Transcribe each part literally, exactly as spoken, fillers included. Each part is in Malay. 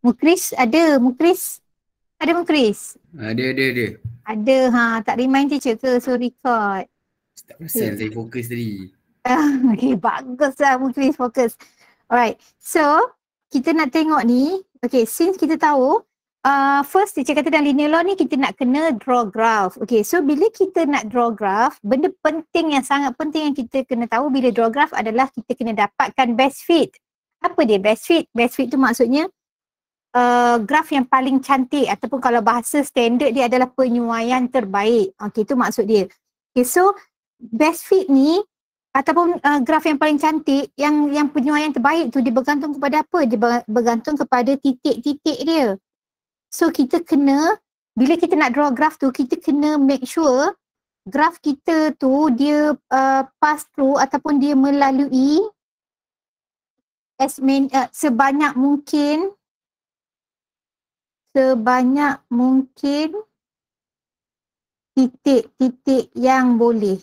Mukris ada, Mukris. Ada Mukris? Ada, ada, ada. Ada, ha. Tak remind teacher ke? So record. Tak perasan Okay. saya fokus tadi. Okay, baguslah Mukris fokus. Alright, so kita nak tengok ni. Okay, since kita tahu, uh, first teacher kata dalam linear law ni kita nak kena draw graph. Okay, so bila kita nak draw graph, benda penting yang sangat penting yang kita kena tahu bila draw graph adalah kita kena dapatkan best fit. Apa dia best fit? Best fit tu maksudnya Uh, graf yang paling cantik ataupun kalau bahasa standard dia adalah penyuaian terbaik. Okay, itu maksud dia. Okay, so best fit ni ataupun uh, graf yang paling cantik, yang yang penyuaian terbaik tu dia bergantung kepada apa? Dia bergantung kepada titik-titik dia. So kita kena, bila kita nak draw graf tu, kita kena make sure graf kita tu dia uh, pass through ataupun dia melalui as main, uh, sebanyak mungkin sebanyak mungkin titik-titik yang boleh.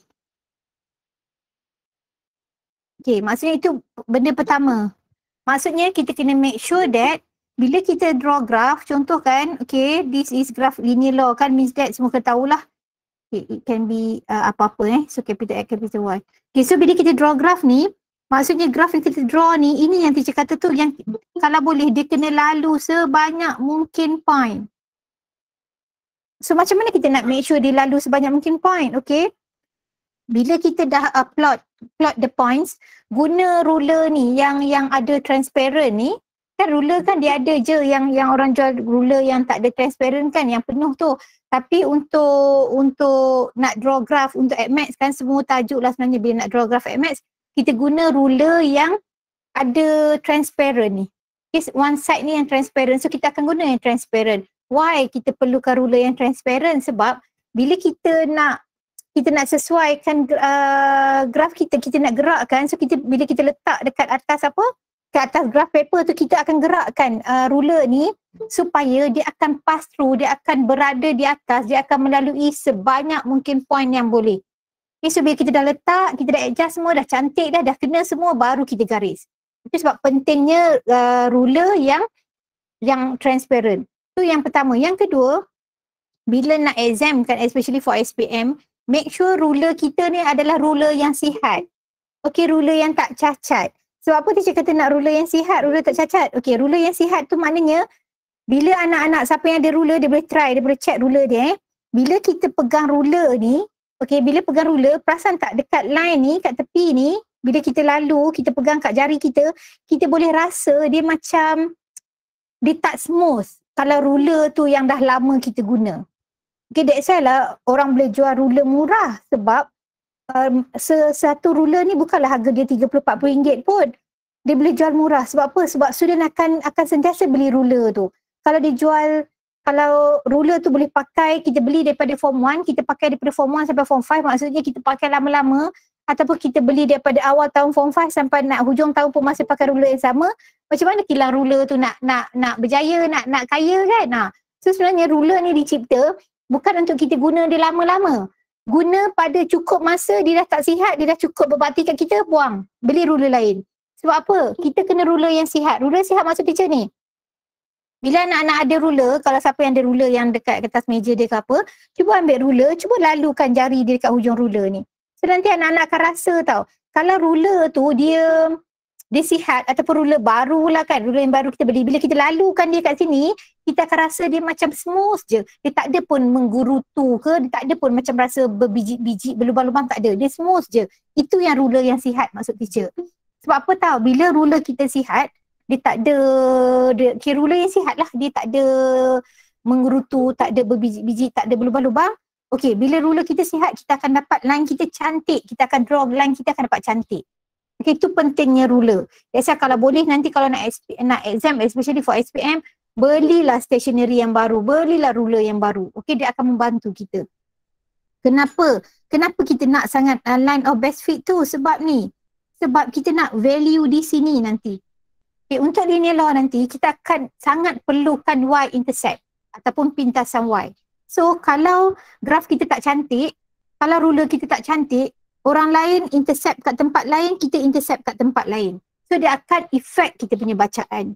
Okay, maksudnya itu benda pertama. Maksudnya kita kena make sure that bila kita draw graph, contoh kan, okay, this is graph linear law kan, means that semua kena tahulah. Okay, it can be uh, apa-apa eh, so capital X, capital Y. Okay, so bila kita draw graph ni, maksudnya graf yang kita draw ni, ini yang teacher kata tu yang kalau boleh dia kena lalu sebanyak mungkin point. So macam mana kita nak make sure dia lalu sebanyak mungkin point, okay? Bila kita dah uh, plot plot the points, guna ruler ni yang yang ada transparent ni, kan ruler kan dia ada je yang yang orang jual ruler yang tak ada transparent kan, yang penuh tu. Tapi untuk untuk nak draw graph untuk Admax kan semua tajuk lah sebenarnya bila nak draw graph Admax, kita guna ruler yang ada transparent ni. Okay, one side ni yang transparent. So kita akan guna yang transparent. Why kita perlukan ruler yang transparent? Sebab bila kita nak kita nak sesuaikan uh, graf kita, kita nak gerakkan. So kita bila kita letak dekat atas apa? Ke atas graph paper tu kita akan gerakkan uh, ruler ni supaya dia akan pass through, dia akan berada di atas, dia akan melalui sebanyak mungkin point yang boleh. Okay, so bila kita dah letak, kita dah adjust semua, dah cantik dah, dah kena semua, baru kita garis. Itu sebab pentingnya uh, ruler yang yang transparent. Itu yang pertama. Yang kedua, bila nak exam kan, especially for S P M, make sure ruler kita ni adalah ruler yang sihat. Okay, ruler yang tak cacat. Sebab apa teacher kata nak ruler yang sihat, ruler tak cacat? Okay, ruler yang sihat tu maknanya, bila anak-anak siapa yang ada ruler, dia boleh try, dia boleh check ruler dia eh. Bila kita pegang ruler ni, okay, bila pegang ruler, perasan tak dekat line ni, kat tepi ni, bila kita lalu, kita pegang kat jari kita, kita boleh rasa dia macam, dia tak smooth. Kalau ruler tu yang dah lama kita guna. Okay, that's why lah orang boleh jual ruler murah sebab um, satu ruler ni bukanlah harga dia tiga puluh empat puluh ringgit pun. Dia boleh jual murah. Sebab apa? Sebab student akan akan sentiasa beli ruler tu. Kalau dia jual, kalau ruler tu boleh pakai, kita beli daripada form one, kita pakai daripada form one sampai form five, maksudnya kita pakai lama-lama, ataupun kita beli daripada awal tahun form five sampai nak hujung tahun pun masih pakai ruler yang sama. Macam mana kilang ruler tu nak nak nak berjaya, nak nak kaya kan? Nah, so sebenarnya ruler ni dicipta bukan untuk kita guna dia lama-lama. Guna pada cukup masa dia dah tak sihat, dia dah cukup berbakti kat kita, buang. Beli ruler lain. Sebab apa? Kita kena ruler yang sihat. Ruler sihat maksud teacher ni. Bila anak-anak ada ruler, kalau siapa yang ada ruler yang dekat atas meja dia ke apa, cuba ambil ruler, cuba lalukan jari dia dekat hujung ruler ni. So nanti anak-anak akan rasa tau. Kalau ruler tu dia dia sihat ataupun ruler baru lah kan, ruler yang baru kita beli, bila kita lalukan dia kat sini, kita akan rasa dia macam smooth je. Dia tak ada pun menggurutu ke, dia tak ada pun macam rasa berbiji-biji, berlubang-lubang, tak ada. Dia smooth je. Itu yang ruler yang sihat maksud teacher. Sebab apa tahu, bila ruler kita sihat, dia tak ada, dia, okay, ruler yang sihat lah, dia tak ada menggurutu, tak ada berbiji-biji, tak ada berlubang-lubang. Okay, bila ruler kita sihat, kita akan dapat line kita cantik. Kita akan draw line kita akan dapat cantik. Okay, itu pentingnya ruler. Biasa kalau boleh nanti kalau nak, S P, nak exam, especially for S P M, belilah stationery yang baru, belilah ruler yang baru. Okay, dia akan membantu kita. Kenapa? Kenapa kita nak sangat uh, line of best fit tu? Sebab ni. Sebab kita nak value di sini nanti. Okay, untuk linear law nanti, kita akan sangat perlukan y-intercept ataupun pintasan y. So, kalau graf kita tak cantik, kalau ruler kita tak cantik, orang lain intercept kat tempat lain, kita intercept kat tempat lain. So, dia akan effect kita punya bacaan.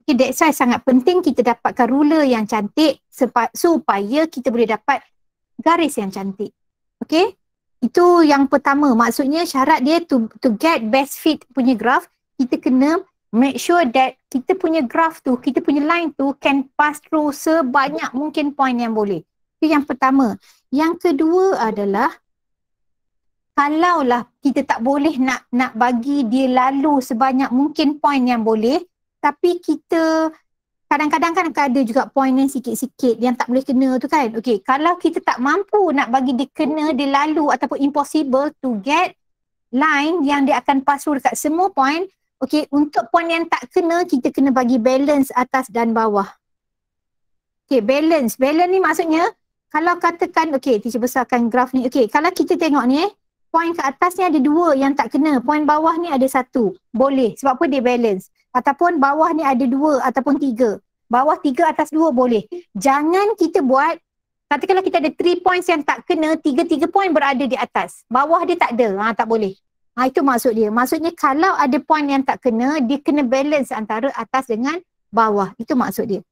Okay, that's why sangat penting kita dapatkan ruler yang cantik supaya kita boleh dapat garis yang cantik. Okay, itu yang pertama. Maksudnya syarat dia to, to get best fit punya graph, kita kena make sure that kita punya graph tu, kita punya line tu can pass through sebanyak mungkin point yang boleh. Itu yang pertama. Yang kedua adalah kalaulah kita tak boleh nak nak bagi dia lalu sebanyak mungkin point yang boleh, tapi kita kadang-kadang kan akan ada juga point yang sikit-sikit yang tak boleh kena tu kan. Okey, kalau kita tak mampu nak bagi dia kena, dia lalu ataupun impossible to get line yang dia akan pass through dekat semua point. Okey, untuk point yang tak kena, kita kena bagi balance atas dan bawah. Okey, balance. Balance ni maksudnya kalau katakan, okey, teacher besarkan graf ni. Okey, kalau kita tengok ni eh, point ke atas ni ada dua yang tak kena. Point bawah ni ada satu. Boleh. Sebab apa dia balance. Ataupun bawah ni ada dua ataupun tiga. Bawah tiga, atas dua boleh. Jangan kita buat, katakanlah kita ada three points yang tak kena, tiga-tiga point berada di atas. Bawah dia tak ada. Ha, tak boleh. Ha, itu maksud dia. Maksudnya kalau ada point yang tak kena, dia kena balance antara atas dengan bawah. Itu maksud dia.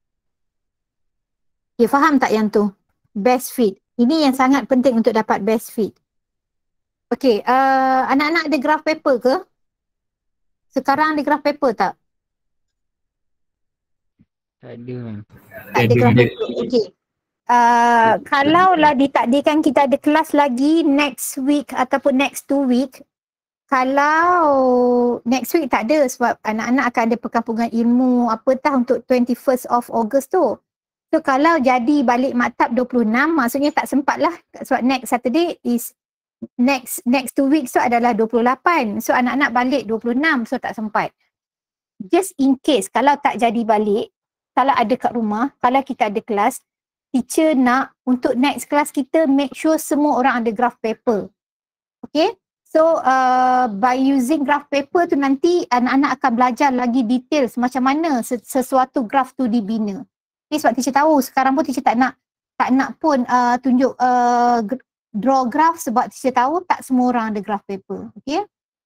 Okay, faham tak yang tu? Best fit. Ini yang sangat penting untuk dapat best fit. Okay, uh, anak-anak ada graph paper ke? Sekarang ada graph paper tak? Tak ada. Tak ada graph paper. Okay. Uh, kalaulah ditakdirkan kita ada kelas lagi next week ataupun next two week, kalau next week tak ada sebab anak-anak akan ada perkampungan ilmu apatah untuk twenty-first of August tu. So kalau jadi balik maktab dua puluh enam, maksudnya tak sempat lah sebab next Saturday is next next two weeks tu adalah dua puluh lapan. So anak-anak balik dua puluh enam, so tak sempat. Just in case kalau tak jadi balik, kalau ada kat rumah, kalau kita ada kelas, teacher nak untuk next kelas kita make sure semua orang ada graph paper. Okay? So uh, by using graph paper tu nanti anak-anak akan belajar lagi details macam mana sesuatu graph tu dibina. Okay, sebab teacher tahu sekarang pun teacher tak nak tak nak pun uh, tunjuk uh, draw graph sebab teacher tahu tak semua orang ada graph paper. Okay?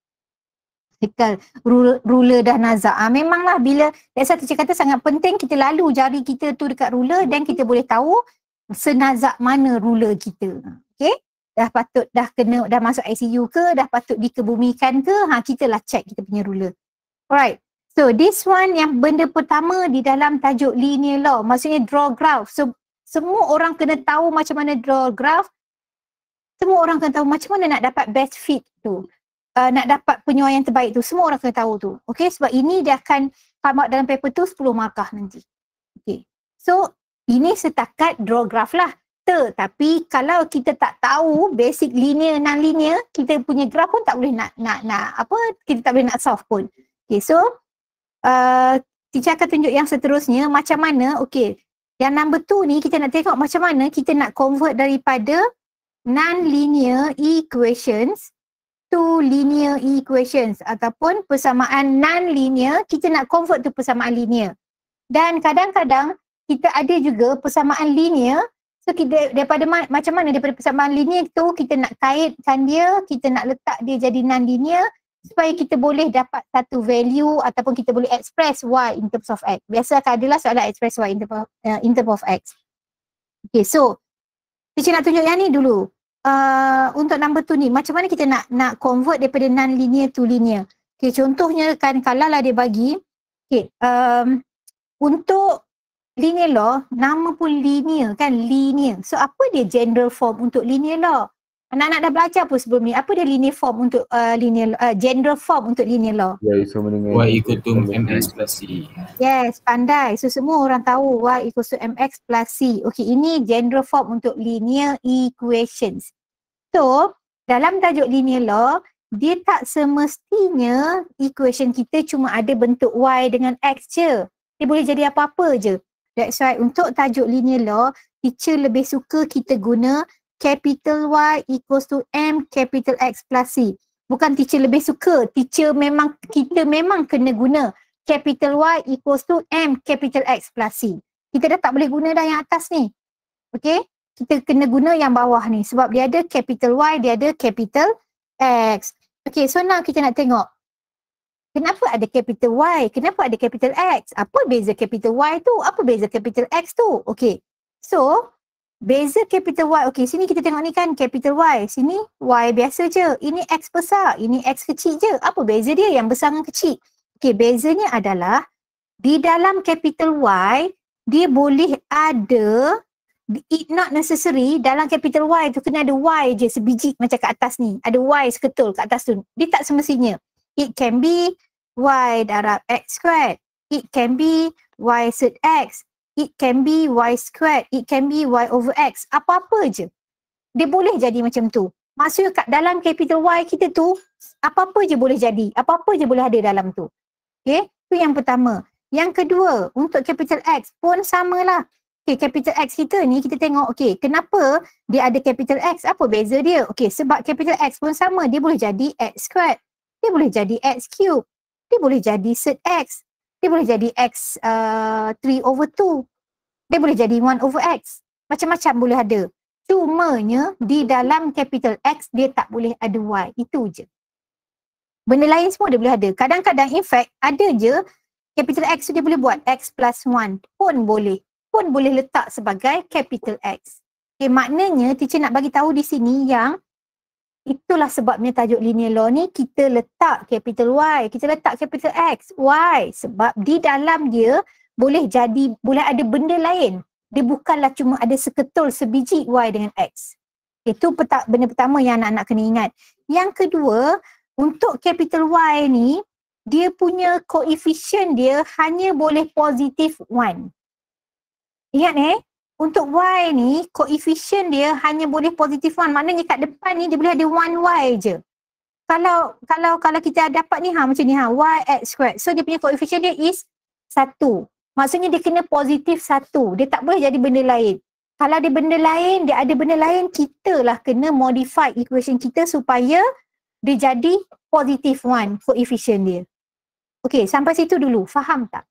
Sekal ruler, ruler dah nazak. Ah, memanglah bila that's why teacher kata sangat penting kita lalu jari kita tu dekat ruler dan kita boleh tahu senazak mana ruler kita. Okay? Dah patut dah kena dah masuk I C U ke, dah patut dikebumikan ke, ha kita lah check kita punya ruler. Alright. So this one yang benda pertama di dalam tajuk linear law, maksudnya draw graph. So semua orang kena tahu macam mana draw graph. Semua orang kena tahu macam mana nak dapat best fit tu. Uh, nak dapat penyuaian terbaik tu, semua orang kena tahu tu. Okay, sebab ini dia akan come out dalam paper tu sepuluh markah nanti. Okay. So ini setakat draw graph lah. Tapi kalau kita tak tahu basic linear non-linear, kita punya graph pun tak boleh nak nak nak apa, kita tak boleh nak solve pun. Okay, so uh, teacher akan tunjuk yang seterusnya macam mana. Okay, yang number two ni kita nak tengok macam mana kita nak convert daripada non-linear equations to linear equations ataupun persamaan non-linear kita nak convert to persamaan linear. Dan kadang-kadang kita ada juga persamaan linear. So kita daripada ma- macam mana daripada persamaan linear tu kita nak kaitkan dia, kita nak letak dia jadi non-linear supaya kita boleh dapat satu value ataupun kita boleh express y in terms of x. Biasa akan adalah soalan express y in terms of, uh, in terms of x. Okay, so teacher nak tunjuk yang ni dulu. Uh, untuk number two ni, macam mana kita nak nak convert daripada non-linear to linear. Okay, contohnya kan kalau lah dia bagi, okay, um, untuk linear law, nama pun linear kan, linear. So apa dia general form untuk linear law? Anak-anak dah belajar pun sebelum ni, apa dia linear form untuk uh, linear uh, general form untuk linear law? Y sama dengan Y equal to mx plus c. Yes, pandai. So semua orang tahu y equals to mx plus c. Okay, ini general form untuk linear equations. So, dalam tajuk linear law, dia tak semestinya equation kita cuma ada bentuk y dengan x je. Dia boleh jadi apa-apa je. That's why untuk tajuk linear law, teacher lebih suka kita guna capital Y equals to M capital X plus C. Bukan teacher lebih suka, teacher memang, kita memang kena guna capital Y equals to M capital X plus C. Kita dah tak boleh guna dah yang atas ni. Okay? Kita kena guna yang bawah ni sebab dia ada capital Y, dia ada capital X. Okay, so now kita nak tengok. kenapa ada capital Y? Kenapa ada capital X? Apa beza capital Y tu? Apa beza capital X tu? Okay. So, beza capital Y. Okay, sini kita tengok ni kan capital Y. Sini Y biasa je. Ini X besar. Ini X kecil je. Apa beza dia yang besar dengan kecil? Okay, bezanya adalah di dalam capital Y, dia boleh ada, it not necessary, dalam capital Y tu kena ada Y je sebiji macam kat atas ni. Ada Y seketul kat atas tu. Dia tak semestinya. It can be Y darab X squared. It can be Y sub X. It can be Y squared. It can be Y over X. Apa-apa je. Dia boleh jadi macam tu. Maksudnya kat dalam capital Y kita tu, apa-apa je boleh jadi. Apa-apa je boleh ada dalam tu. Okay, itu yang pertama. Yang kedua, untuk capital X pun samalah. Okay, capital X kita ni kita tengok, okay, kenapa dia ada capital X? Apa beza dia? Okay, sebab capital X pun sama. Dia boleh jadi X squared. Dia boleh jadi X cube. Dia boleh jadi sub X. Dia boleh jadi X uh, three over two. Dia boleh jadi one over X. Macam-macam boleh ada. Cumanya di dalam capital X dia tak boleh ada Y. Itu je. Benda lain semua dia boleh ada. Kadang-kadang in fact ada je capital X tu dia boleh buat X plus one pun boleh. Pun boleh letak sebagai capital X. Okay, maknanya teacher nak bagi tahu di sini yang itulah sebabnya tajuk linear law ni kita letak capital Y, kita letak capital X, Y. Sebab di dalam dia boleh jadi, boleh ada benda lain. Dia bukanlah cuma ada seketul sebiji Y dengan X. Itu peta, benda pertama yang anak-anak kena ingat. Yang kedua, untuk capital Y ni, dia punya koefisien dia hanya boleh positif one. Ingat eh, untuk Y ni, koefisien dia hanya boleh positif one. Maknanya kat depan ni dia boleh ada one Y je. Kalau kalau kalau kita dapat ni ha macam ni ha, Y X squared. So dia punya koefisien dia is satu. Maksudnya dia kena positif satu. Dia tak boleh jadi benda lain. Kalau ada benda lain, dia ada benda lain, kita lah kena modify equation kita supaya dia jadi positif one koefisien dia. Okey, sampai situ dulu. Faham tak?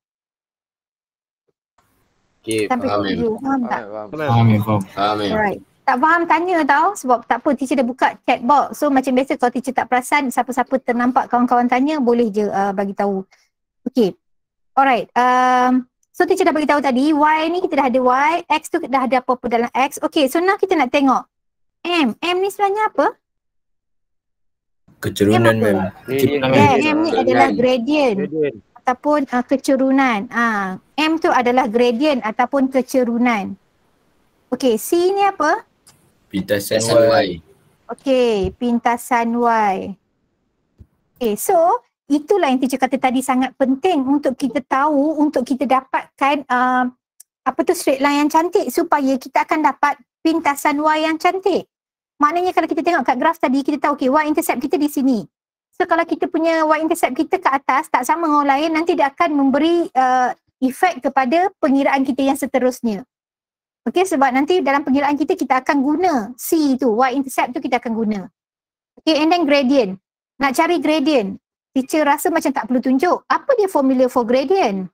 Okey, Sampai faham. situ dulu. Faham tak? Faham ya, faham. Faham. Alright. Tak faham tanya tau. Sebab tak apa, teacher dah buka chat box. So macam biasa kalau teacher tak perasan, siapa-siapa ternampak kawan-kawan tanya, boleh je uh, bagi tahu. Okey. Alright. Um, so teacher dah bagi tahu tadi, Y ni kita dah ada Y, X tu dah ada apa-apa dalam X. Okey, so now kita nak tengok M. M ni sebenarnya apa? Keturunan mem. Yeah, M ni adalah gradient, gradient. ataupun uh, kecurunan. Uh, M tu adalah gradient ataupun kecurunan. Okey, C ni apa? Pintasan Y. Okey, pintasan Y. Okey, so itulah yang teacher kata tadi sangat penting untuk kita tahu, untuk kita dapatkan uh, apa tu straight line yang cantik supaya kita akan dapat pintasan Y yang cantik. Maknanya kalau kita tengok kat graf tadi, kita tahu okay, Y-intercept kita di sini. So kalau kita punya Y-intercept kita ke atas tak sama dengan orang lain, nanti dia akan memberi uh, efek kepada pengiraan kita yang seterusnya. Okay, sebab nanti dalam pengiraan kita, kita akan guna C tu, Y-intercept tu kita akan guna. Okay, and then gradient. Nak cari gradient, teacher rasa macam tak perlu tunjuk. Apa dia formula for gradient?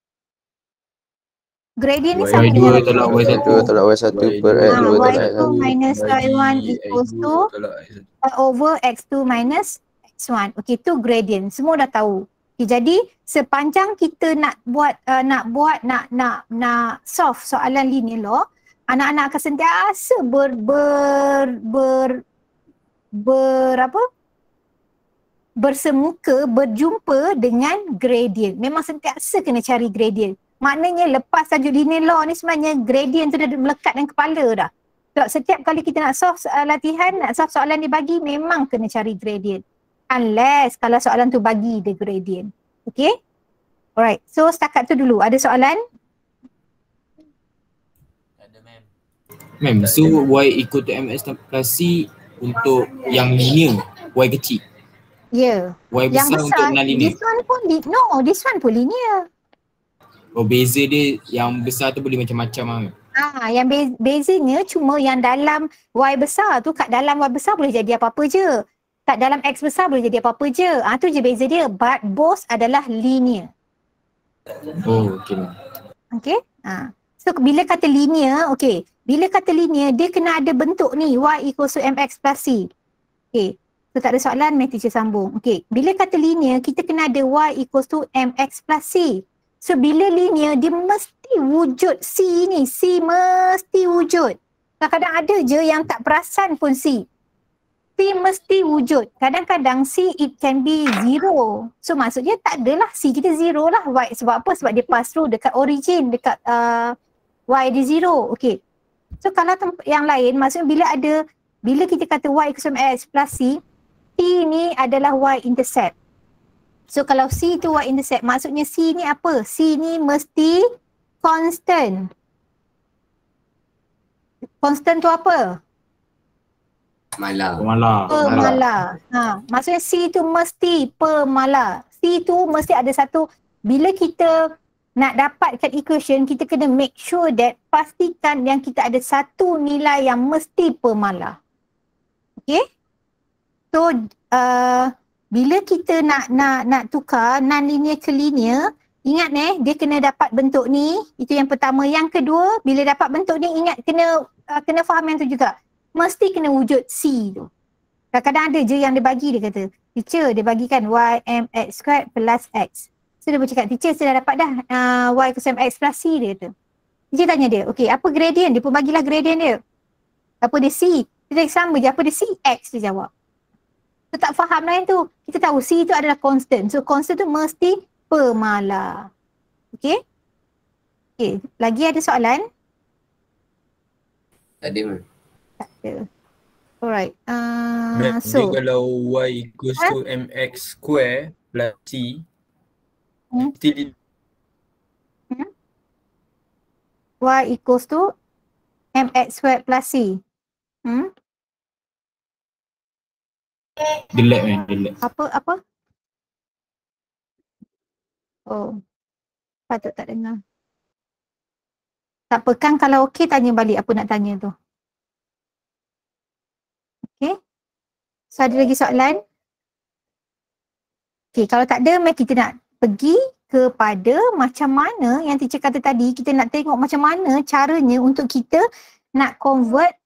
Gradient ni sama dengan Y dua tolak Y satu tolak Y satu per X dua Y tolak two minus Y one equals to over X two minus X one. Okey, tu gradient. Semua dah tahu. Okay, jadi sepanjang kita nak buat uh, nak buat nak nak nak solve soalan linear law, anak-anak akan sentiasa ber ber ber ber apa? bersemuka, berjumpa dengan gradient. Memang sentiasa kena cari gradient. Maknanya lepas tajuk linear law ni sebenarnya gradient tu dah melekat dalam kepala dah. Sebab setiap kali kita nak solve uh, latihan, nak solve soalan dibagi, memang kena cari gradient. Unless kalau soalan tu bagi the gradient. Okay? Alright, so setakat tu dulu. Ada soalan? Ada mem. Mem, so Y equal to M X plus C untuk yang linear, Y kecil. Ya. Yeah. Y besar, yang besar untuk non-linear. This one pun, li- no, this one pun linear. Oh, beza dia yang besar tu boleh macam-macam lah. Ah, yang be- bezanya cuma yang dalam Y besar tu, kat dalam Y besar boleh jadi apa-apa je. Kat dalam X besar boleh jadi apa-apa je. Ah, tu je beza dia. But both adalah linear. Oh, okay. Okay. Ah. So bila kata linear, okay. Bila kata linear, dia kena ada bentuk ni. Y equals to M X plus C. Okay. So tak ada soalan, main teacher sambung. Okay, bila kata linear, kita kena ada y equals to mx plus c. So bila linear, dia mesti wujud c ni. C mesti wujud. Kadang-kadang ada je yang tak perasan pun c. C mesti wujud. Kadang-kadang C it can be zero. So maksudnya tak adalah C kita zero lah. Y sebab apa? Sebab dia pass through dekat origin, dekat uh, Y dia zero. Okay. So kalau yang lain, maksudnya bila ada, bila kita kata Y equals to X plus C, C ni adalah Y intercept. So kalau C tu Y intercept, maksudnya C ni apa? C ni mesti constant. Constant tu apa? Malah. Pemala. Pemala. Ha, maksudnya C tu mesti pemala. C tu mesti ada satu, bila kita nak dapatkan equation, kita kena make sure that pastikan yang kita ada satu nilai yang mesti pemala. Okay? So, uh, bila kita nak nak nak tukar non-linear ke linear, ingat eh, dia kena dapat bentuk ni. Itu yang pertama. Yang kedua, bila dapat bentuk ni, ingat kena uh, kena faham yang tu juga. Mesti kena wujud C tu. Kadang-kadang ada je yang dia bagi, dia kata, teacher dia bagikan y mx squared plus x. So dia bercakap, teacher saya dah dapat dah uh, y equals to mx plus c, dia kata. Teacher tanya dia, okay apa gradient? Dia pun bagilah gradient dia. Apa dia C? Dia sama je, apa dia C? X dia jawab. So tak faham lain tu. Kita tahu C tu adalah constant. So constant tu mesti pemala. Okay? Okay, lagi ada soalan? Tak ada ma'am. Tak ada. Alright. Uh, Ma'am, so, dia kalau y equals to mx square plus c, Hmm? still hmm? Y equals to mx squared plus c. Hmm? Delete man, delete. Apa, apa? Oh, patut tak dengar. Tak apa, kan kalau okey tanya balik apa nak tanya tu. Okay. So ada lagi soalan? Okay, kalau tak ada, mari kita nak pergi kepada macam mana yang teacher kata tadi, kita nak tengok macam mana caranya untuk kita nak convert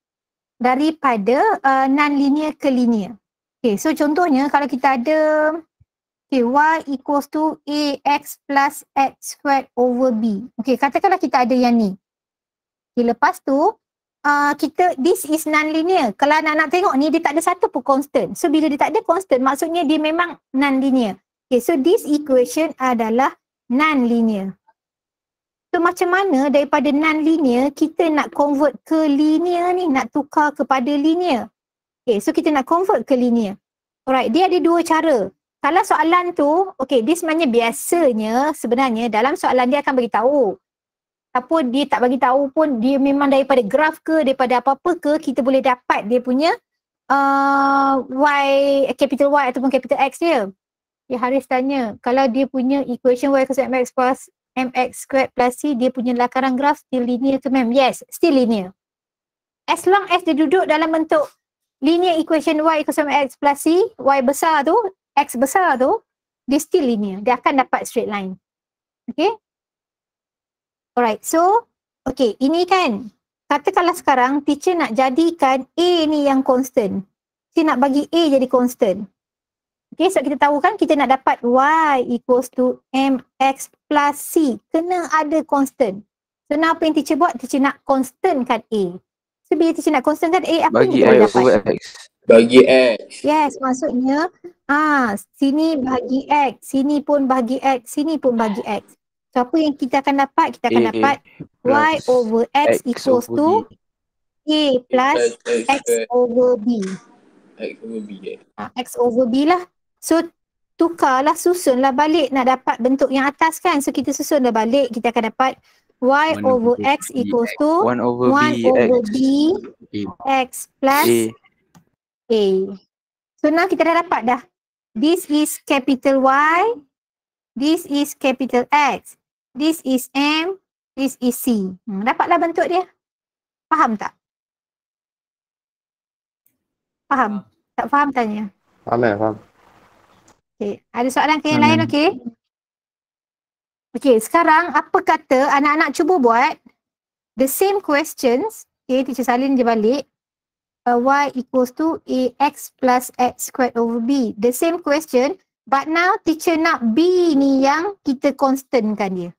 daripada uh, non-linear ke linear. Okay, so contohnya kalau kita ada okay, y equals to ax plus x squared over b. Okay, katakanlah kita ada yang ni. Okay, lepas tu uh, kita, this is non-linear. Kalau nak-nak tengok ni, dia tak ada satu pun constant. So bila dia tak ada constant, maksudnya dia memang non-linear. Okay, so this equation adalah non-linear. So macam mana daripada non-linear kita nak convert ke linear ni, nak tukar kepada linear. Okay, so kita nak convert ke linear. Alright, dia ada dua cara. Kalau soalan tu, okay, dia sebenarnya biasanya, sebenarnya dalam soalan dia akan bagi tahu. Apa dia tak bagi tahu pun, dia memang daripada graf ke, daripada apa-apa ke, kita boleh dapat dia punya uh, y, capital Y ataupun capital X dia. Ya, Haris tanya, kalau dia punya equation y equals to mx plus mx squared plus c, dia punya lakaran graf still linear ke ma'am? Yes, still linear. As long as dia duduk dalam bentuk linear equation y equals to mx plus c, y besar tu, x besar tu, dia still linear. Dia akan dapat straight line. Okay? Alright, so, okay, ini kan, katakanlah sekarang teacher nak jadikan A ni yang constant. Teacher nak bagi A jadi constant. Okay, so kita tahu kan kita nak dapat y equals to mx plus c. Kena ada constant. So, apa yang teacher buat? Teacher nak constantkan A. So, bila teacher nak constantkan A, apa Bagi yang kita boleh X dapat? over X. Bagi X. Yes, maksudnya ah sini bahagi X, sini pun bahagi X, sini pun bahagi X. So apa yang kita akan dapat? Kita akan A dapat y over X, X equals over to B. A plus X over B. X over B. Ah, X over B lah. So tukarlah, susunlah balik nak dapat bentuk yang atas kan. So kita susunlah balik, kita akan dapat y One over over X B. equals to one over one B over X. B A. X plus A. A. So now kita dah dapat dah. This is capital Y. This is capital X. This is M. This is C. Hmm, dapatlah bentuk dia. Faham tak? Faham? Tak faham tanya. Faham kan? Faham. Okay. Ada soalan ke yang Hmm. lain, okey? Okey, sekarang apa kata anak-anak cuba buat the same questions. Okay, teacher salin je balik. uh, y equals to ax plus x squared over b. The same question, but now teacher nak b ni yang kita constantkan dia.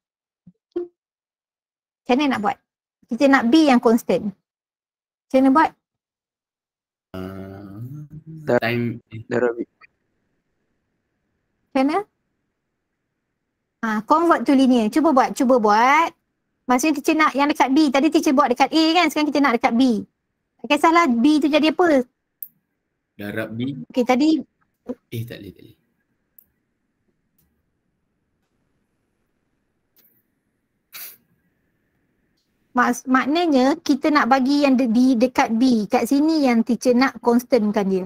Macam mana nak buat? Kita nak b yang constant. Macam mana buat? Uh, time Darab B. Macam mana? Ha, convert to linear. Cuba buat, cuba buat. Maksudnya teacher nak yang dekat B. Tadi teacher buat dekat A kan, sekarang kita nak dekat B. Tak kisahlah B tu jadi apa. darab B. Okey, tadi Eh tak boleh, tak boleh. Mak, maknanya kita nak bagi yang de, di dekat B. Kat sini yang teacher nak constantkan dia.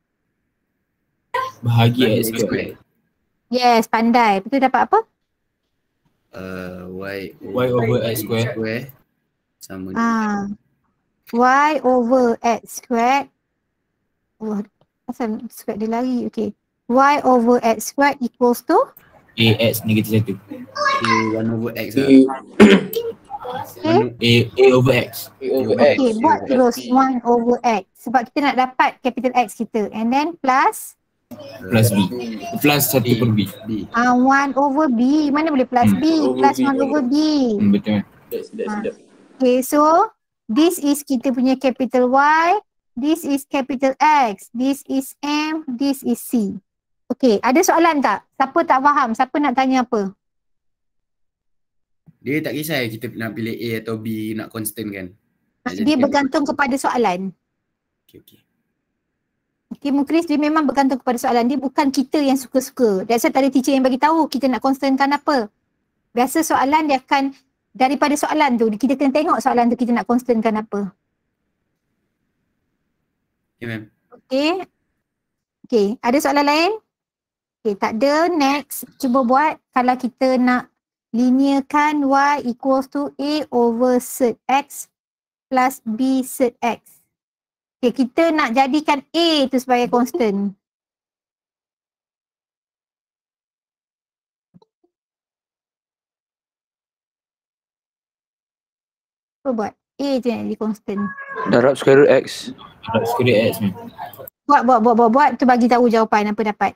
Bahagi X square. Yes, pandai. Betul dapat apa? Uh, y, Y over X square. square sama Ah, y over x squared. Oh, asal squared dia lari. Okay. Y over x squared equals to? Ax negatif satu. A one over x lah. A, Okay. A, A over X. A over X. Okay, buat Plus terus B. one over x. Sebab kita nak dapat capital X kita. And then plus Plus B. Plus satu per B. B. uh, one over b. Mana boleh plus Hmm. b? Over Plus B, one over b. Hmm, betul. Sedap, sedap, Ah. sedap. Okay, so this is kita punya capital Y. This is capital X. This is M. This is C. Okay, ada soalan tak? Siapa tak faham? Siapa nak tanya apa? Dia tak kisah kita nak pilih A atau B nak constant kan. Nak Dia jadikan- bergantung kepada soalan. Okay, okay. Okay, Mukris dia memang bergantung kepada soalan. Dia bukan kita yang suka-suka. That's why tadi teacher yang bagi tahu kita nak constantkan apa. Biasa soalan dia akan daripada soalan tu. Kita kena tengok soalan tu kita nak constantkan apa. Okay, ma'am. Okay. Okay, ada soalan lain? Okay, tak ada. Next, cuba buat kalau kita nak linearkan y equals to a over set x plus b set x. Okay, kita nak jadikan a tu sebagai constant. Apa buat? A tu yang jadi constant. Darab square root X. Darab square X ni. Buat, buat, buat, buat, buat. Tu bagi tahu jawapan apa dapat.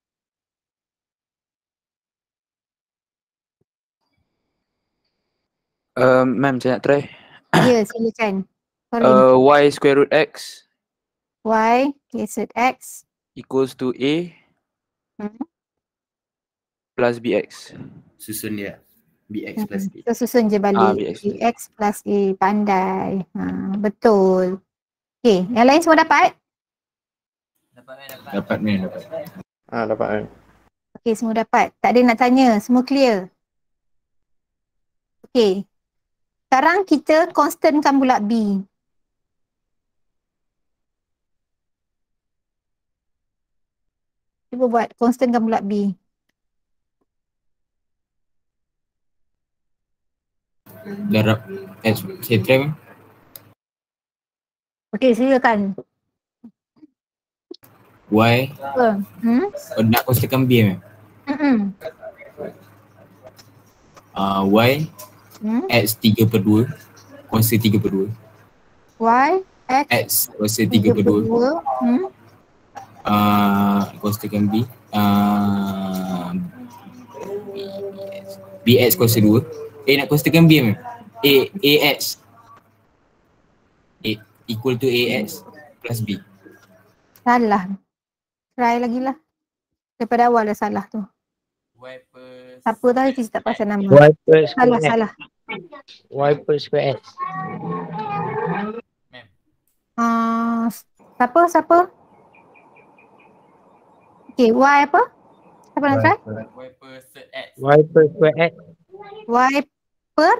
Um, ma'am, saya nak try. Ya, silakan. Sorry. Uh, y square root X Y, okay, set x. equals to A Hmm. plus bx. Susun dia. Bx plus A. So susun je balik. Ah, bx. Bx plus A. Pandai. Ha, betul. Okay, yang lain semua dapat? Dapat ni, dapat. Ah, dapat kan. Okay, semua dapat. Tak ada nak tanya. Semua clear. Okay. Sekarang kita constantkan pula B. Cuba buat constantkan pula B. Darab X. Saya try kan? Okay, silakan. Y. Apa? Hmm? Oh, nak constantkan B kan? Hmm. Uh, y. Hmm? X tiga per dua. Constant tiga per dua. Y, X, X constant tiga per dua. Hmm? Uh, constantkan B. Uh, Bx constant dua. Eh nak constantkan B kan? A, Ax. A equal to Ax plus B. Salah. Try lagi lah. Daripada awal dah salah tu. Y per Siapa tahu kita tak pasal nama. Y per Salah, square X. salah. Y per square X. Uh, siapa, siapa? Okay, Y apa? Siapa nak try? Y per set X. Y per square X. Y per?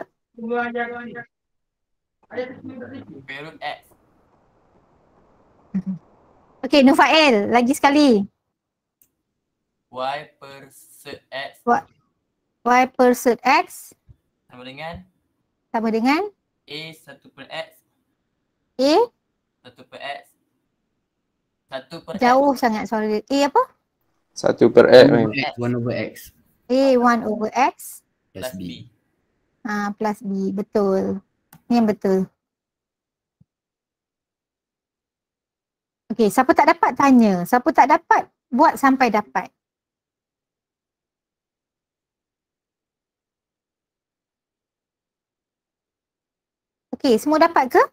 Per root X. Okay, Nufail. Lagi sekali. Y per set X Y per set X sama dengan sama dengan A satu per X A. satu per X satu per X. Jauh sangat suara dia. A apa? Satu per X kan. X, one over X A one over X plus plus B. B. uh, plus B. Betul. Ni yang betul. Okay, siapa tak dapat tanya. Siapa tak dapat, buat sampai dapat. Okay, semua dapat ke?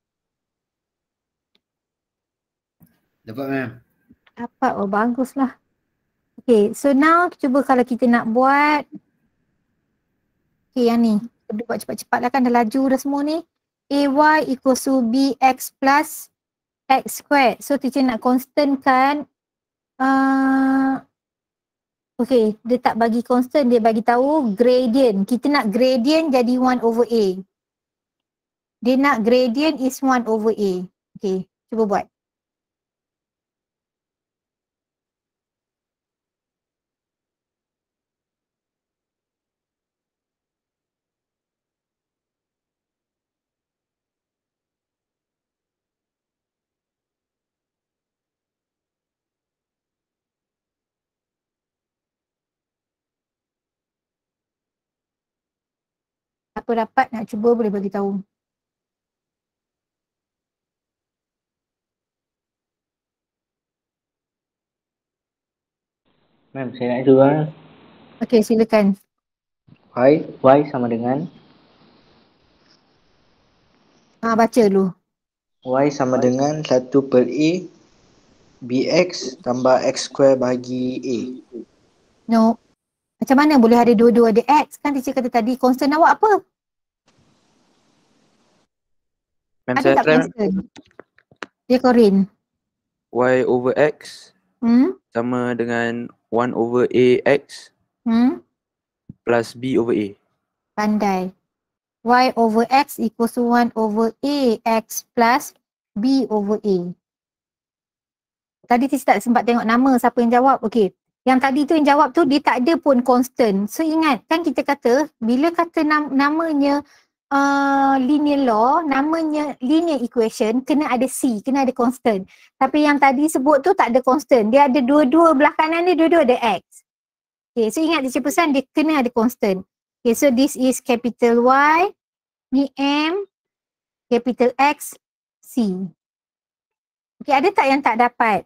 Dapat ma'am. Dapat, oh baguslah. Okay, so now cuba kalau kita nak buat. Okay, yang ni. Kita buat cepat-cepat lah kan, dah laju dah semua ni. A Y equals to B X plus X squared. So teacher nak constant kan. Uh, okay, dia tak bagi constant, dia bagi tahu gradient. Kita nak gradient jadi one over A. Dia nak gradient is one over A. Okay, cuba buat. Apa dapat nak cuba boleh bagi tahu. Ma'am, saya nak cuba. Okay, silakan. Y, Y sama dengan Ah, baca dulu. Y sama dengan satu per A Bx tambah X square bagi A. No. Macam mana boleh ada dua-dua ada X? Kan teacher kata tadi constant awak apa? Ma'am, Ada saya tak try. constant? Dia Corin. Y over X Hmm? sama dengan one over A X Hmm? plus B over A. Pandai. Y over X equals to one over A X plus B over A. Tadi teacher tak sempat tengok nama siapa yang jawab. Okay. Yang tadi tu yang jawab tu dia tak ada pun constant. So ingat kan kita kata bila kata nam- namanya uh, linear law, namanya linear equation kena ada C, kena ada constant. Tapi yang tadi sebut tu tak ada constant. Dia ada dua-dua belah kanan dia, dua-dua ada X. Okay, so ingat dia pesan dia kena ada constant. Okay, so this is capital Y, ni M, capital X, C. Okay, ada tak yang tak dapat?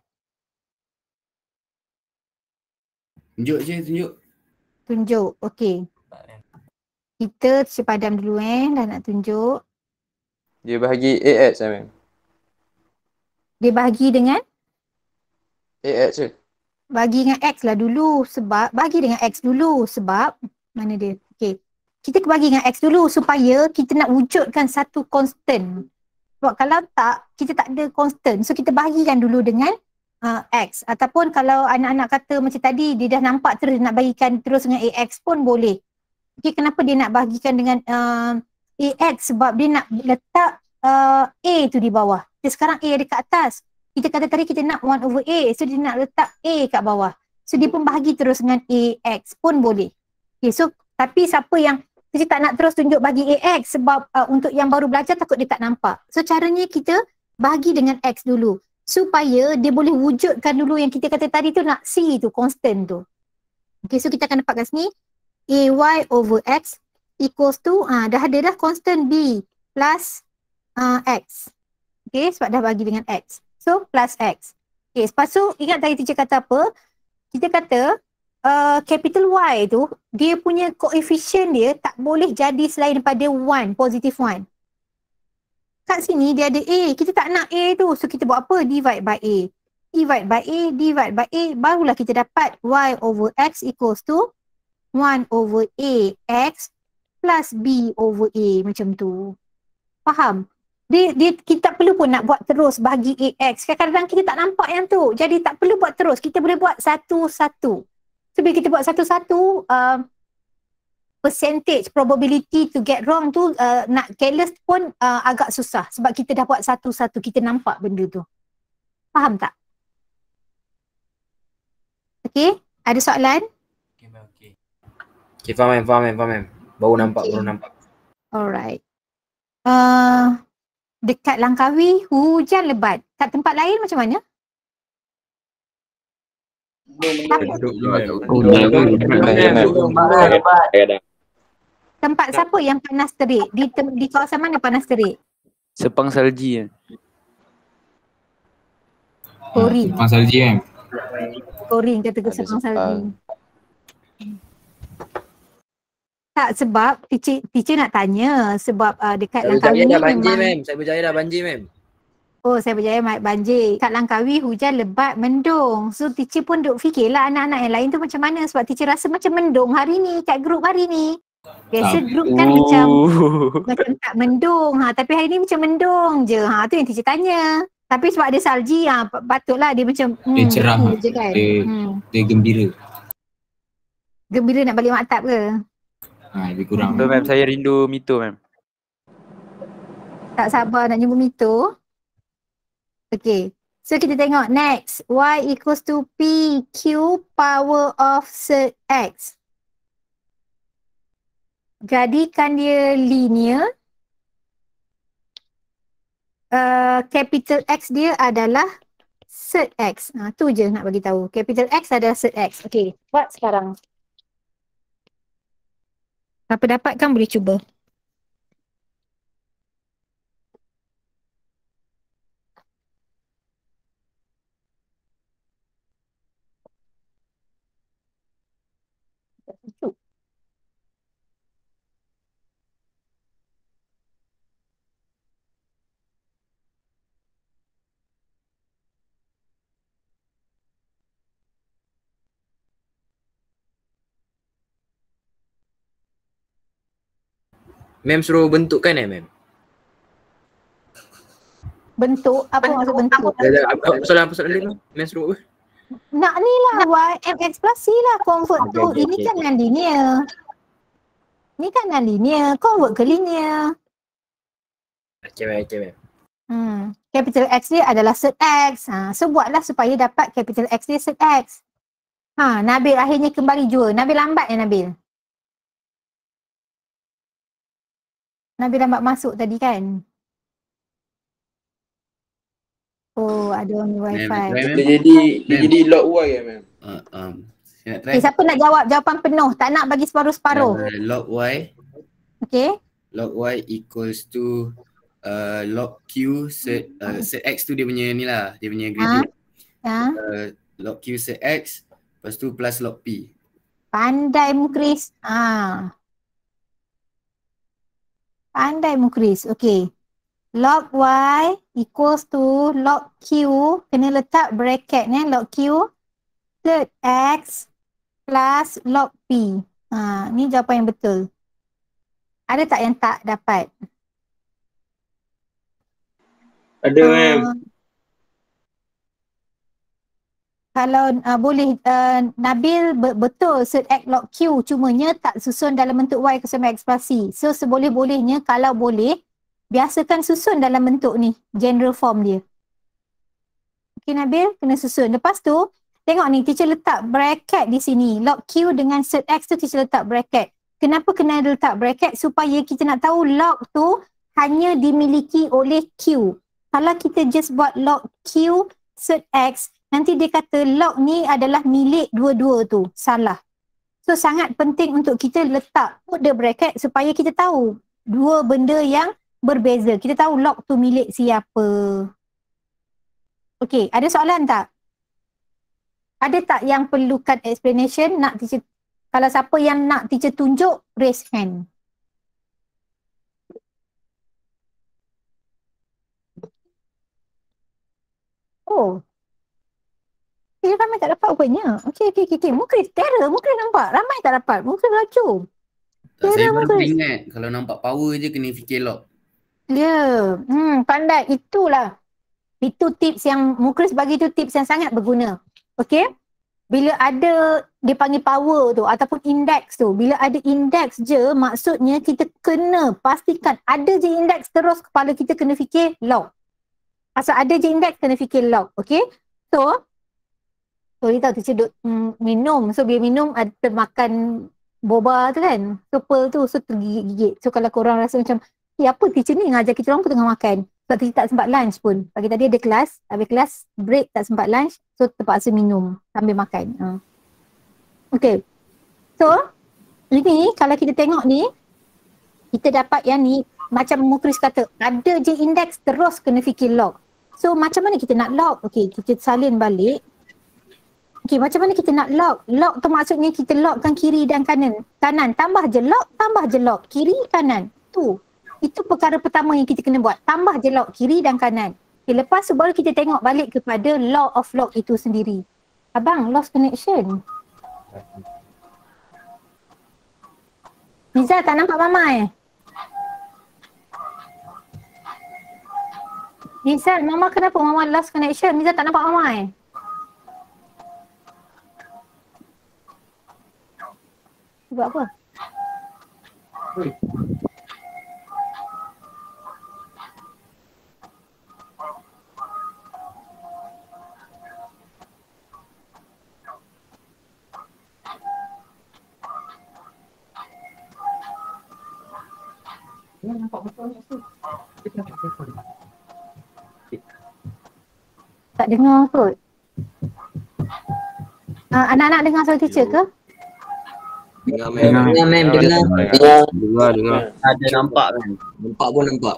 Tunjuk je, tunjuk. Tunjuk, okay. Kita sepadam dulu eh, dah nak tunjuk. Dia bahagi A X lah ma'am. Dia bahagi dengan, A X je. bagi dengan X lah dulu sebab, bagi dengan X dulu sebab, mana dia? Okay. Kita bagi dengan X dulu supaya kita nak wujudkan satu constant. Sebab kalau tak, kita tak ada constant. So kita bagikan dulu dengan uh, X. Ataupun kalau anak-anak kata macam tadi, dia dah nampak terus nak bagikan terus dengan A X pun boleh. Okay, kenapa dia nak bagikan dengan uh, A X? Sebab dia nak letak uh, A tu di bawah. Dia sekarang A ada kat atas. Kita kata tadi kita nak one over A. So dia nak letak A kat bawah. So dia pun bahagi terus dengan A X pun boleh. Okay, so tapi siapa yang kita tak nak terus tunjuk bagi A X sebab uh, untuk yang baru belajar takut dia tak nampak. So caranya kita bahagi dengan X dulu. Supaya dia boleh wujudkan dulu yang kita kata tadi tu nak C tu, constant tu. Okay, so kita akan dapat kat sini. A Y over X equals to, ah, dah ada dah constant B plus uh, X. Okay, sebab dah bagi dengan X. So, plus X. Okay, lepas tu ingat tadi teacher kata apa? Kita kata uh, capital Y tu, dia punya koefisien dia tak boleh jadi selain daripada one, positive one. Kat sini dia ada A, kita tak nak A tu. So, kita buat apa? Divide by A. Divide by A, divide by A, barulah kita dapat Y over X equals to one over A X plus B over A, macam tu. Faham? Dia, dia, kita tak perlu pun nak buat terus bagi A X. Kadang-kadang kita tak nampak yang tu. Jadi tak perlu buat terus. Kita boleh buat satu-satu. So bila kita buat satu-satu, uh, percentage probability to get wrong tu uh, nak careless pun uh, agak susah. Sebab kita dah buat satu-satu. Kita nampak benda tu. Faham tak? Okay? Ada soalan? Okay, okay. Okay, faham ma'am, faham ma'am, faham ma'am. Baru nampak, Okay. baru nampak. Alright. Uh, dekat Langkawi, hujan lebat. Kat tempat lain macam mana? Duduk je ma'am. Oh, ma'am. Tempat siapa yang panas terik? Di, tem- di kawasan mana panas terik? Sepang salji. Scoring. Sepang salji kan? Scoring kata Ada sepang sepang. salji. Tak, sebab teacher, teacher nak tanya sebab uh, dekat Langkawi Cyberjaya ni dah banjir, memang mem. Cyberjaya dah banjir, mem. oh saya berjaya naik banjir. Kat Langkawi hujan lebat mendung. So teacher pun duk fikirlah anak-anak yang lain tu macam mana sebab teacher rasa macam mendung hari ni kat grup hari ni. Biasa Tak. grup kan macam Oh. macam tak mendung. Ha, tapi hari ni macam mendung je. Ha, tu yang teacher tanya. Tapi sebab ada salji, ha, patutlah dia macam hmm, Dia cerah. betul je kan. Dia, Hmm. dia gembira. Gembira nak balik maktab ke? Ha, lebih kurang. So, ma'am, saya rindu Mito, ma'am. Tak sabar nak jumpa Mito. Okay. So kita tengok next. Y equals to P Q power of set X. Jadikan dia linear. Uh, capital X dia adalah set X. Ha, tu je nak bagi tahu. Capital X adalah set X. Okay. Buat sekarang. Siapa dapat kan boleh cuba. Mem suruh bentuk kan eh, mem? Bentuk, apa maksud bentuk? Dah, dah, apa soalan apa soalan dia tu? Mem suruh apa? Nak ni lah Y M X plus C lah convert Okay, tu. okay, Ini okay, kan okay. non-linear. Ni kan non-linear. Convert ke linear. Okay, mem, okay, mem. Hmm. Capital X dia adalah set X. Ha, so buatlah supaya dapat capital X dia set X. Ha, Nabil akhirnya kembali jua. Nabil lambat ya Nabil? Nabil lambat masuk tadi kan? Oh, ada orang Mem, wifi. try, mem. Dia jadi dia Mem. jadi log Y ya, mem. Uh, um, saya nak try. Okay, siapa nak jawab jawapan penuh? Tak nak bagi separuh-separuh. Uh, log Y, Okay. log Y equals to uh, log Q set uh, set X tu dia punya ni lah, dia punya gradient. Ha? Uh, log Q set X, lepas tu plus log P. Pandai mu Chris. Ah. Pandai mu Chris. Okay. Log Y equals to log Q. Kena letak bracket ni. Log Q. Third X plus log P. Ha, ni jawapan yang betul. Ada tak yang tak dapat? Ada, mem. Uh, kalau uh, boleh uh, Nabil be- betul set X log Q, cumanya tak susun dalam bentuk Y kosong X plus C. So seboleh-bolehnya kalau boleh biasakan susun dalam bentuk ni, general form dia. Okay Nabil, kena susun. Lepas tu tengok ni, teacher letak bracket di sini. Log Q dengan set X tu teacher letak bracket. Kenapa kena letak bracket? Supaya kita nak tahu log tu hanya dimiliki oleh Q. Kalau kita just buat log Q set X, nanti dia kata log ni adalah milik dua-dua tu. Salah. So sangat penting untuk kita letak put the bracket supaya kita tahu dua benda yang berbeza. Kita tahu log tu milik siapa. Okey, ada soalan tak? Ada tak yang perlukan explanation? Nak teacher, kalau siapa yang nak teacher tunjuk, raise hand. Oh. Eh, ramai tak dapat rupanya. Okey, okey, okey. Okay. Mukris, terror. Mukris nampak. Ramai tak dapat. Mukris laju. Tak, saya baru Mukris. ingat kalau nampak power je kena fikir log. Ya. Yeah. Hmm, pandai. Itulah. Itu tips yang Mukris bagi tu tips yang sangat berguna. Okey? Bila ada dia panggil power tu ataupun index tu. Bila ada index je, maksudnya kita kena pastikan ada je index, terus kepala kita kena fikir log. Asal ada je index kena fikir log. Okey? So, so dia tahu teacher duk mm, minum. So bila minum ada termakan boba tu kan. So pearl tu, so tergigit-gigit. So kalau korang rasa macam, eh apa teacher ni ngajar kita orang pun tengah makan. Sebab teacher tak sempat lunch pun. Pagi tadi ada kelas, habis kelas break tak sempat lunch. So terpaksa minum sambil makan. Uh. Okay. So, ini kalau kita tengok ni, kita dapat yang ni, macam Mukris kata, ada je index terus kena fikir log. So macam mana kita nak lock? Okay, kita salin balik. Okay, macam mana kita nak lock? Lock tu maksudnya kita lockkan kiri dan kanan. Kanan, tambah je lock, tambah je lock. Kiri, kanan. Tu. Itu perkara pertama yang kita kena buat. Tambah je lock, kiri dan kanan. Okay, lepas tu baru kita tengok balik kepada law of lock itu sendiri. Abang, lost connection. Nizal, tak nampak Mama eh? Nizal, Mama kenapa Mama lost connection? Nizal tak nampak Mama eh? Buat apa? Tak dengar kot. Uh, anak-anak dengar suara teacher ke? Dengar mem. Dengar mem, dengar. Dengar, dengar. Ada nampak kan? Nampak pun nampak.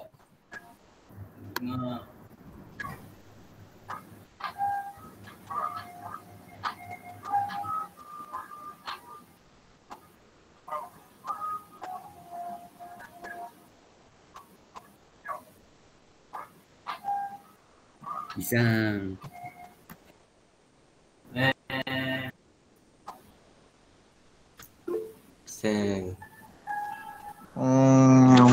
Pisang. Pisang. Hmm.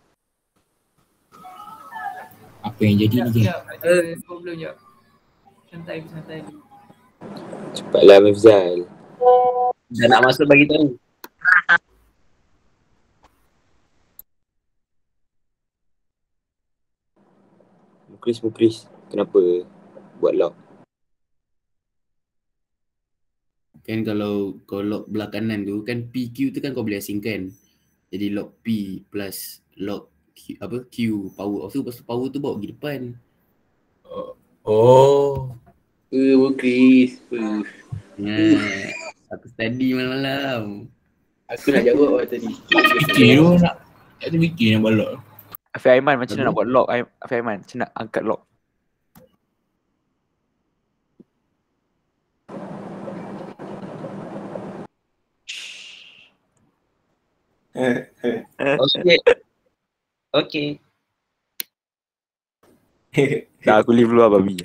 Apa yang jadi ni? Sekejap, ada problem je. Santai, santai. Cepatlah Mifzal. Dah nak masuk bagi tahu. Mukris, Mukris. Kenapa buat lock? Kan kalau kau lock belah kanan tu kan P Q tu kan kau boleh asingkan. Jadi lock P plus lock Q, apa Q power off tu, lepas tu power tu bawa pergi depan. Oh. Eh, Mukris. Uh. Ya. Aku study malam-malam. Aku nak jawab awal tadi. Fikir tu nak. Tak terfikir nak buat lock. Afiq Aiman macam mana nak buat lock? Ai- Afiq Aiman macam nak angkat lock? Okey. Okey. Dah aku leave luar babi.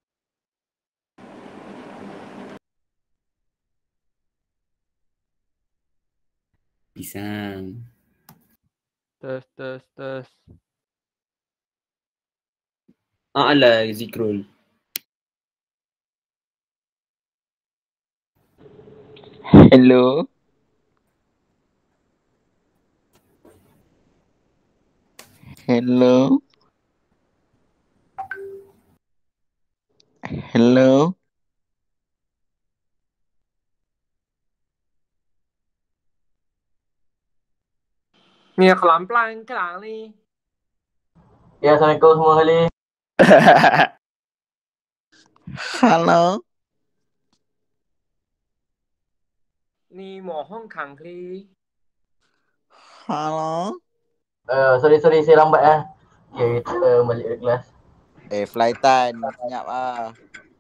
Pisang. Tes tes tes. Ah lah Zikrul. Hello. Hello. Hello. Ni kelam-pelan kelang ni. Ya, Assalamualaikum semua kali. Halo. Ni mohon kang kli. Halo. Uh, sorry sorry saya lambat eh. Okay, kita balik ke kelas. Eh, flightan. Senyap ah.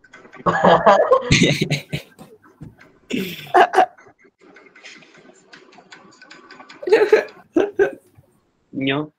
Nyo.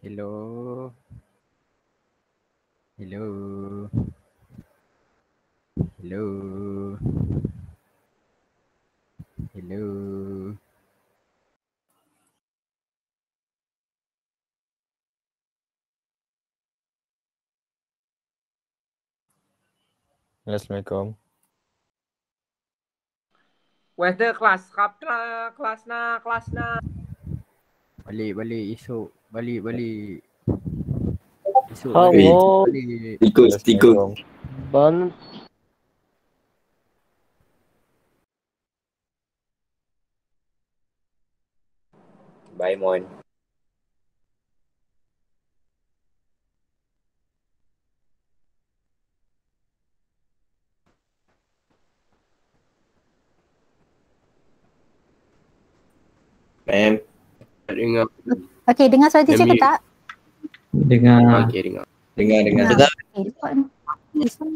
Hello. Hello. Hello. Hello. Assalamualaikum. Where's the class? Kap kelas na, kelas na. Balik, balik esok. Balik, balik. Esok Weh, balik. Hello. Balik. tikus, tikus. Ban Bye, Mon. Ma'am. Tak dengar. Okay, dengar suara teacher ke Mute. tak? Dengar. Okay, dengar. Dengar, dengar. Dengar. Okay, dapat ni. This one.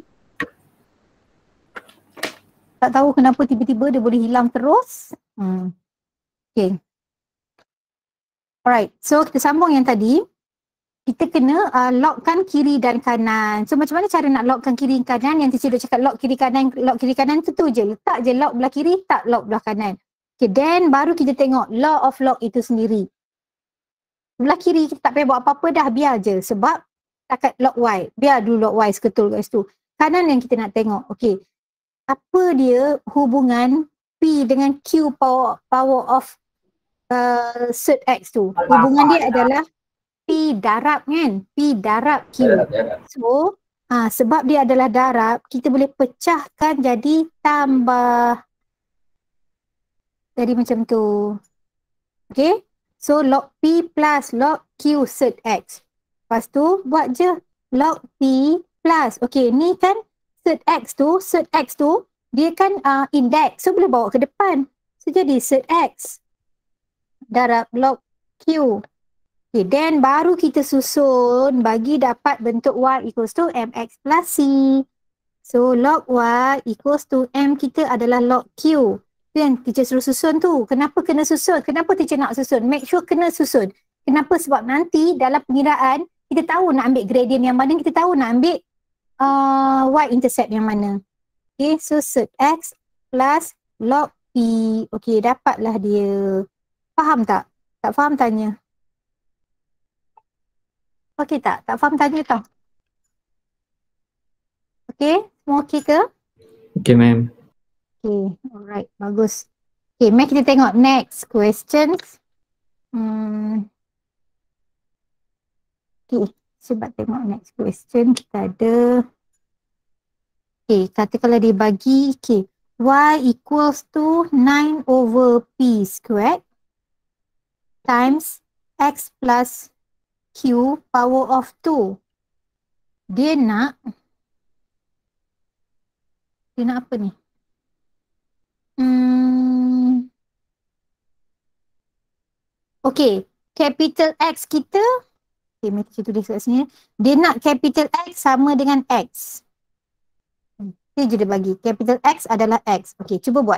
Tak tahu kenapa tiba-tiba dia boleh hilang terus. Hmm. Okay. Alright, so kita sambung yang tadi. Kita kena uh, lockkan kiri dan kanan. So macam mana cara nak lockkan kiri dan kanan? Yang teacher dah cakap lock kiri kanan, lock kiri kanan tu tu je. Letak je lock belah kiri, tak lock belah kanan. Okay, then baru kita tengok law of lock itu sendiri. Belah kiri kita tak payah buat apa-apa dah, biar je. Sebab takat lock Y. Biar dulu lock Y seketul kat situ. Kanan yang kita nak tengok. Okay. Apa dia hubungan P dengan Q power, power of uh, cert X tu? Hubungan dia adalah P darab kan? P darab Q. So, ha, sebab dia adalah darab, kita boleh pecahkan jadi tambah. Jadi macam tu. Okay? So, log P plus log Q cert X. Lepas tu, buat je log P plus. Okay, ni kan cert X tu, cert X tu, dia kan uh, index. So, boleh bawa ke depan. So, jadi cert X darab log Q. Okay, then baru kita susun bagi dapat bentuk Y equals to mx plus C. So, log Y equals to M kita adalah log Q. Tu yang teacher suruh susun tu. Kenapa kena susun? Kenapa teacher nak susun? Make sure kena susun. Kenapa? Sebab nanti dalam pengiraan, kita tahu nak ambil gradient yang mana, kita tahu nak ambil uh, Y-intercept yang mana. Okay, so cert X plus log P. Okay, dapatlah dia. Faham tak? Tak faham tanya. Okey tak? Tak faham tanya tau. Okey, semua okey ke? Okay, ma'am. Okey, alright, bagus. Okey, mari kita tengok next questions. Hmm. Okey, sebab tengok next question kita ada. Okey, kata kalau dia bagi, okey, Y equals to nine over P squared times X plus Q power of two. Dia nak dia nak apa ni? Hmm. Okay, capital X kita, okay, mari kita tulis kat sini. Dia nak capital X sama dengan X. Dia je dia bagi. Capital X adalah X. Okay, cuba buat.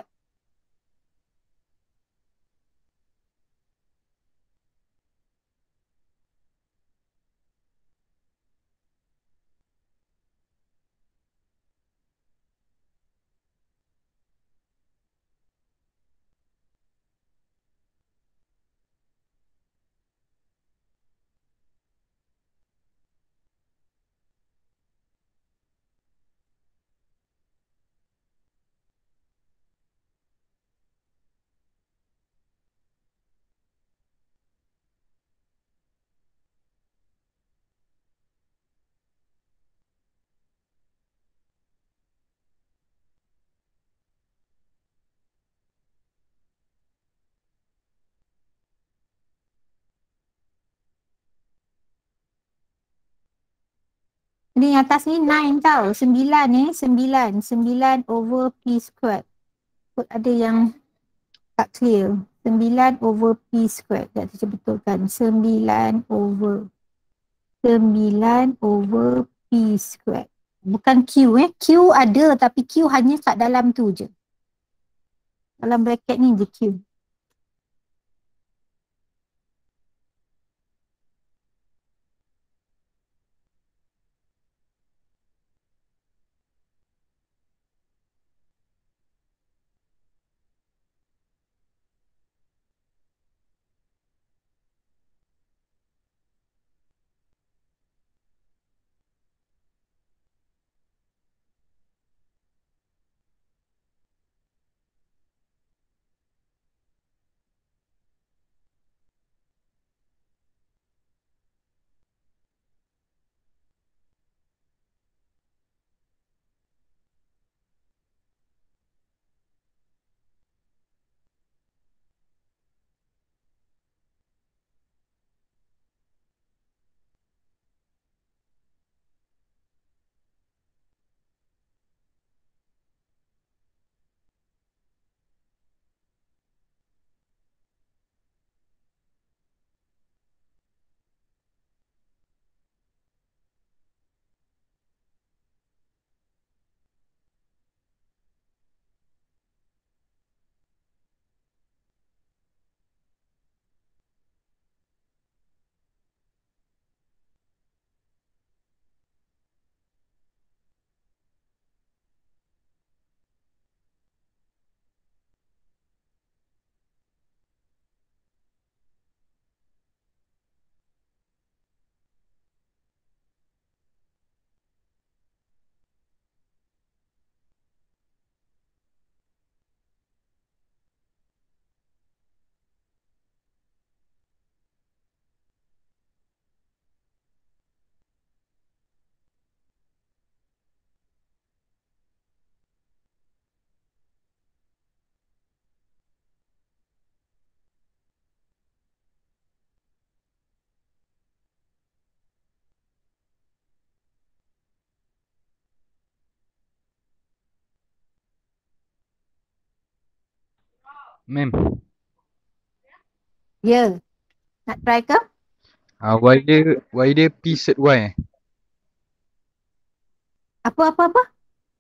Ni atas ni nine tau. sembilan ni. sembilan. sembilan over P squared. Ada yang tak clear. sembilan over P squared. Tak saya betulkan. sembilan over. sembilan over P squared. Bukan Q eh. Q ada tapi Q hanya kat dalam tu je. Dalam bracket ni je Q. Mem. Ya. Nak try ke? Ah, y dia y dia P set Y eh. Apa apa apa?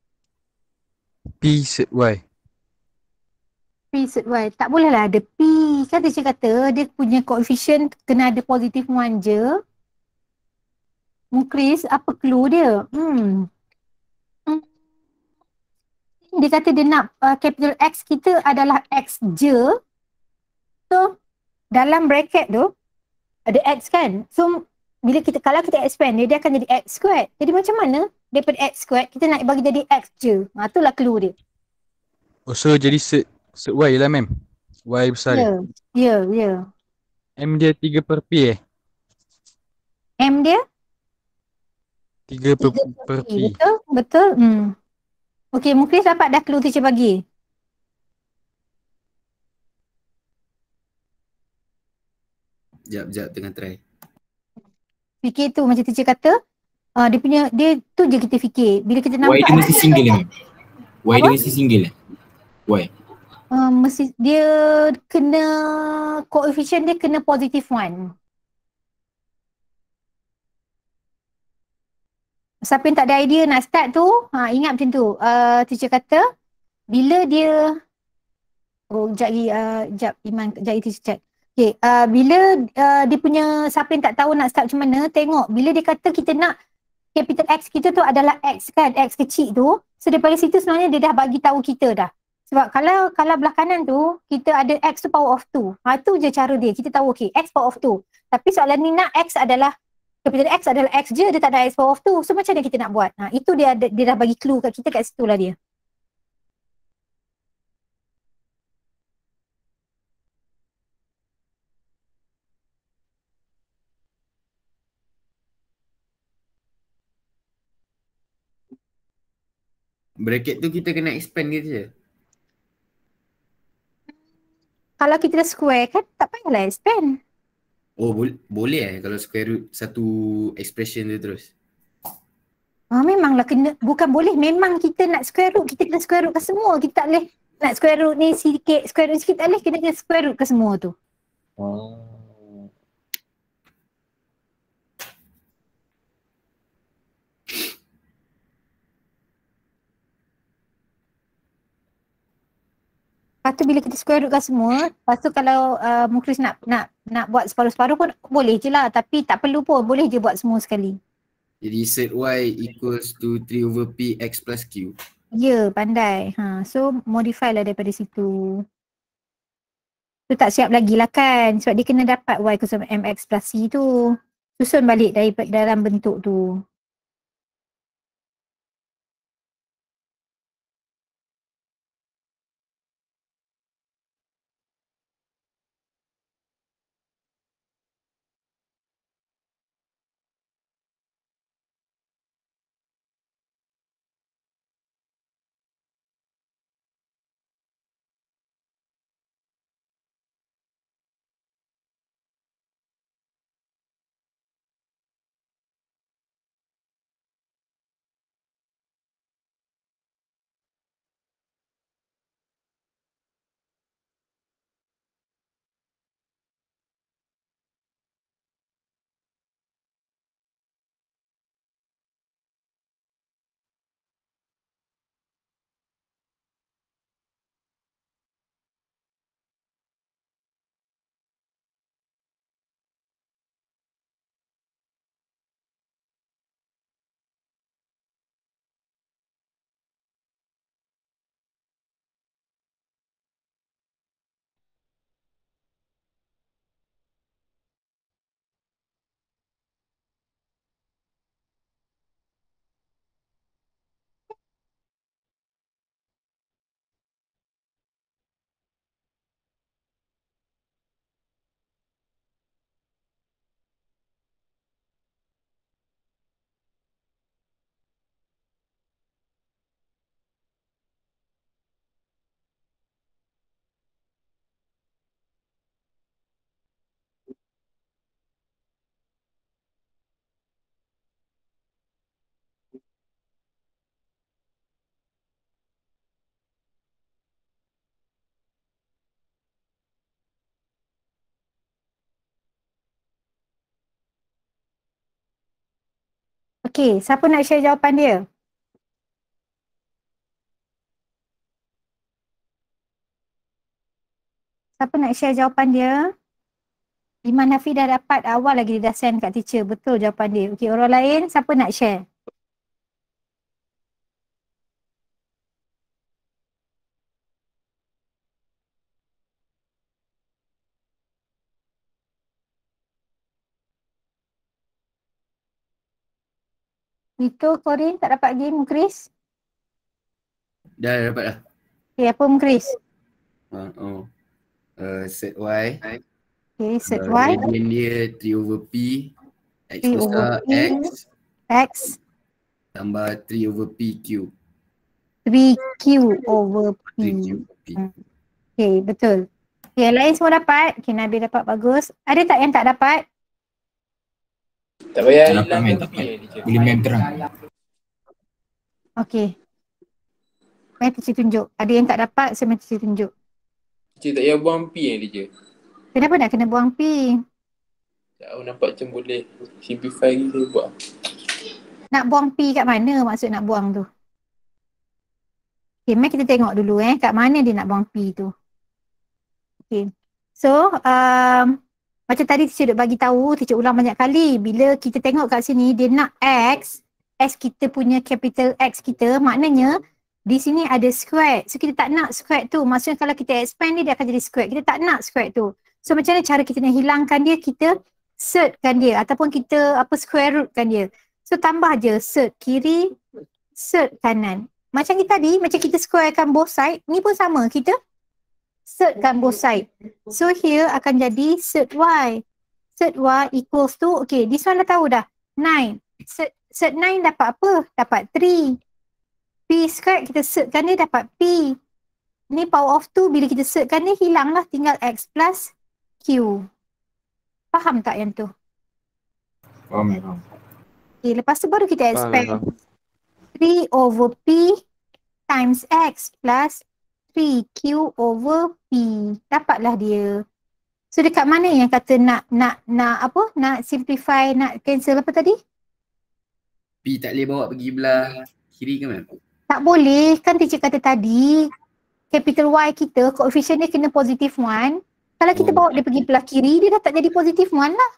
P set Y. P set Y. Tak boleh lah ada P. Kan teacher kata dia punya coefficient kena ada positif one je. Mukris, apa clue dia? Hmm. Hmm. Dia kata dia nak uh, capital X kita adalah X je. So, dalam bracket tu ada X kan? So, bila kita, kalau kita expand dia, dia akan jadi X squared. Jadi macam mana daripada X squared kita nak bagi jadi X je? Ha, itulah clue dia. Oh, so jadi set set Y lah mem. Y besar Ya, dia. ya, ya. M dia tiga per P eh. M dia? tiga per, tiga per P. P. Betul? Betul? Hmm. Okey, Mukris dapat dah clue teacher bagi. Jap, jap tengah try. Fikir tu macam teacher kata, uh, dia punya, dia tu je kita fikir. Bila kita nampak Y dia mesti single ni. Y dia mesti single eh. Y. Uh, mesti dia kena coefficient dia kena positive one. Siapa yang tak ada idea nak start tu, ha, ingat macam tu. Uh, teacher kata bila dia oh jap lagi uh, jap Iman jap lagi teacher check. Okay, uh, bila uh, dia punya siapa yang tak tahu nak start macam mana, tengok bila dia kata kita nak capital X kita tu adalah X kan, X kecil tu. So daripada situ sebenarnya dia dah bagi tahu kita dah. Sebab kalau kalau belah kanan tu kita ada X tu power of two. Ha tu je cara dia. Kita tahu okey X power of two. Tapi soalan ni nak X adalah capital X adalah X je, dia tak ada X power of two. So macam mana kita nak buat? Ha itu dia ada, dia dah bagi clue kat kita kat situ lah dia. Bracket tu kita kena expand gitu je. Kalau kita dah square kan tak payahlah expand. Oh bo- boleh eh kalau square root satu expression tu terus. Ah, memanglah kena, bukan boleh, memang kita nak square root, kita kena square root ke semua. Kita tak boleh nak square root ni sikit, square root sikit tak boleh, kita kena square root ke semua tu. Oh. Lepas tu bila kita square root ke semua, lepas tu kalau uh, Mukris nak nak nak buat separuh-separuh pun boleh je lah, tapi tak perlu pun, boleh je buat semua sekali. Jadi set Y equals to three over P X plus Q. Ya, pandai. Ha, so modify lah daripada situ. Tu tak siap lagi lah kan, sebab dia kena dapat Y equals to mx plus c tu. Susun balik dari dalam bentuk tu. Okay, siapa nak share jawapan dia? Siapa nak share jawapan dia? Iman Hafiz dah dapat awal lagi dia dah send kat teacher. Betul jawapan dia. Okay, orang lain siapa nak share? Itu Corin tak dapat lagi, Mukris? Dah dah dapat dah. Okay, apa Mukris? Uh, oh. Uh, set Y. Okay, set Uh, Y. Gradient dia three over P. X three over besar P. X. X. Tambah three over P Q. three Q over P. three Q P. Hmm. Okay, betul. Okay, yang lain semua dapat. Okay, Nabil dapat, bagus. Ada tak yang tak dapat? Tak payah Tak dapat, mem, tak dapat. Boleh mem terang. Okay. Mari teacher tunjuk. Ada yang tak dapat, saya mari teacher tunjuk. Teacher tak payah buang P yang teacher. Kenapa nak kena buang P? Tak tahu nampak macam boleh simplify gitu buat. Nak buang P kat mana maksud nak buang tu? Okay, mari kita tengok dulu eh. Kat mana dia nak buang P tu. Okay. So, um, macam tadi teacher duk bagi tahu, teacher ulang banyak kali. Bila kita tengok kat sini, dia nak X. X kita punya capital X kita. Maknanya, di sini ada square. So, kita tak nak square tu. Maksudnya kalau kita expand dia, dia akan jadi square. Kita tak nak square tu. So, macam mana cara kita nak hilangkan dia? Kita surtkan dia. Ataupun kita apa square rootkan dia. So, tambah je surt kiri, surt kanan. Macam kita tadi, macam kita squarekan both side. Ni pun sama. Kita surtkan both side. So, here akan jadi surt Y. Surt Y equals to, okay, this one dah tahu dah. nine. Surt, surt nine dapat apa? Dapat three. P squared kita surtkan dia dapat P. Ni power of two bila kita surtkan dia hilang lah. Tinggal X plus Q. Faham tak yang tu? Faham, faham. Okay, lepas tu baru kita expand. three over P times X plus three Q over P. Dapatlah dia. So dekat mana yang kata nak nak nak apa? Nak simplify, nak cancel apa tadi? P tak boleh bawa pergi belah kiri ke ma'am? Tak boleh. Kan teacher kata tadi, capital Y kita, coefficient dia kena positive one. Kalau kita Oh. bawa dia pergi belah kiri, dia dah tak jadi positive one lah.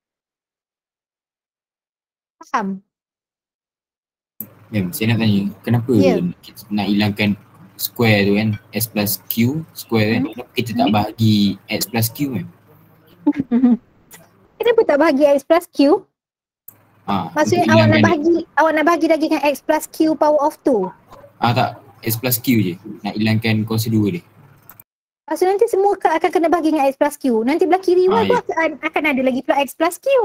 Faham? Mem, saya nak tanya, kenapa Ya. kita nak hilangkan square tu kan, S plus Q square kan, kenapa kita tak bahagi X plus Q kan? Kenapa tak bahagi X plus Q? Ah, Maksudnya untuk awak nak hilangkan- bahagi, awak nak bahagi lagi dengan X plus Q power of two. Ah tak, S plus Q je, nak hilangkan kuasa dua dia. Maksud nanti semua akan akan kena bahagi dengan X plus Q. Nanti belah kiri Ah, Y tu ya. akan, akan ada lagi pula X plus Q.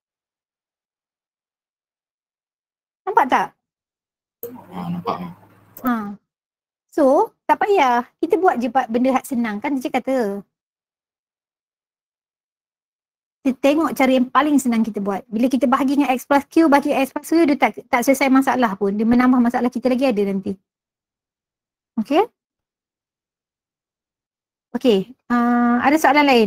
Nampak tak? Ah, nampak kan? Ha. So, tak payah. Kita buat je buat benda hak senang kan dia kata. Kita tengok cara yang paling senang kita buat. Bila kita bahagi dengan X plus Q, bahagi X plus Q, dia tak, tak selesai masalah pun. Dia menambah masalah kita lagi ada nanti. Okay? Okay. Uh, ada soalan lain?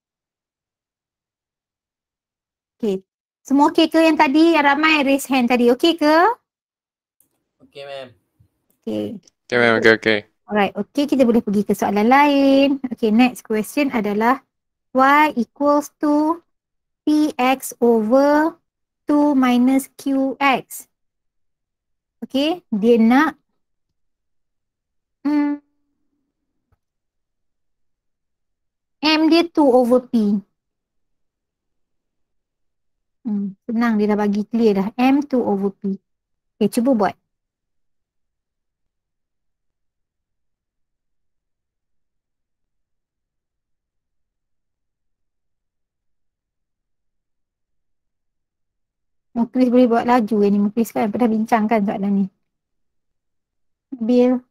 Okay. Semua okay ke yang tadi? Yang ramai raise hand tadi. Okay ke? Okay ma'am. Okay. Okay, ma'am. Okay, okay. Alright. Okay, kita boleh pergi ke soalan lain. Okay, next question adalah Y equals to Px over two minus Qx. Okay, dia nak hmm, M dia two over P. Hmm, senang dia dah bagi clear dah. M two over P. Okay, cuba buat. Muklis boleh buat laju ni. Muklis kan pernah bincangkan soalan ni. Bill.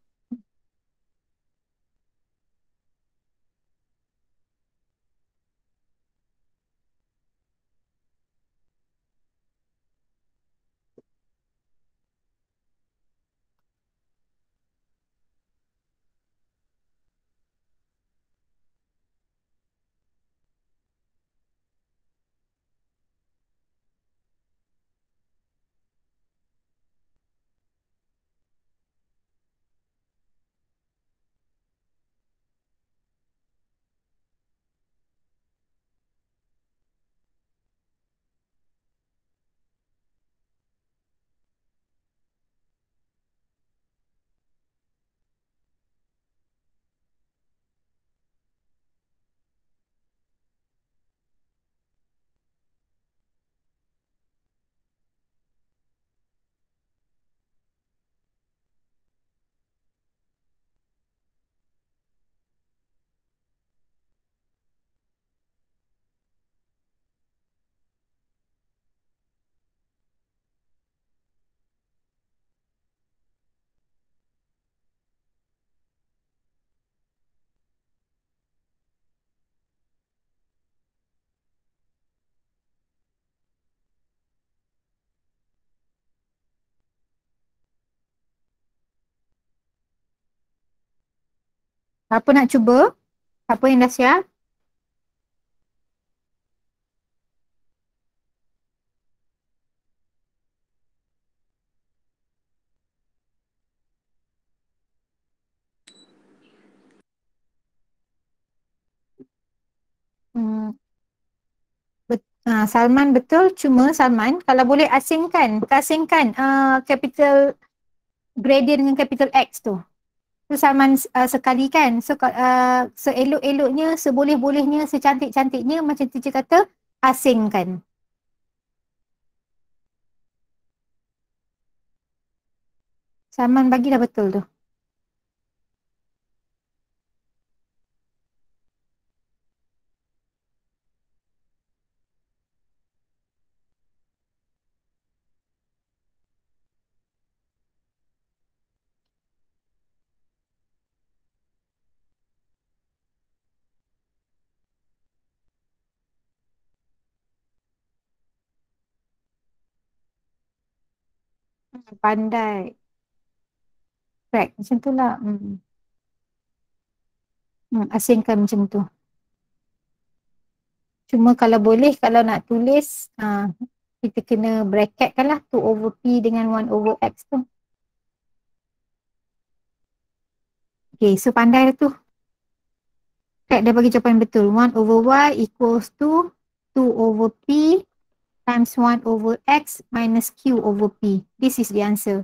Siapa nak cuba? Siapa yang dah siap? Hmm. Bet- ah, Salman betul, cuma Salman kalau boleh asingkan, asingkan uh, capital gradient dengan capital X tu. Tu Salman uh, sekali kan. So uh, seelok-eloknya, seboleh-bolehnya, secantik-cantiknya macam teacher kata, asingkan. Salman bagi dah betul tu. Pandai. Correct. Macam tu lah. Hmm. Hmm, asingkan macam tu. Cuma kalau boleh, kalau nak tulis, uh, kita kena bracket kan lah two over P dengan one over X tu. Okay, so pandai dah tu. Correct, dia bagi jawapan betul. one over Y equals to two over P times one over X minus Q over P. This is the answer.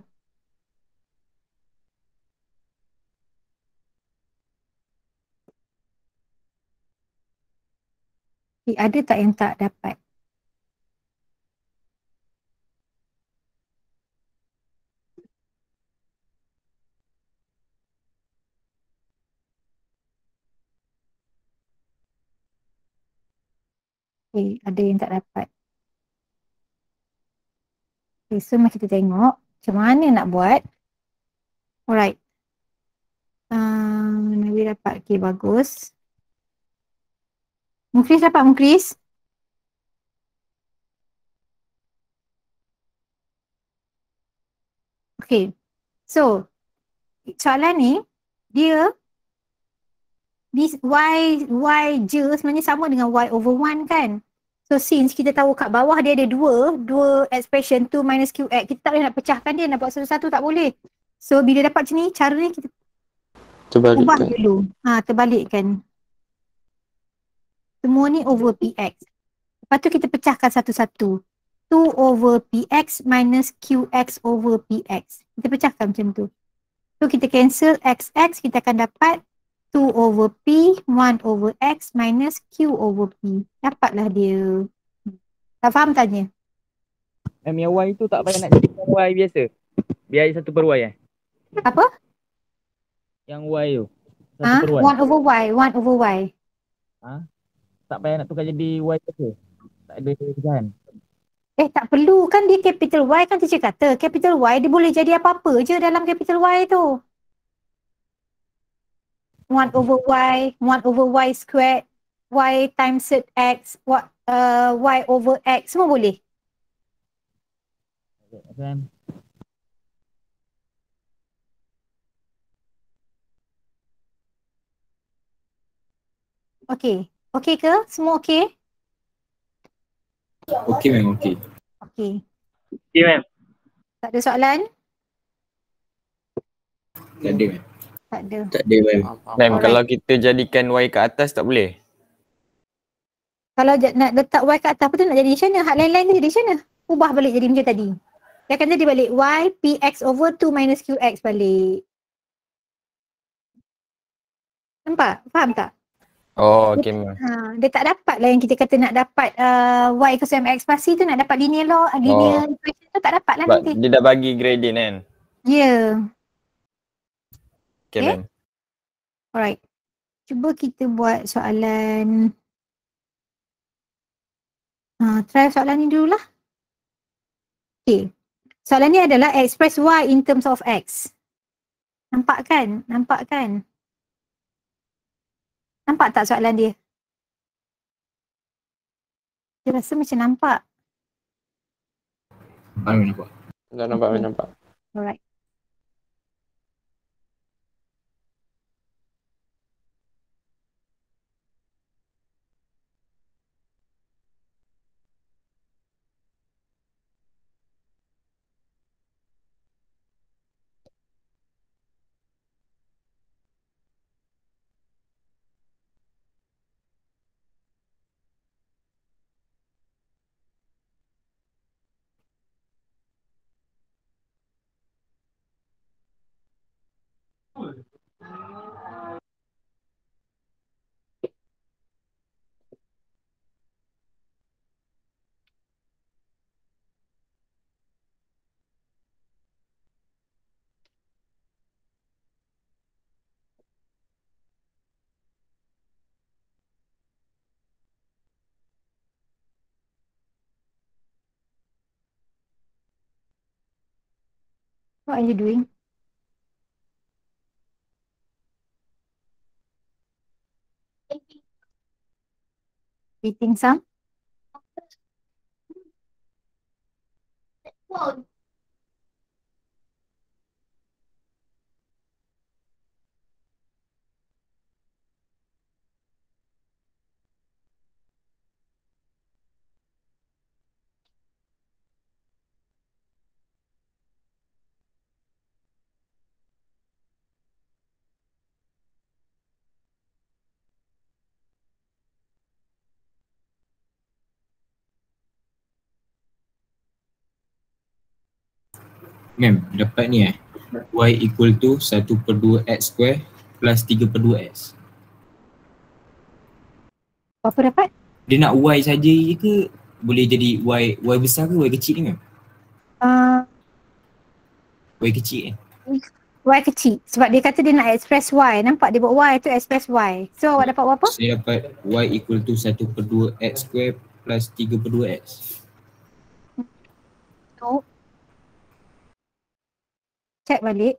Okay, ada tak yang tak dapat? Okay, ada yang tak dapat. Okay, so mari kita tengok macam mana nak buat. Alright. Uh, Nabi dapat. Okay, bagus. Mukris dapat, Mukris? Okay. So, soalan ni, dia this Y, Y je sebenarnya sama dengan Y over one kan? So, since kita tahu kat bawah dia ada dua, dua expression two minus Q X, kita tak boleh nak pecahkan dia, nak buat satu-satu tak boleh. So, bila dapat macam ni, cara ni kita ubah dulu. Ha, terbalikkan. Semua ni over P X. Lepas tu kita pecahkan satu-satu. two over P X minus Q X over P X. Kita pecahkan macam tu. So kita cancel X X, kita akan dapat two over P, one over X minus Q over P. Dapatlah dia. Tak faham tanya? M yang Y tu tak payah nak jadikan Y biasa. Biar satu per Y eh. Apa? Yang Y tu. Satu Ha? per Y. one over Y, one over Y. Ha? Tak payah nak tukar jadi Y biasa. Tak ada pecahan. Eh tak perlu kan, dia capital Y kan teacher kata. Capital Y dia boleh jadi apa-apa je dalam capital Y tu. one over Y, one over Y squared, Y times X, what, uh, Y over X, semua boleh. Kan? Okey. Okey ke? Semua okey? Okey ma'am, okey. Okey. Okey ma'am. Tak ada soalan? Tak ada ma'am. Tak ada. Tak ada ma'am. Ma'am, kalau kita jadikan Y kat atas tak boleh? Kalau j- nak letak Y kat atas, apa tu nak jadi macam mana? Hak lain-lain tu jadi macam mana? Ubah balik jadi macam tadi. Dia akan jadi balik Y P X over two minus Q X balik. Nampak? Faham tak? Oh, okey ma'am. Ha, dia tak dapat lah yang kita kata nak dapat uh, Y equals M X plus C tu, nak dapat linear law, linear Oh. equation tu tak dapat lah Sebab nanti. dia dah bagi gradient kan? Ya. Yeah. Okay, Okay. ma'am. Alright. Cuba kita buat soalan. Uh, try soalan ni dulu lah. Okay. Soalan ni adalah express Y in terms of X. Nampak kan? Nampak kan? Nampak tak soalan dia? Dia rasa macam nampak. Ma'am nampak. Dah nampak, okay. nampak. Alright. What are you doing? Eating some? Mem, dapat ni eh. Y equal to satu per dua X square plus tiga per dua X. Apa dapat? Dia nak Y saja ke boleh jadi Y Y besar ke Y kecil ni Mem? Uh, Y kecil eh? Y kecil. Sebab dia kata dia nak express Y. Nampak dia buat Y tu express Y. So awak dapat apa? Saya dapat Y equal to satu per dua X square plus tiga per dua X. No. Check balik.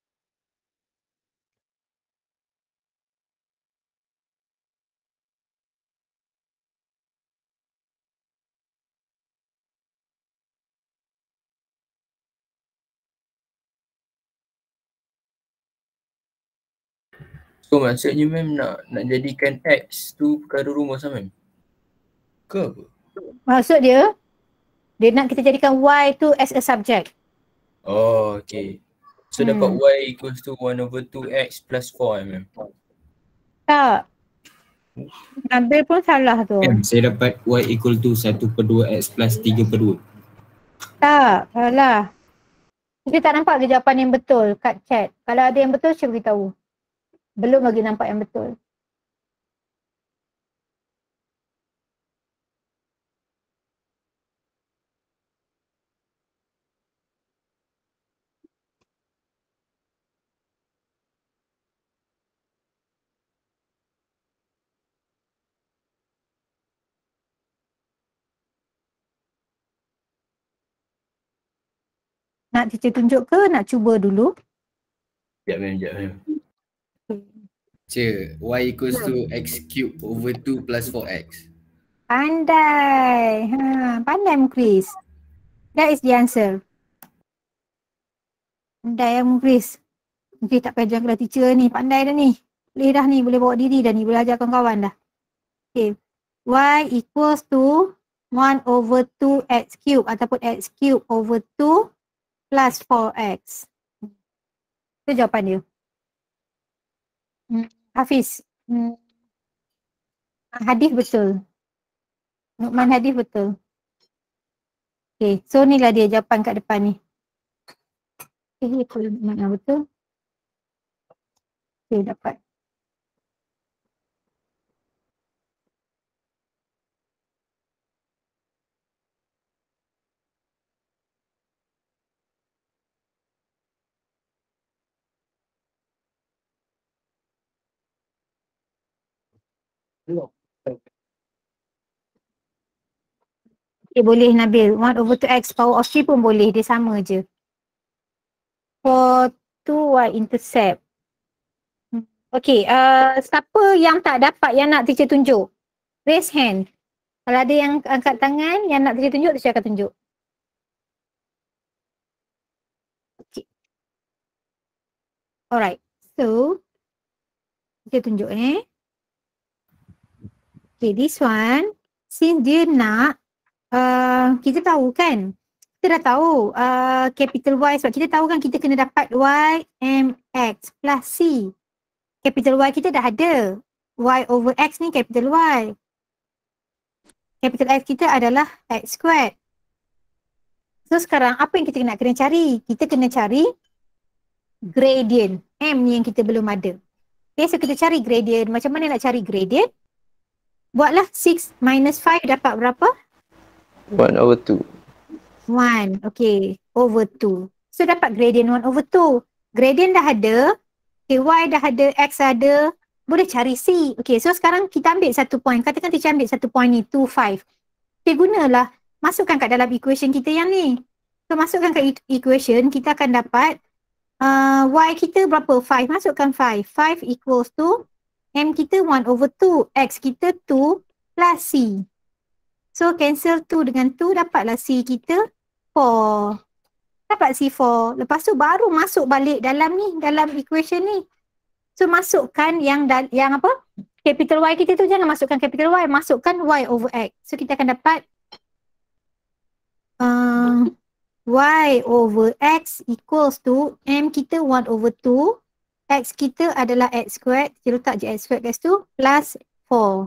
So maksudnya mem nak nak jadikan X tu perkara rumus lah mem? Ke apa? Maksud dia, dia nak kita jadikan Y tu as a subject. Oh okay. So Hmm. dapat Y equals to one over two X plus four eh mem? Tak. Ambil pun salah tu. Mem, saya dapat Y equal to satu per dua X plus tiga per dua. Tak, salah. Kita tak nampak ke jawapan yang betul kat chat. Kalau ada yang betul, saya beritahu. Belum lagi nampak yang betul. Nak teacher tunjuk ke nak cuba dulu? Sekejap mem, sekejap mem. Cik, Y equals to X cube over two plus four X. Pandai. Ha, pandai Mukris. That is the answer. Pandai ya Mukris. Mukris tak payah jaga teacher ni. Pandai dah ni. Boleh dah ni. Boleh bawa diri dah ni. Boleh ajar kawan-kawan dah. Okay. Y equals to one over two X cube ataupun X cube over two plus four X. Itu jawapan dia. Hmm. Hafiz. Hmm. Hadis betul. Nukman hadis betul. Okay, so inilah dia jawapan kat depan ni. Okay, kalau Nukman betul. Okay, dapat. Okay, boleh Nabil. one over two X power of three pun boleh. Dia sama je. For two Y intercept. Okay, uh, siapa yang tak dapat yang nak teacher tunjuk? Raise hand. Kalau ada yang angkat tangan yang nak teacher tunjuk, teacher akan tunjuk. Okay. Alright. So, teacher tunjuk eh. Okay, this one. Since dia nak Uh, kita tahu kan, kita dah tahu uh, capital Y sebab kita tahu kan kita kena dapat Y M X plus C. Capital Y kita dah ada. Y over X ni capital Y. Capital X kita adalah X squared. So sekarang apa yang kita nak kena cari? Kita kena cari gradient. M ni yang kita belum ada. Okay, so kita cari gradient. Macam mana nak cari gradient? Buatlah six minus five dapat berapa? one over two. one, okay, over two. So dapat gradient one over two. Gradient dah ada, okay, Y dah ada, X ada, boleh cari C. Okay, so sekarang kita ambil satu point. Katakan teacher ambil satu point ni, two, five. Okay, gunalah, masukkan kat dalam equation kita yang ni. So masukkan kat equation, kita akan dapat uh, Y kita berapa? five. Masukkan five. five equals to M kita one over two. X kita two plus C. So cancel two dengan two, dapatlah C kita four. Dapat C four. Lepas tu baru masuk balik dalam ni, dalam equation ni. So masukkan yang yang apa? Capital Y kita tu jangan masukkan capital Y, masukkan Y over X. So kita akan dapat uh, Y over X equals to M kita one over two. X kita adalah X squared. Kita letak je X squared kat situ. Plus four.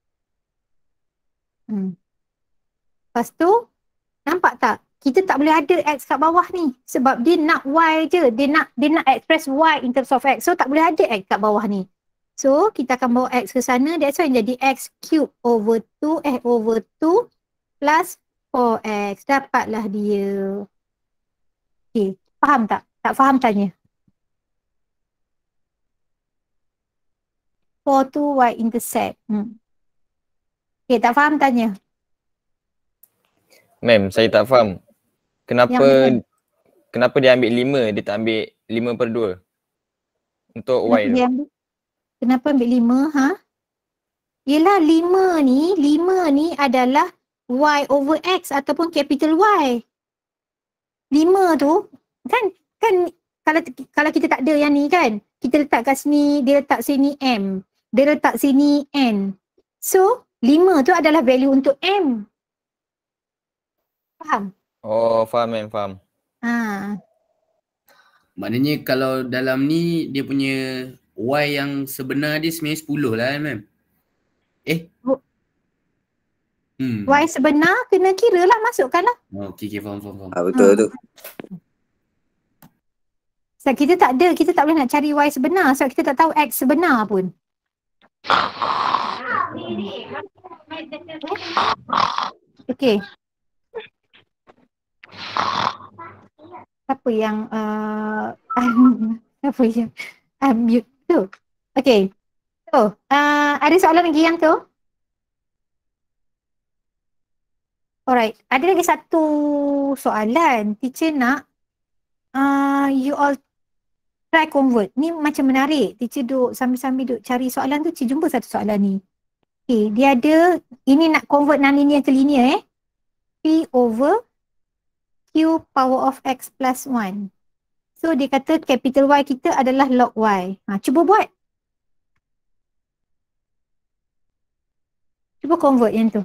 Hmm. Lepas tu, nampak tak? Kita tak boleh ada X kat bawah ni. Sebab dia nak Y je. Dia nak dia nak express Y in terms of X. So tak boleh ada X kat bawah ni. So kita akan bawa X ke sana. That's why jadi X cube over two eh over two plus four X. Dapatlah dia. Okay. Faham tak? Tak faham tanya. four two Y intercept. Hmm. Okay, tak faham tanya. Ma'am, saya tak faham. Kenapa Yang kenapa dia ambil lima, dia tak ambil lima per dua untuk kenapa Y tu? dia ambil, kenapa ambil lima? Ha? Yelah lima ni, lima ni adalah Y over X ataupun capital Y. lima tu kan kan kalau kalau kita tak ada yang ni kan, kita letak kat sini, dia letak sini M, dia letak sini N. So lima tu adalah value untuk M. Faham? Oh, faham ma'am, faham. Ha. Maknanya kalau dalam ni dia punya Y yang sebenar dia sebenarnya sepuluh lah kan ma'am? Eh? Hmm. Y sebenar kena kira lah, masukkan lah. Oh, okay, okay, faham, faham, faham. Ah, betul Ha. tu. Sebab kita tak ada, kita tak boleh nak cari Y sebenar sebab kita tak tahu X sebenar pun. Okay. Siapa yang uh, apa yang unmute tu? Okay. So, uh, ada soalan lagi yang tu? Alright. Ada lagi satu soalan. Teacher nak uh, you all try convert. Ni macam menarik. Teacher duk sambil-sambil duk cari soalan tu, teacher jumpa satu soalan ni. Okay, dia ada, ini nak convert non-linear ke linear eh. P over Q power of X plus one. So dia kata capital Y kita adalah log Y. Ha, cuba buat. Cuba convert yang tu.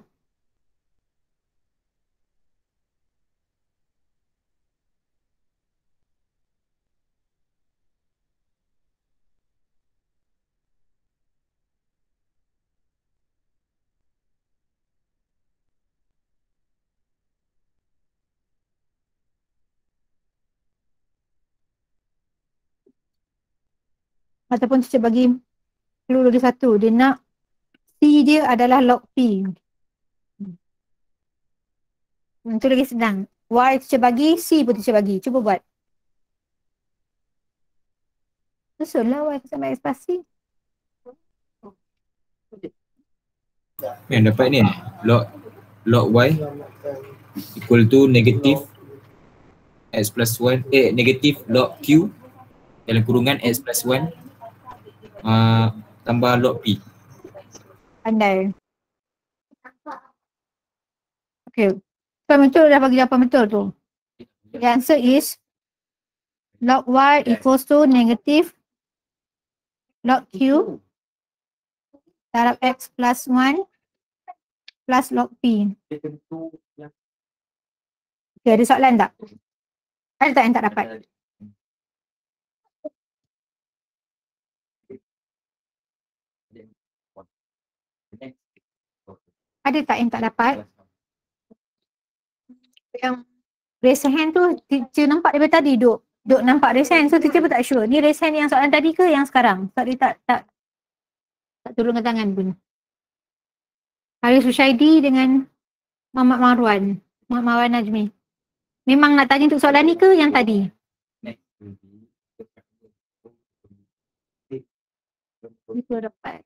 Ataupun teacher bagi clue lagi satu. Dia nak C dia adalah log P. Hmm, itu lagi senang. Y teacher bagi, C pun teacher bagi. Cuba buat. Susun lah Y sama X plus C. Yang dapat ni log log Y equal to negative X plus one eh negative log Q dalam kurungan X plus one uh, tambah log P. Pandai. Okay. So betul dah bagi jawapan betul tu. The answer is log Y equals to negative log Q darab X plus one plus log P. Okay, ada soalan tak? Ada tak yang tak dapat? Ada tak yang tak dapat? Yang raise hand tu teacher nampak daripada tadi duk duk nampak raise hand, so teacher pun tak sure. Ni raise hand yang soalan tadi ke yang sekarang? Sebab dia tak tak tak turunkan tangan pun. Haris Hushaidi dengan Muhammad Marwan. Muhammad Marwan Najmi. Memang nak tanya untuk soalan ni ke yang tadi? Itu dapat.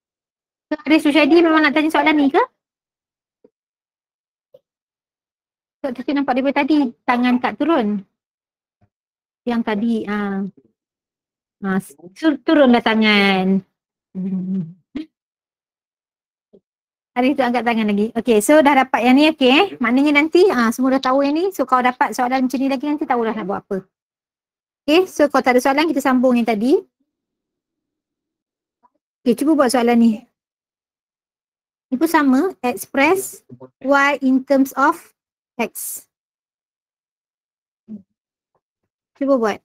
So, Haris Hushaidi memang nak tanya soalan ni ke? So, kita nampak daripada tadi, tangan kat turun. Yang tadi, ah. Ah, sur- turunlah tangan. Hmm. Hari tu angkat tangan lagi. Okay, so dah dapat yang ni, okay. Maknanya nanti, ah, semua dah tahu yang ni. So, kau dapat soalan macam ni lagi, nanti tahulah nak buat apa. Okay, so kalau tak ada soalan, kita sambung yang tadi. Okay, cuba buat soalan ni. Ini pun sama, express y in terms of x. Cuba buat.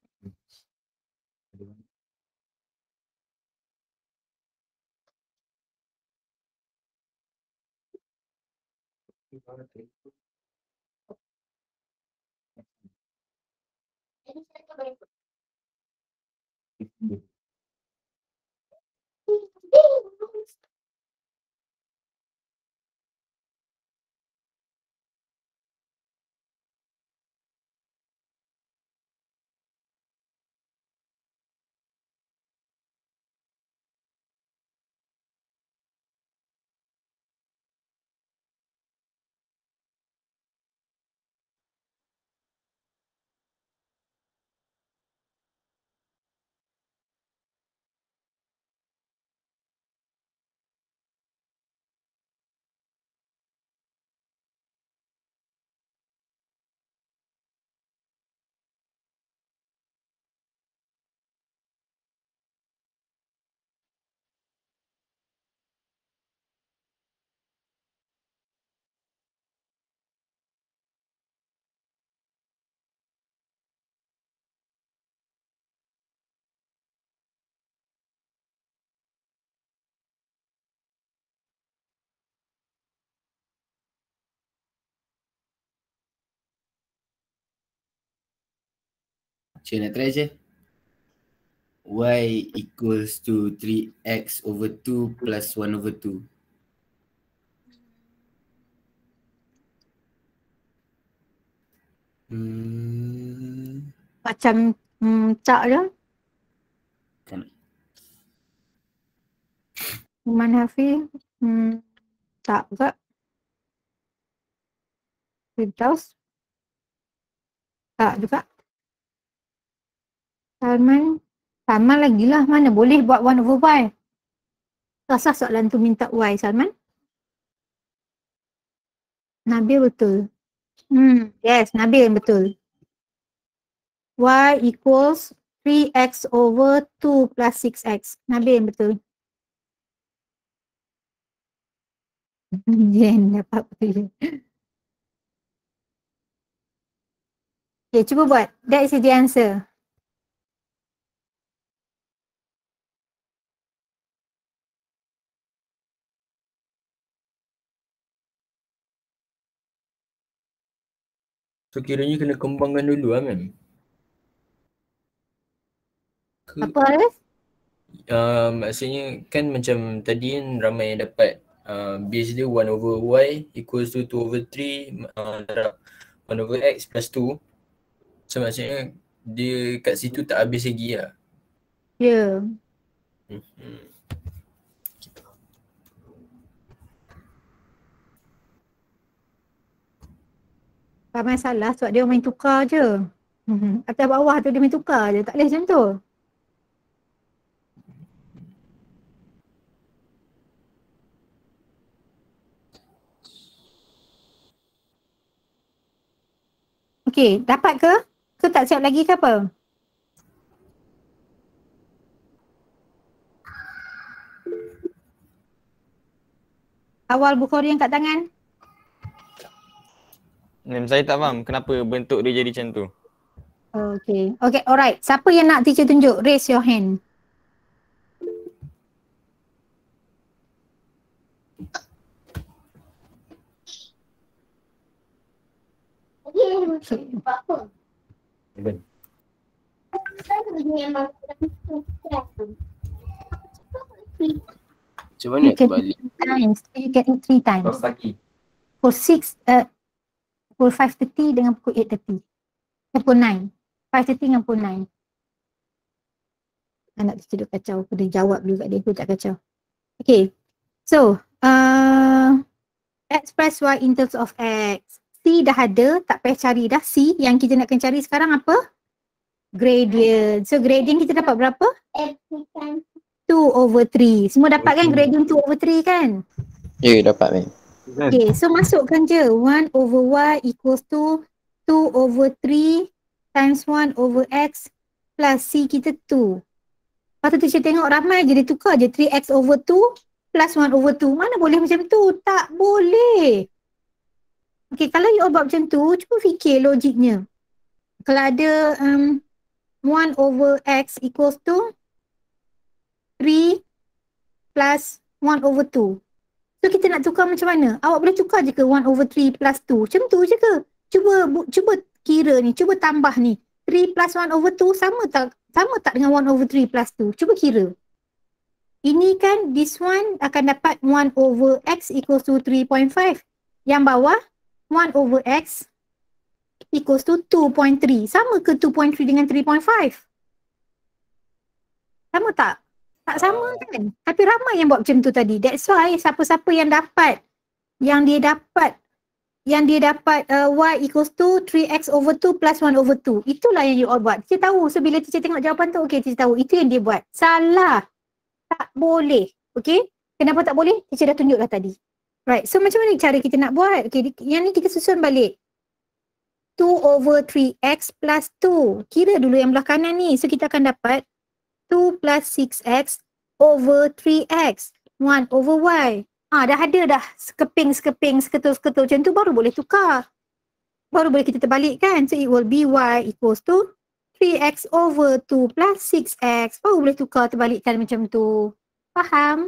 Cik nak try je. Y equals to three x over two plus one over two. Hmm. Macam hmm, tak je. Kan. Iman Hafiz. Hmm, tak juga. Firdaus. Tak juga. Salman. Salman lagi lah. Mana boleh buat one over y. Rasa soalan tu minta y, Salman. Nabil betul. Hmm, yes, Nabil betul. Y equals three x over two plus six x. Nabil betul. Jen dapat betul. Okay, cuba buat. That is the answer. So kiranya kena kembangkan dulu lah kan? Ke, Apa Arif? uh, maksudnya kan macam tadi kan ramai yang dapat uh, base dia one over y equals to two over three uh, one over x plus two. So maksudnya dia kat situ tak habis lagi lah. Ya. Yeah. Hmm. Tak masalah sebab dia main tukar je. Hmm. Atas bawah tu dia main tukar je. Tak boleh macam tu. Okey, dapat ke? Ke tak siap lagi ke apa? Awal Bukhari yang kat tangan. Nem, saya tak faham kenapa bentuk dia jadi macam tu. Okay. Okay, alright. Siapa yang nak teacher tunjuk? Raise your hand. Okay. Macam mana You tu can balik? eat times. You can eat three times. Kau lagi. Pukul six, uh, pukul five thirty dengan pukul eight thirty. Eh, pukul nine. five thirty dengan pukul nine. Anak tu duduk kacau. Aku dah jawab dulu kat dia. Aku tak kacau. Okay. So, uh, express y in terms of x. C dah ada, tak payah cari dah. C yang kita nak kena cari sekarang apa? Gradient. So gradient kita dapat berapa? two over three. Semua dapat kan gradient two over three kan? Ya, dapat mem. Okay, so masukkan je one over y equals to two over three times one over x plus c kita two. Lepas tu teacher tengok ramai je dia tukar je three x over two plus one over two. Mana boleh macam tu? Tak boleh. Okay, kalau you all buat macam tu, cuba fikir logiknya. Kalau ada um, one over x equals to three plus one over two. So kita nak tukar macam mana? Awak boleh tukar je ke one over three plus two? Macam tu je ke? Cuba bu, cuba kira ni, cuba tambah ni. three plus one over two sama tak? Sama tak dengan one over three plus two? Cuba kira. Ini kan this one akan dapat one over x equals to three point five. Yang bawah one over x equals to two point three. Sama ke two point three dengan three point five? Sama tak? Tak sama kan? Tapi ramai yang buat macam tu tadi. That's why siapa-siapa yang dapat, yang dia dapat, yang dia dapat uh, y equals to three x over two plus one over two. Itulah yang you all buat. Teacher tahu. So bila teacher tengok jawapan tu, okay, teacher tahu. Itu yang dia buat. Salah. Tak boleh. Okay? Kenapa tak boleh? Teacher dah tunjuk dah tadi. Right. So macam mana cara kita nak buat? Okay, yang ni kita susun balik. two over three x plus two. Kira dulu yang belah kanan ni. So kita akan dapat two plus six x over three x. one over y. Ah, dah ada dah sekeping-sekeping, seketul-seketul macam tu baru boleh tukar. Baru boleh kita terbalikkan. So it will be y equals to three x over two plus six x. Baru boleh tukar terbalikkan macam tu. Faham?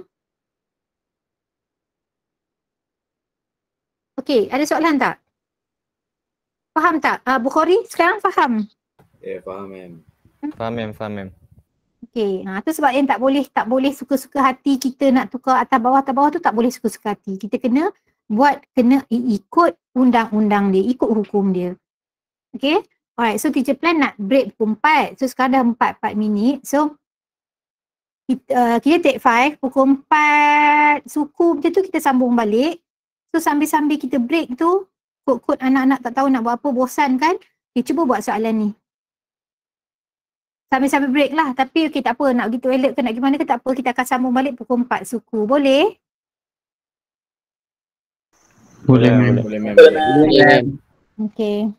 Okey, ada soalan tak? Faham tak? Uh, Bukhari sekarang faham? Ya, yeah, faham mem. Faham mem, faham mem. Okey, ha, tu sebab yang tak boleh tak boleh suka-suka hati kita nak tukar atas bawah atas bawah tu tak boleh suka-suka hati. Kita kena buat, kena ikut undang-undang dia, ikut hukum dia. Okey? Alright, so teacher plan nak break pukul empat. So sekarang dah empat empat minit. So kita, uh, kita take five, pukul empat suku macam tu kita sambung balik. So sambil-sambil kita break tu, kod-kod anak-anak tak tahu nak buat apa, bosan kan? Okay, cuba buat soalan ni. Sambil-sambil break lah. Tapi okey tak apa, nak pergi toilet ke nak gimana ke tak apa, kita akan sambung balik pukul empat suku. Boleh? Boleh, boleh, boleh, mem. boleh. Okey.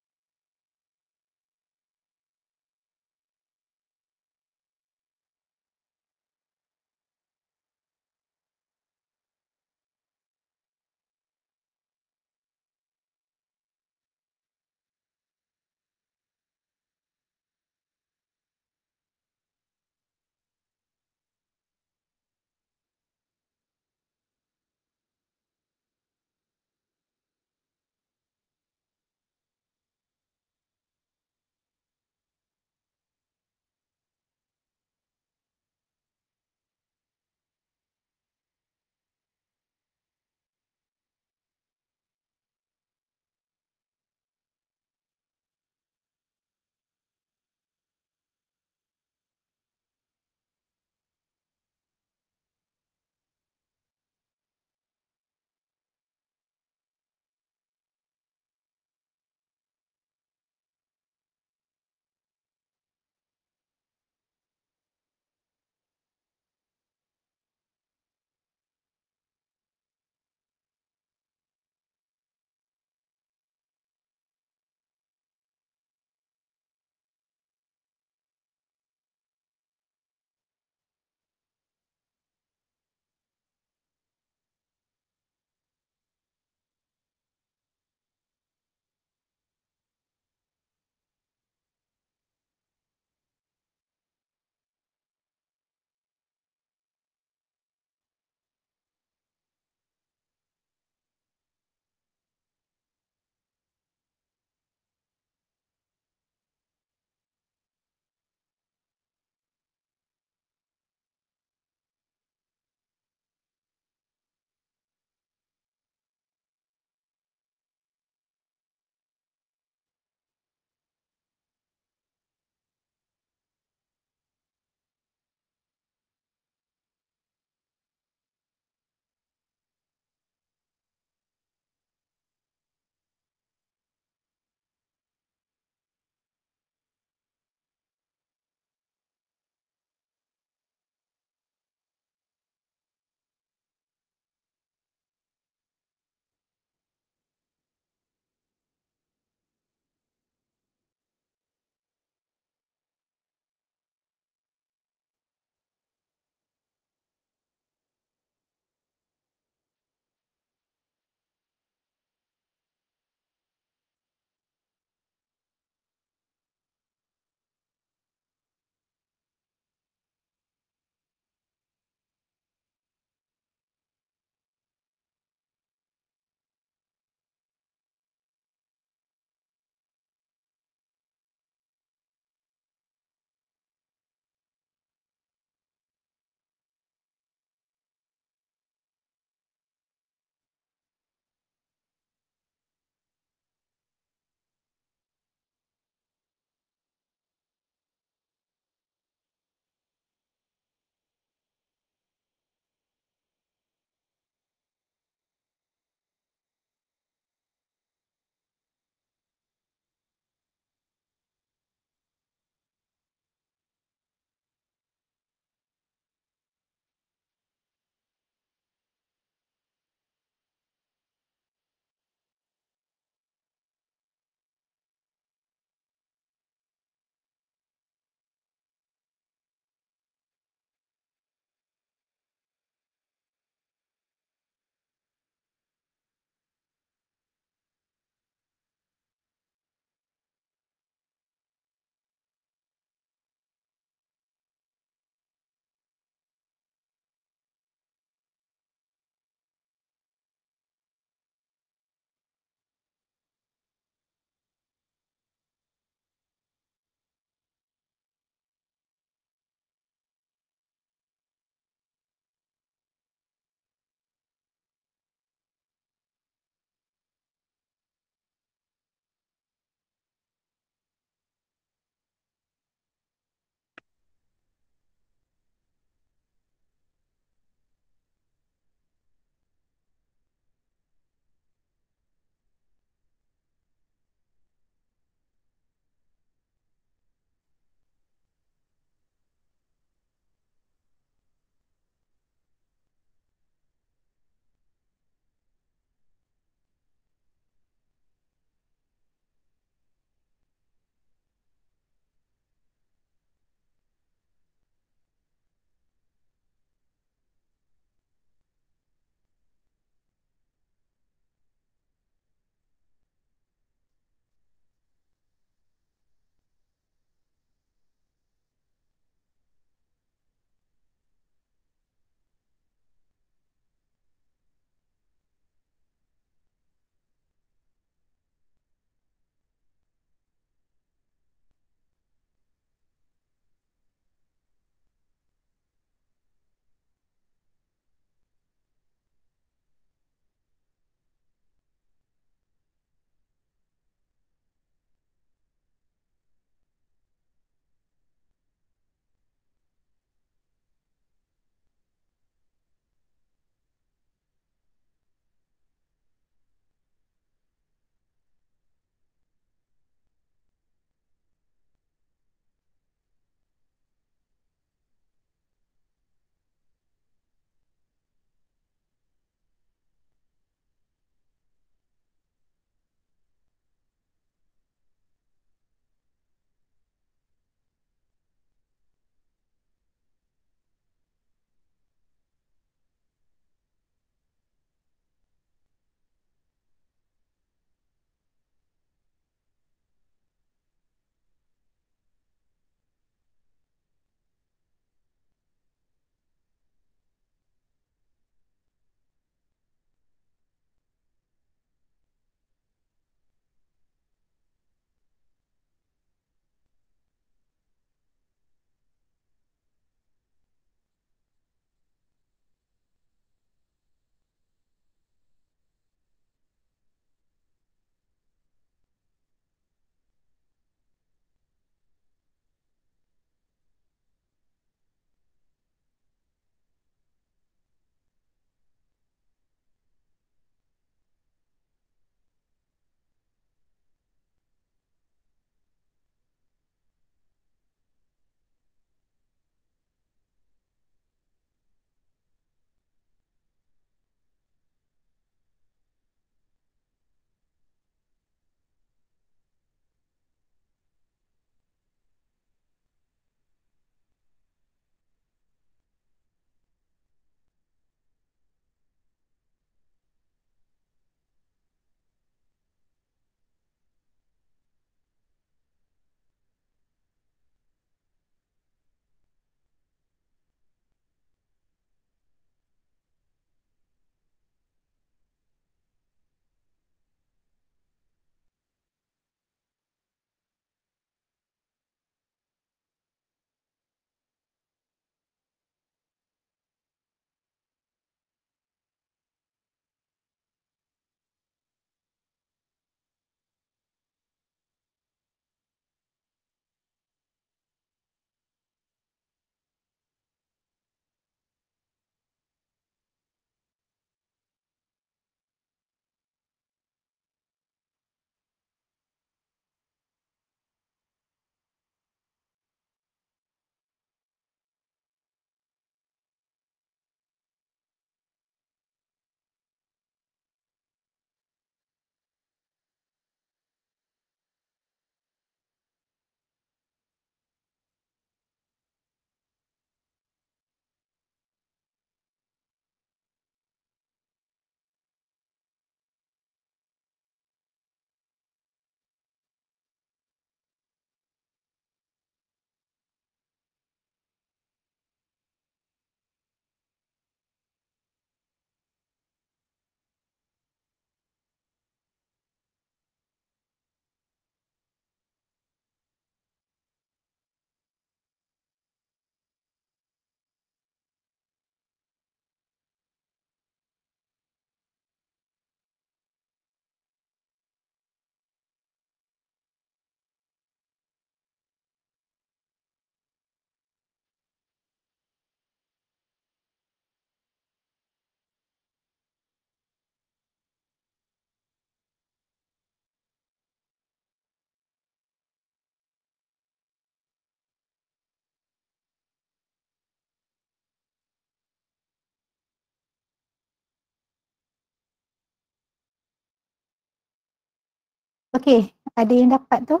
Okay, ada yang dapat tu?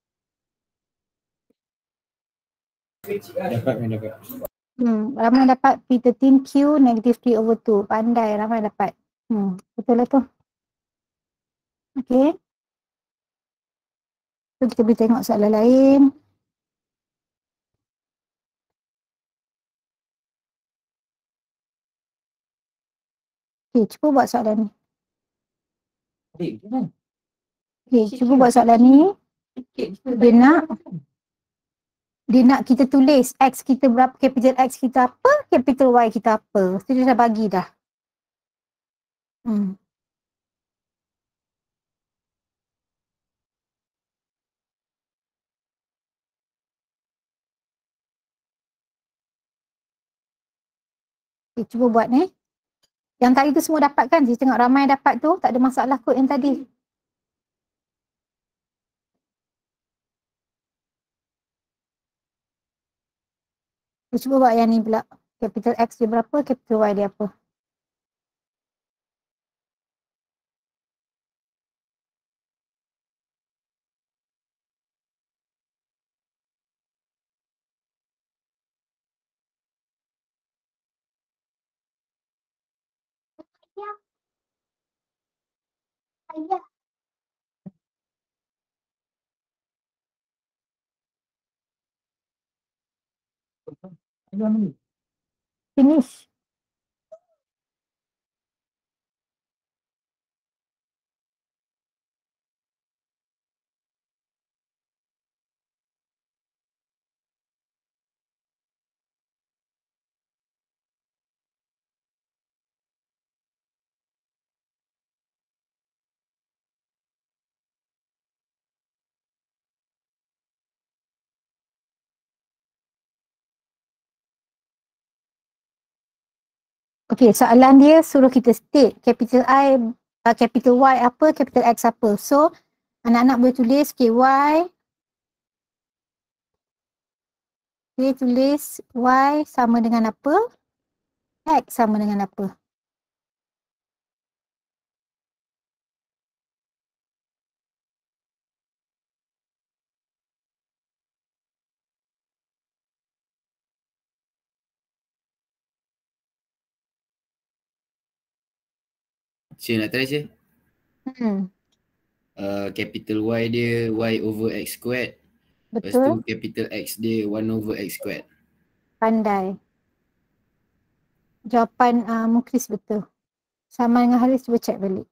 Dapat kan dapat. Hmm, ramai dapat P thirteen Q negative three over two. Pandai, ramai dapat. Hmm, betul lah tu. Okay. So kita boleh tengok soalan lain. Okay, cuba buat soalan ni. Okay, cuba buat soalan ni. Dia nak dia nak kita tulis X kita berapa, capital X kita apa, capital Y kita apa. So dia dah bagi dah. Hmm. Okay, cuba buat ni. Yang tadi tu semua dapat kan? Saya tengok ramai dapat tu. Tak ada masalah kot yang tadi. Saya cuba buat yang ni pula. Capital X dia berapa, capital Y dia apa. Finish. Okay, soalan dia suruh kita state capital I, uh, capital Y apa, capital X apa. So, anak-anak boleh tulis okay, Y. Okay, tulis Y sama dengan apa, X sama dengan apa. Cik nak try je. Hmm. Uh, capital Y dia Y over X squared. Lepas Betul. tu capital X dia one over X squared. Pandai. Jawapan uh, Muklis betul. Sama dengan Haris, cuba check balik.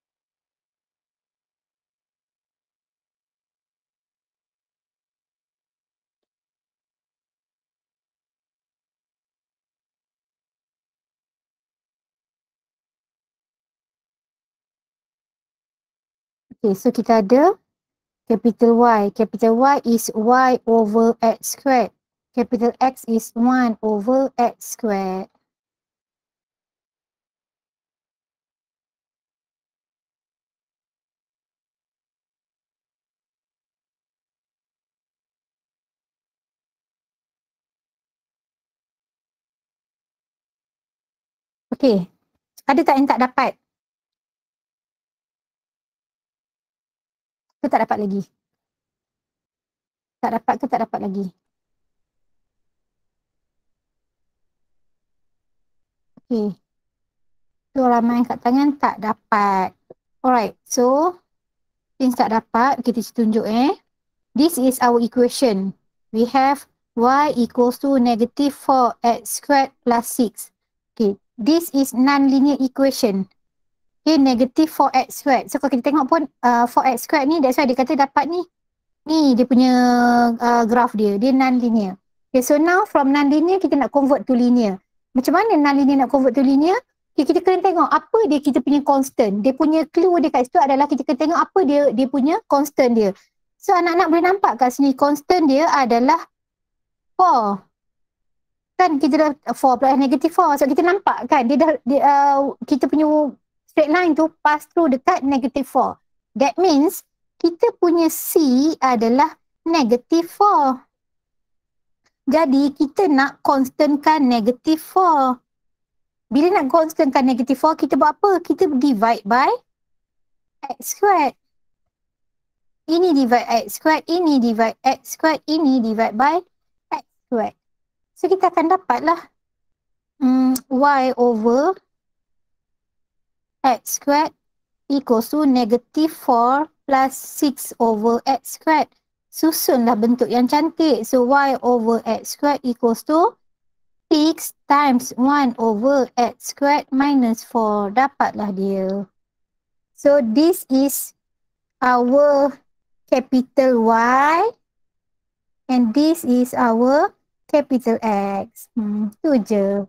Okay, so kita ada capital Y. Capital Y is Y over X squared. Capital X is one over X squared. Okay, ada tak yang tak dapat? Ke tak dapat lagi? Tak dapat ke tak dapat lagi? Okay. So, ramai yang kat tangan tak dapat. Alright, so since tak dapat, kita tunjuk eh. This is our equation. We have Y equals to negative four X squared plus six. Okay, this is non-linear equation. Okay, negative four X squared. So, kalau kita tengok pun uh, four X squared ni, that's why dia kata dapat ni. Ni dia punya uh, graph dia. Dia non-linear. Okay, so now from non-linear, kita nak convert to linear. Macam mana non-linear nak convert to linear? Okay, kita kena tengok apa dia kita punya constant. Dia punya clue dia kat situ adalah kita kena tengok apa dia dia punya constant dia. So, anak-anak boleh nampak kat sini constant dia adalah four. Kan kita dah four plus negative four. So, kita nampak kan dia dah dia, uh, kita punya straight line tu pass through dekat negative four. That means kita punya C adalah negative four. Jadi kita nak constantkan negative four. Bila nak constantkan negative four, kita buat apa? Kita divide by X squared. ini divide x squared, ini divide x squared, ini divide by x squared. So kita akan dapatlah hmm, y over x squared equals to negative four plus six over x squared. Susunlah bentuk yang cantik. So y over x squared equals to six times one over x squared minus four. Dapatlah dia. So this is our capital Y and this is our capital X. Hmm, tu je.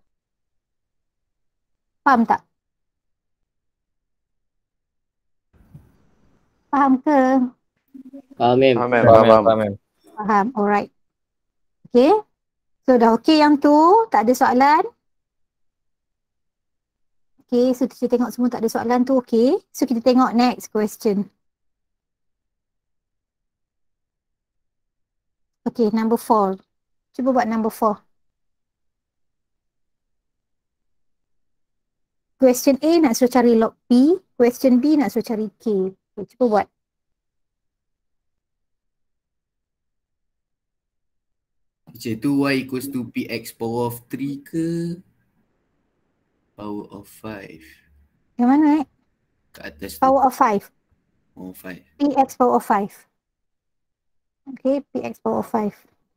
Faham tak? Faham ke? Faham, mem. Faham, mem. Faham, faham, faham, mem. Faham, alright. Okay. So dah okay yang tu, tak ada soalan. Okay, so kita tengok semua tak ada soalan tu, okay. So kita tengok next question. Okay, number four. Cuba buat number four. Question A nak suruh cari log P, question B nak suruh cari K. Okay, cuba buat. Macam tu y equals to px power of three ke power of five? Yang mana eh? Kat atas tu. Power of five. Power of five. Px power of five. Okay, px power of five.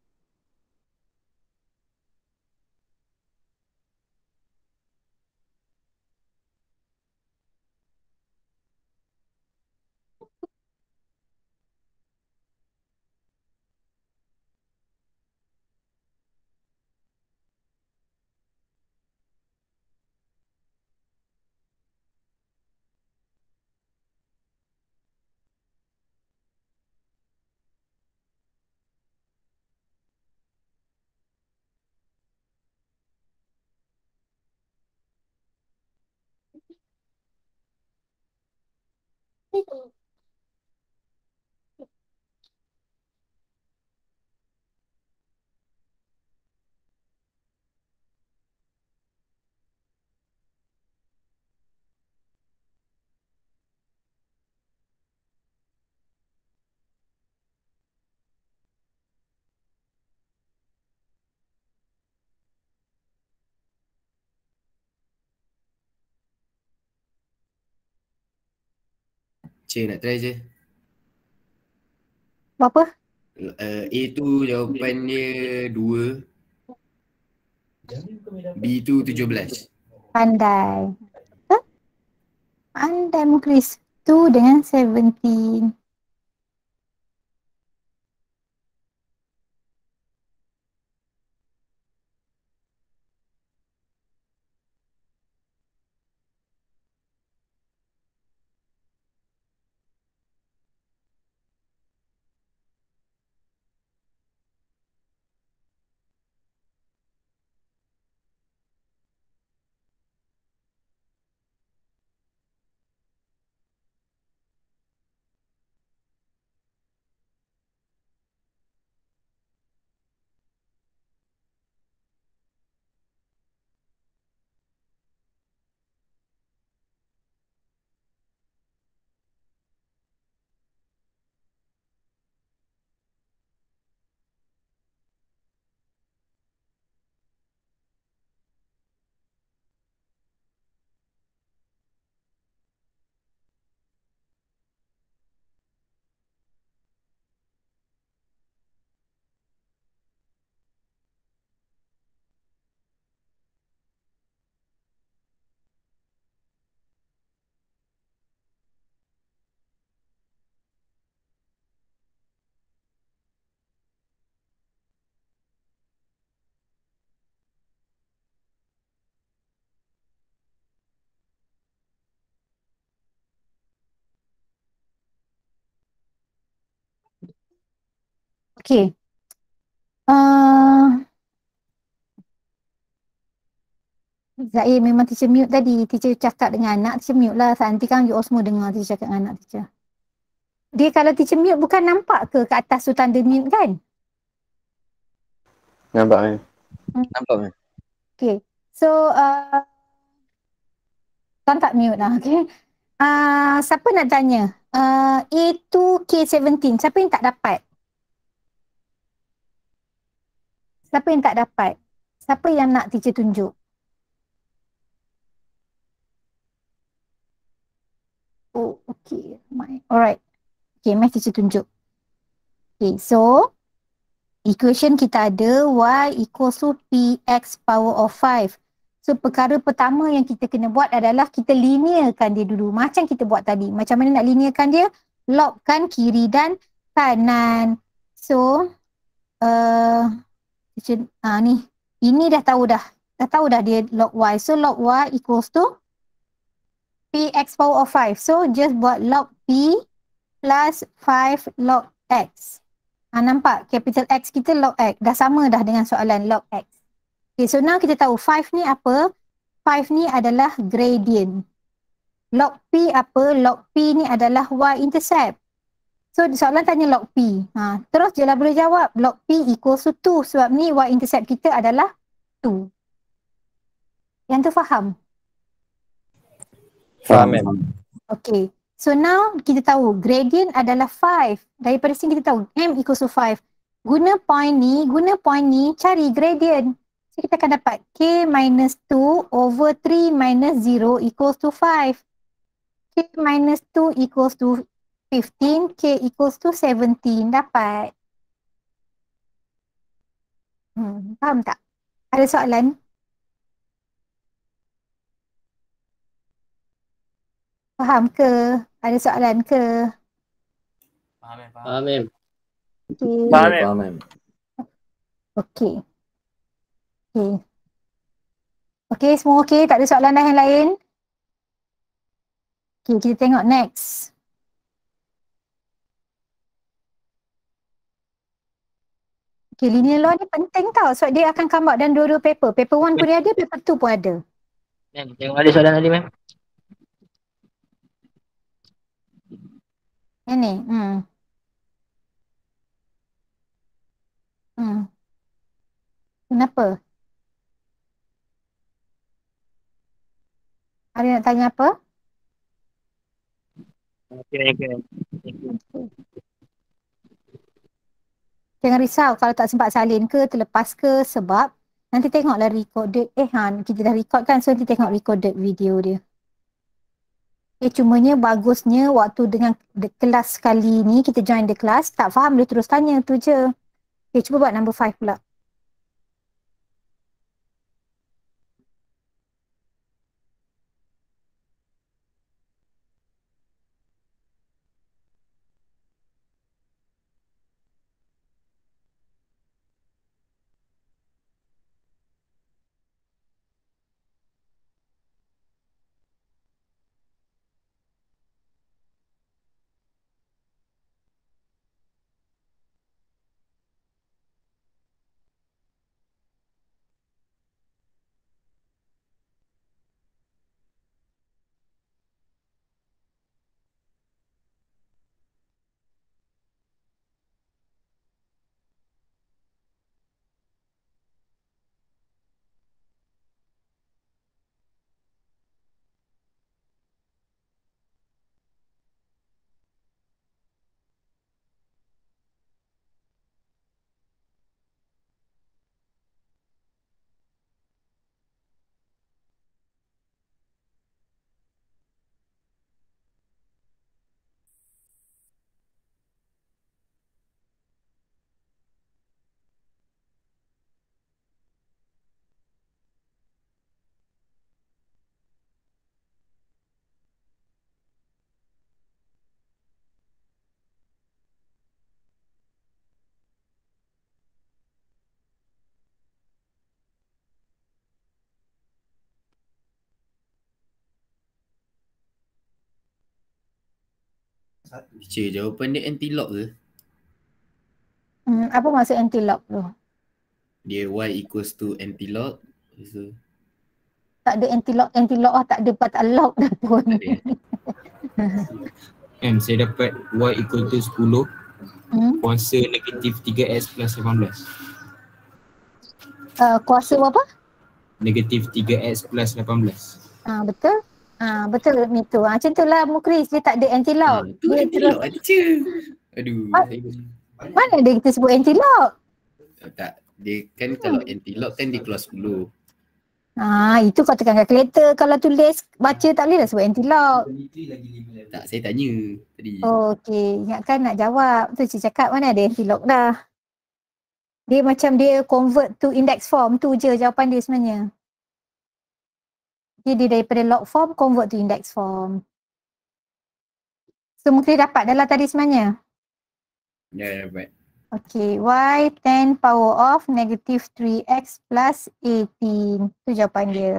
Cik nak try je. Berapa? Uh, A tu jawapan dia dua. B tu tujuh belas. Pandai. Huh? Pandai Muklis. two dengan seventeen. Okay. Uh, Zahir memang teacher mute tadi. Teacher cakap dengan anak, teacher mute lah. Nanti kan you all semua dengar teacher cakap dengan anak teacher. Dia kalau teacher mute bukan nampak ke kat atas tu tanda mute kan? Nampak kan? Hmm. Nampak kan? Okay. So, uh, tuan tak mute lah. Okay. Uh, siapa nak tanya? Uh, A to K seventeen. Siapa yang tak dapat? Siapa yang tak dapat? Siapa yang nak teacher tunjuk? Oh, okay. My, alright. Okay, math teacher tunjuk. Okay, so equation kita ada y equals to px power of five. So perkara pertama yang kita kena buat adalah kita linearkan dia dulu. Macam kita buat tadi. Macam mana nak linearkan dia? Logkan kiri dan kanan. So, uh, uh, ni. Ini dah tahu dah. Dah tahu dah dia log y. So log y equals to px power of five. So just buat log p plus five log x. Ha, nampak? Capital X kita log x. Dah sama dah dengan soalan log x. Okay, so now kita tahu five ni apa? five ni adalah gradient. Log P apa? Log P ni adalah y-intercept. So soalan tanya log P. Ha, terus je lah boleh jawab. Log P equals to two. Sebab ni y-intercept kita adalah two. Yang tu faham? Faham, ma'am. Okay. So now kita tahu gradient adalah five. Daripada sini kita tahu m equals to five. Guna point ni, guna point ni cari gradient. So kita akan dapat k minus two over three minus zero equals to five. K minus two equals to fifteen, k equals to seventeen. Dapat. Hmm, faham tak? Ada soalan? Faham ke? Ada soalan ke? Faham, faham, ma'am. Okay. Faham, ma'am. Okay. Okay. Okay, semua okay? Tak ada soalan dah yang lain? Okay, kita tengok next. Okay, linear law ni penting tau sebab dia akan come out dan dua-dua paper. Paper one pun dia ada, paper two pun ada. Ma'am, tengok ada soalan tadi, ma'am. Yang ni, hmm. Hmm. Kenapa? Ada nak tanya apa? Okay, okay. Jangan risau kalau tak sempat salin ke, terlepas ke sebab nanti tengoklah recorded. Eh Han, kita dah record kan, so nanti tengok recorded video dia. Eh cumanya bagusnya waktu dengan the kelas kali ni kita join the class, tak faham boleh terus tanya tu je. Okay, cuba buat number five pula. Cik, jawapan dia anti-lock ke? Hmm, apa maksud anti-lock tu? Dia y equals to anti-lock. So, tak ada anti-lock, anti-lock lah, tak ada patah lock dah pun. M, saya dapat y equal to sepuluh. Hmm? Kuasa negatif tiga s plus lapan belas. Uh, kuasa apa? Negatif tiga s plus lapan belas. Ah, betul. Ah, betul itu. Ah, macam tu lah Mukris, dia tak ada anti-lock. Tu Dia anti-lock lah teacher. Aduh. Ah, saya- mana ada kita sebut anti-lock? Oh, tak. Dia kan kalau anti-lock kan dia keluar sepuluh. Ah, itu kau tekan kalkulator. Kalau tulis baca tak boleh lah sebut anti-lock. Tak, saya tanya tadi. Oh, okey. Ingatkan nak jawab. Tu cik cakap mana ada anti-lock dah. Dia macam dia convert to index form tu je jawapan dia sebenarnya. Jadi dia daripada log form convert to index form. So mungkin dapat dah lah tadi sebenarnya. Ya, dapat. Okay, y ten power of negative three x plus eighteen. Tu jawapan dia.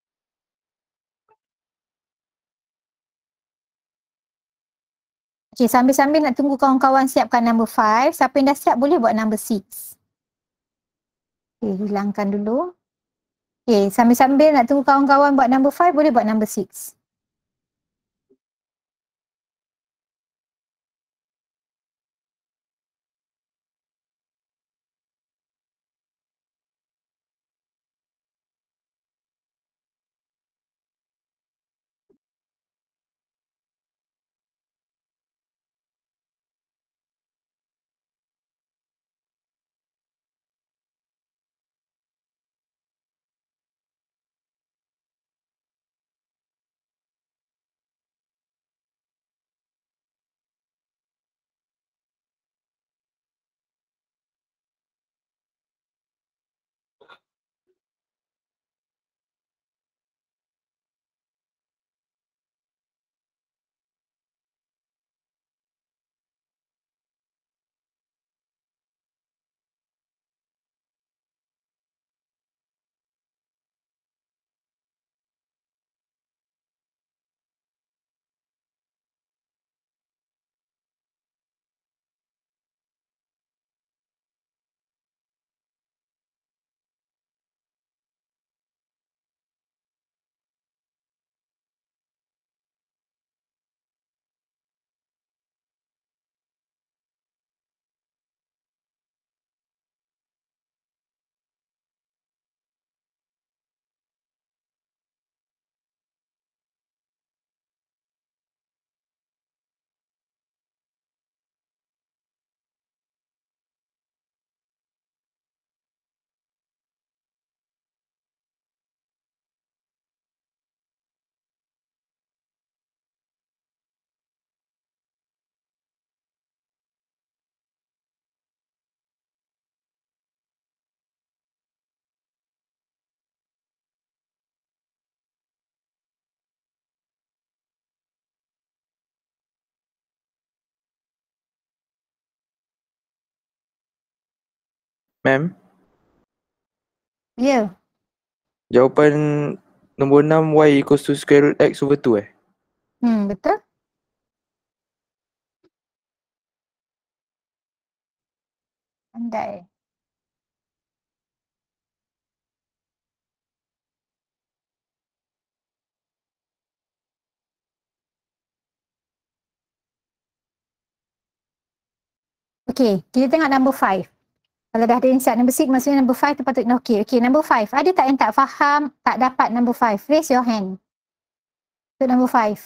Okay, sambil-sambil nak tunggu kawan-kawan siapkan number five. Siapa yang dah siap boleh buat number six. Okay, hilangkan dulu. Okay, sambil-sambil nak tunggu kawan-kawan buat number five boleh buat number six. Ma'am, Ya. Yeah. jawapan nombor enam y equals to square root x over two eh? Hmm, betul. Pandai. Okay, kita tengok number five. Kalau dah ada yang siap number six, maksudnya number five tu patutnya okay. Okay, number five. Ada tak yang tak faham, tak dapat number five? Raise your hand. Untuk number five.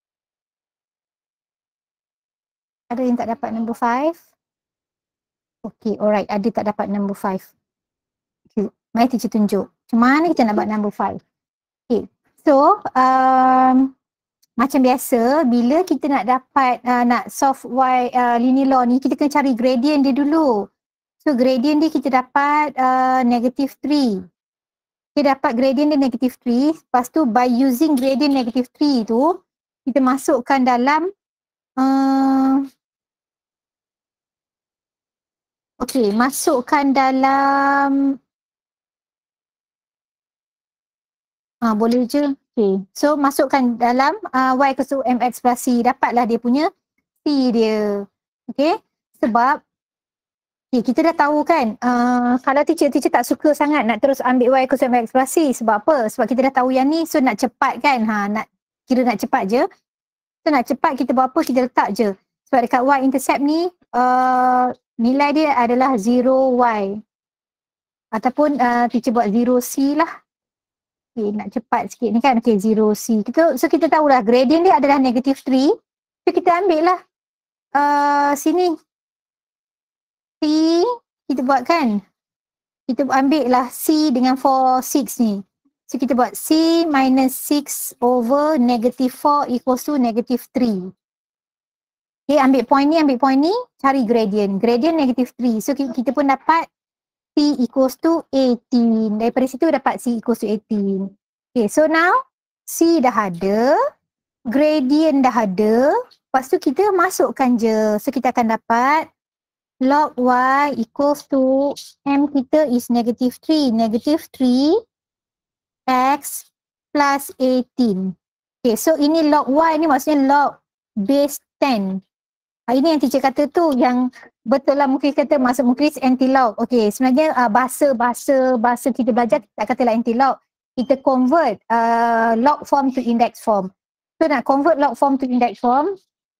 Ada yang tak dapat number five? Okay, alright. Ada tak dapat number five? Okay, mari teacher tunjuk. Macam mana kita nak buat number five? Okay, so um, macam biasa, bila kita nak dapat, uh, nak solve y uh, linear law ni, kita kena cari gradient dia dulu. So gradient dia kita dapat uh, negative three. Kita dapat gradient dia negative three. Lepas tu by using gradient negative three tu, kita masukkan dalam uh, okay, masukkan dalam ah, boleh je. Okay, so masukkan dalam uh, y equals to mx plus c. Dapatlah dia punya c dia. Okay, sebab okay, kita dah tahu kan, uh, kalau teacher-teacher tak suka sangat nak terus ambil y equals to mx plus c. Sebab apa? Sebab kita dah tahu yang ni, so nak cepat kan. Ha, nak kira nak cepat je. So nak cepat kita buat apa? Kita letak je. Sebab dekat y-intercept ni, uh, nilai dia adalah zero y. Ataupun uh, teacher buat zero c lah. Okay, nak cepat sikit ni kan. Okay, zero C. Kita, so kita tahulah gradient dia adalah negative three. So kita ambil lah uh, sini. C, kita buat kan. Kita ambil lah C dengan four, six ni. So kita buat C minus six over negative four equals to negative three. Okay, ambil point ni, ambil point ni, cari gradient. Gradient negative three. So kita pun dapat C equals to eighteen. Daripada situ dapat C equals to eighteen. Okay, so now C dah ada, gradient dah ada. Lepas tu kita masukkan je. So kita akan dapat log Y equals to M kita is negative three. Negative three X plus eighteen. Okay, so ini log Y ni maksudnya log base ten. Ha, ini yang teacher kata tu yang betul lah mungkin kata masuk mungkin anti-log. Okay, sebenarnya uh, bahasa bahasa bahasa kita belajar tak katalah anti-log. Kita convert uh, log form to index form. So nak convert log form to index form,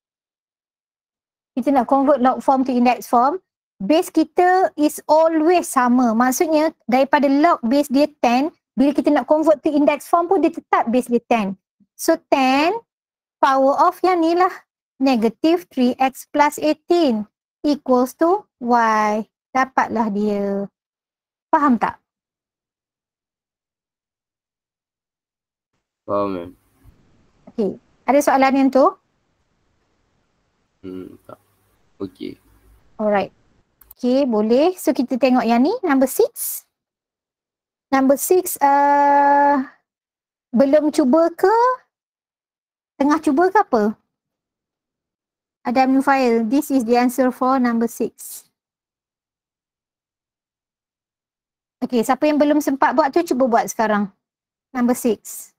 kita nak convert log form to index form, base kita is always sama. Maksudnya daripada log base dia ten, bila kita nak convert to index form pun dia tetap base dia ten. So ten power of yang ni lah, negative three x plus eighteen equals to Y. Dapatlah dia. Faham tak? Faham, ma'am. Okay. Ada soalan yang tu? Hmm, tak. Okay. Alright. Okay, boleh. So kita tengok yang ni, number six. Number six, uh, belum cuba ke? Tengah cuba ke apa? Adam Nufail, this is the answer for number six. Okay, siapa yang belum sempat buat tu, cuba buat sekarang. Number six.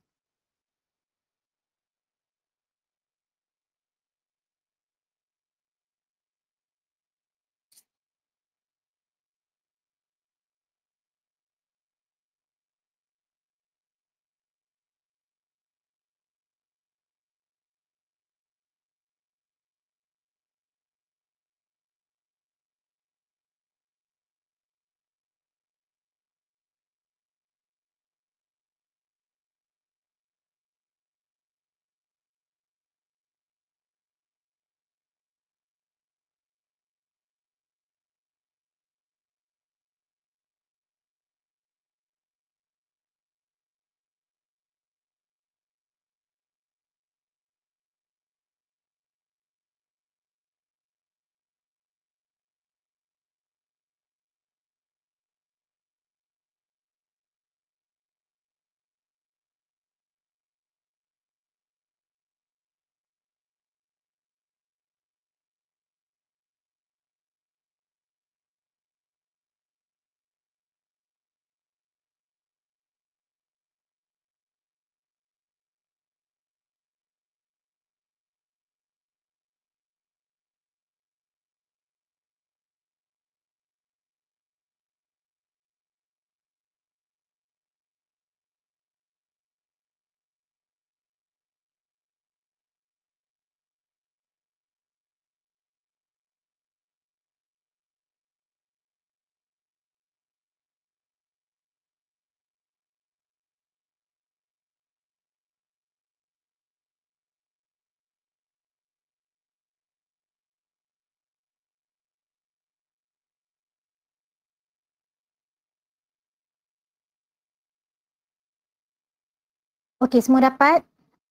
Okay, semua dapat?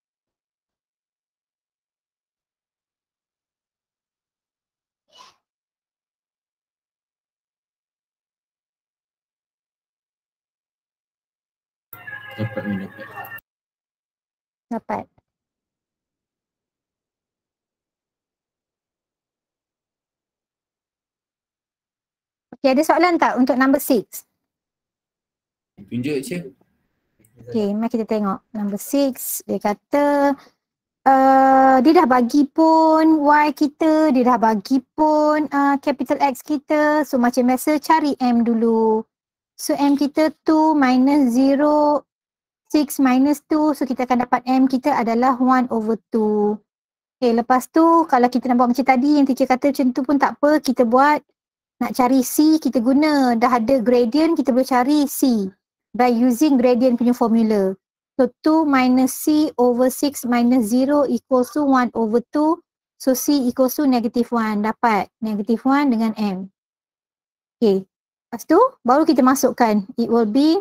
Dapat ni dapat. Dapat. Okay, ada soalan tak untuk number six? Tunjuk je. Okay, mari kita tengok. Number six, dia kata uh, dia dah bagi pun Y kita, dia dah bagi pun uh, capital X kita. So macam biasa cari M dulu. So M kita two minus zero, six minus two. So kita akan dapat M kita adalah one over two. Okay, lepas tu kalau kita nak buat macam tadi yang teacher kata macam tu pun tak apa. Kita buat, nak cari C kita guna. Dah ada gradient kita boleh cari C. by using gradient punya formula. So two minus C over six minus zero equals to one over two. So C equals to negative one. Dapat negative one dengan M. Okay. Lepas tu baru kita masukkan. It will be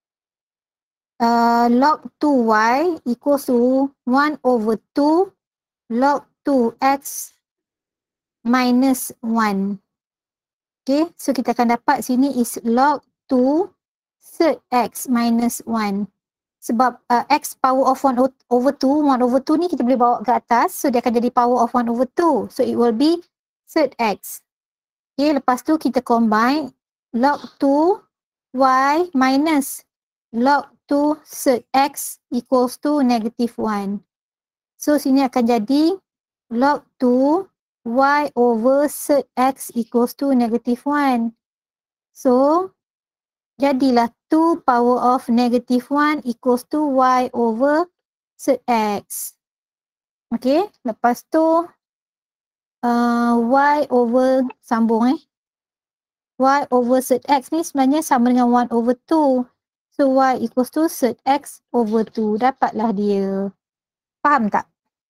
uh, log two Y equals to one over two log two X minus one. Okay. So kita akan dapat sini is log two third X minus one. Sebab uh, X power of one over two, one over two ni kita boleh bawa ke atas. So dia akan jadi power of one over two. So it will be third X. Okay, lepas tu kita combine log two Y minus log two third X equals to negative one. So sini akan jadi log two Y over third X equals to negative one. So jadilah two power of negative one equals to Y over third X. Okay, lepas tu uh, Y over sambung eh. Y over third X ni sebenarnya sama dengan one over two. So Y equals to third X over two. Dapatlah dia. Faham tak?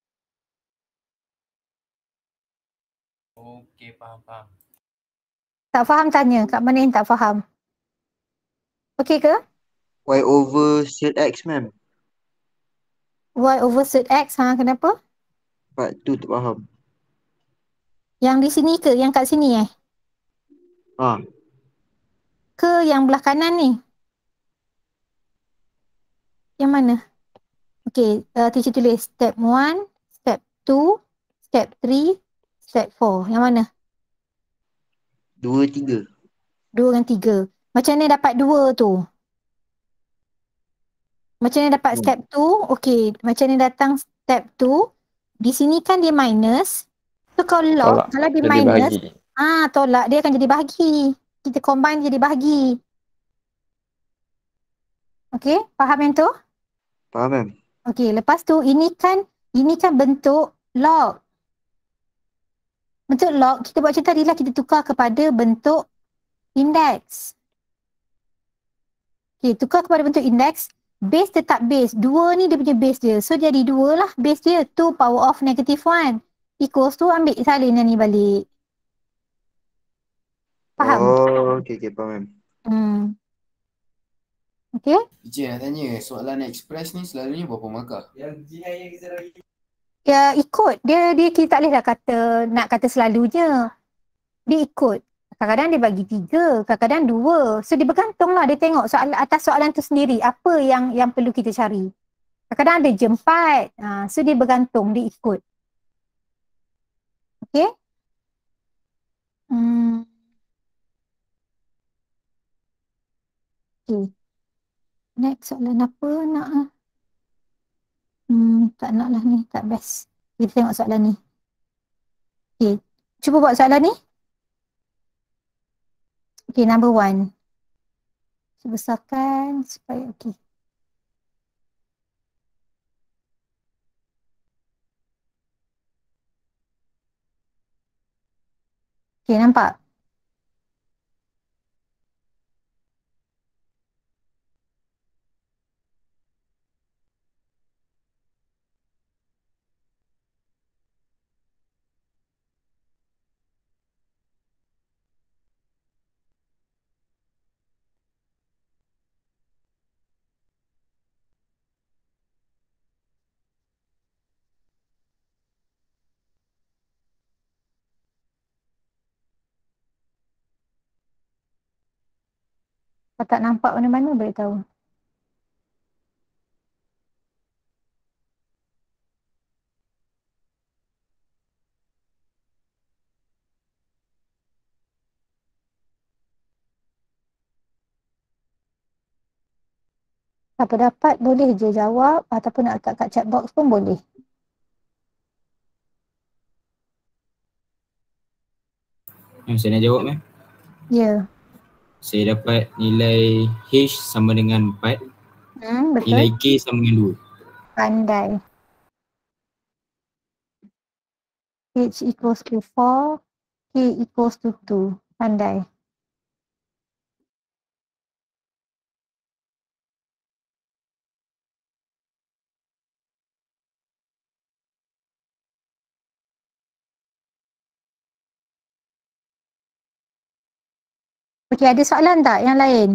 Okey, faham, faham. Tak faham tanya. Kat mana yang tak faham? Okey ke? Y over third X, ma'am. Y over third X, ha, kenapa? Part tu tak faham. Yang di sini ke? Yang kat sini eh? Ha. Ke yang belah kanan ni? Yang mana? Okey, uh, teacher tulis step one, step two, step three, step four. Yang mana? Dua, tiga. Dua dengan tiga. Macam mana dapat dua tu? Macam mana dapat step two? Okey, macam mana datang step two? Di sini kan dia minus. So kalau log, Tolak. kalau dia Jadi minus, bahagi. ah tolak, dia akan jadi bahagi. Kita combine jadi bahagi. Okey, faham yang tu? Faham, ma'am. Okey, lepas tu ini kan ini kan bentuk log. Bentuk log, kita buat macam tadi lah, kita tukar kepada bentuk indeks. Okey, tukar kepada bentuk indeks. Base tetap base. Dua ni dia punya base dia. So jadi dua lah base dia. two power of negative one. Equals to ambil salin yang ni balik. Faham? Oh, okey, okey, faham, ma'am. Hmm. Okey? Encik nak tanya, soalan express ni selalunya berapa markah? Ya ikut. Dia dia kita tak boleh dah kata nak kata selalunya. Dia ikut. Kadang-kadang dia bagi tiga, kadang-kadang dua. So dia bergantung lah, dia tengok soalan atas soalan tu sendiri. Apa yang yang perlu kita cari. Kadang-kadang ada je empat. Ha, so dia bergantung, dia ikut. Okay? Hmm. Okay. Next soalan apa nak? Hmm, tak nak lah ni, tak best. Kita tengok soalan ni. Okay, cuba buat soalan ni. Okay, number one. Sebesarkan supaya okay. Okay, nampak? Kalau tak nampak mana-mana boleh tahu. Siapa dapat boleh je jawab ataupun nak letak kat chat box pun boleh. Hmm, saya nak jawab, ma'am. Ya. Yeah. Saya dapat nilai H sama dengan empat. Hmm, betul. Nilai K sama dengan dua. Pandai. H equals to four, K equals to two. Pandai. Okey, ada soalan tak yang lain?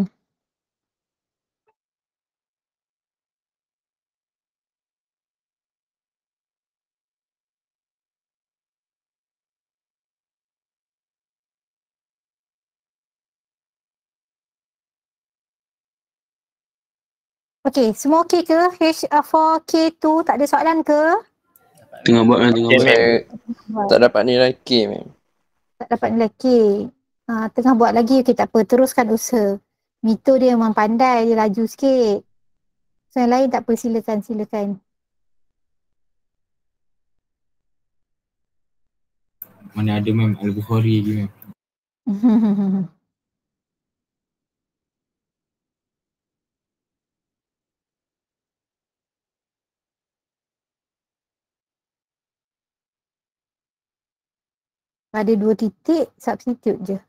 Okey, semua okey ke? H four K two tak ada soalan ke? Tengah buat kan, tengah Okay, buat. saya tak dapat nilai K, ma'am. Tak dapat nilai K. Ha, tengah buat lagi, okey tak apa, teruskan usaha. Mito dia memang pandai, dia laju sikit. So yang lain tak apa, silakan, silakan. Mana ada mem Al-Bukhari lagi mem. Ada dua titik, substitute je.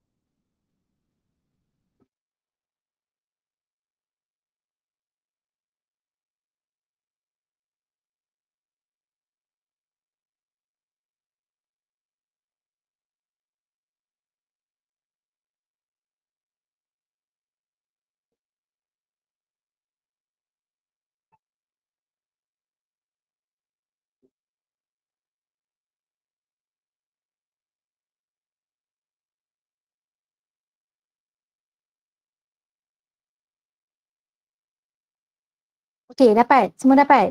Okey, dapat? Semua dapat?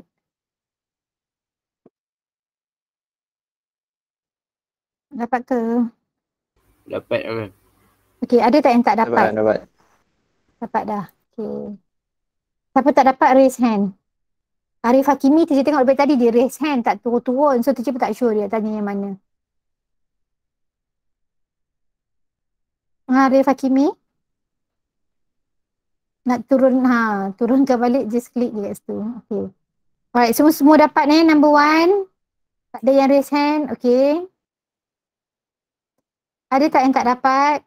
Dapat ke? Dapat, ma'am. Okey, ada tak yang tak dapat? Dapat, dapat. Dapat dah. Okey. Siapa tak dapat raise hand? Arif Hakimi teacher tengok daripada tadi dia raise hand tak turun-turun. So teacher pun tak sure dia tanya yang mana. Ha, Arif Hakimi. Nak turun, ha, turunkan balik just klik je kat situ. Okey. Alright, semua semua dapat ni number one. Tak ada yang raise hand. Okey. Ada tak yang tak dapat?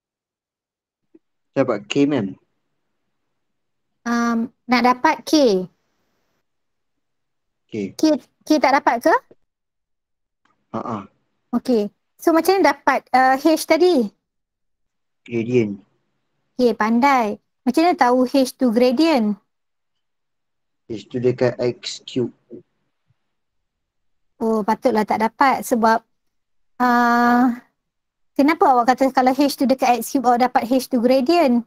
Dapat K, ma'am. Um, nak dapat K. K. K, K tak dapat ke? Ha-ha. Okey. So macam mana dapat uh, H tadi? Gradient. Okey, pandai. Macam mana tahu H tu gradient? H tu dekat X cube. Oh, patutlah tak dapat sebab uh, kenapa awak kata kalau H tu dekat X cube awak dapat H tu gradient?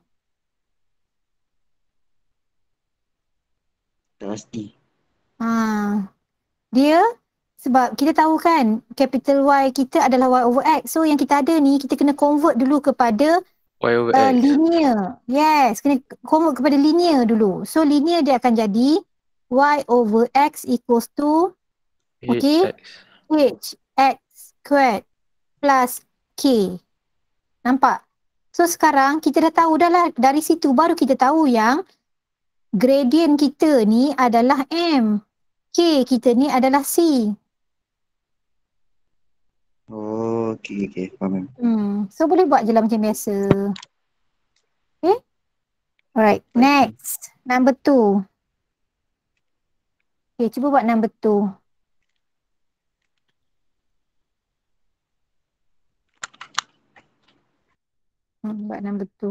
Tak pasti. Ha, dia sebab kita tahu kan capital Y kita adalah Y over X. So yang kita ada ni kita kena convert dulu kepada Y over uh, X. linear. Yes, kena convert kepada linear dulu. So linear dia akan jadi Y over X equals to okay, H X squared plus K. Nampak? So sekarang kita dah tahu dah lah, dari situ baru kita tahu yang gradient kita ni adalah M. K kita ni adalah C. Oh, okey, okey. Faham. Hmm. So boleh buat je lah macam biasa. Okay? Alright, next. Number two. Okay, cuba buat number two. Hmm, buat number two.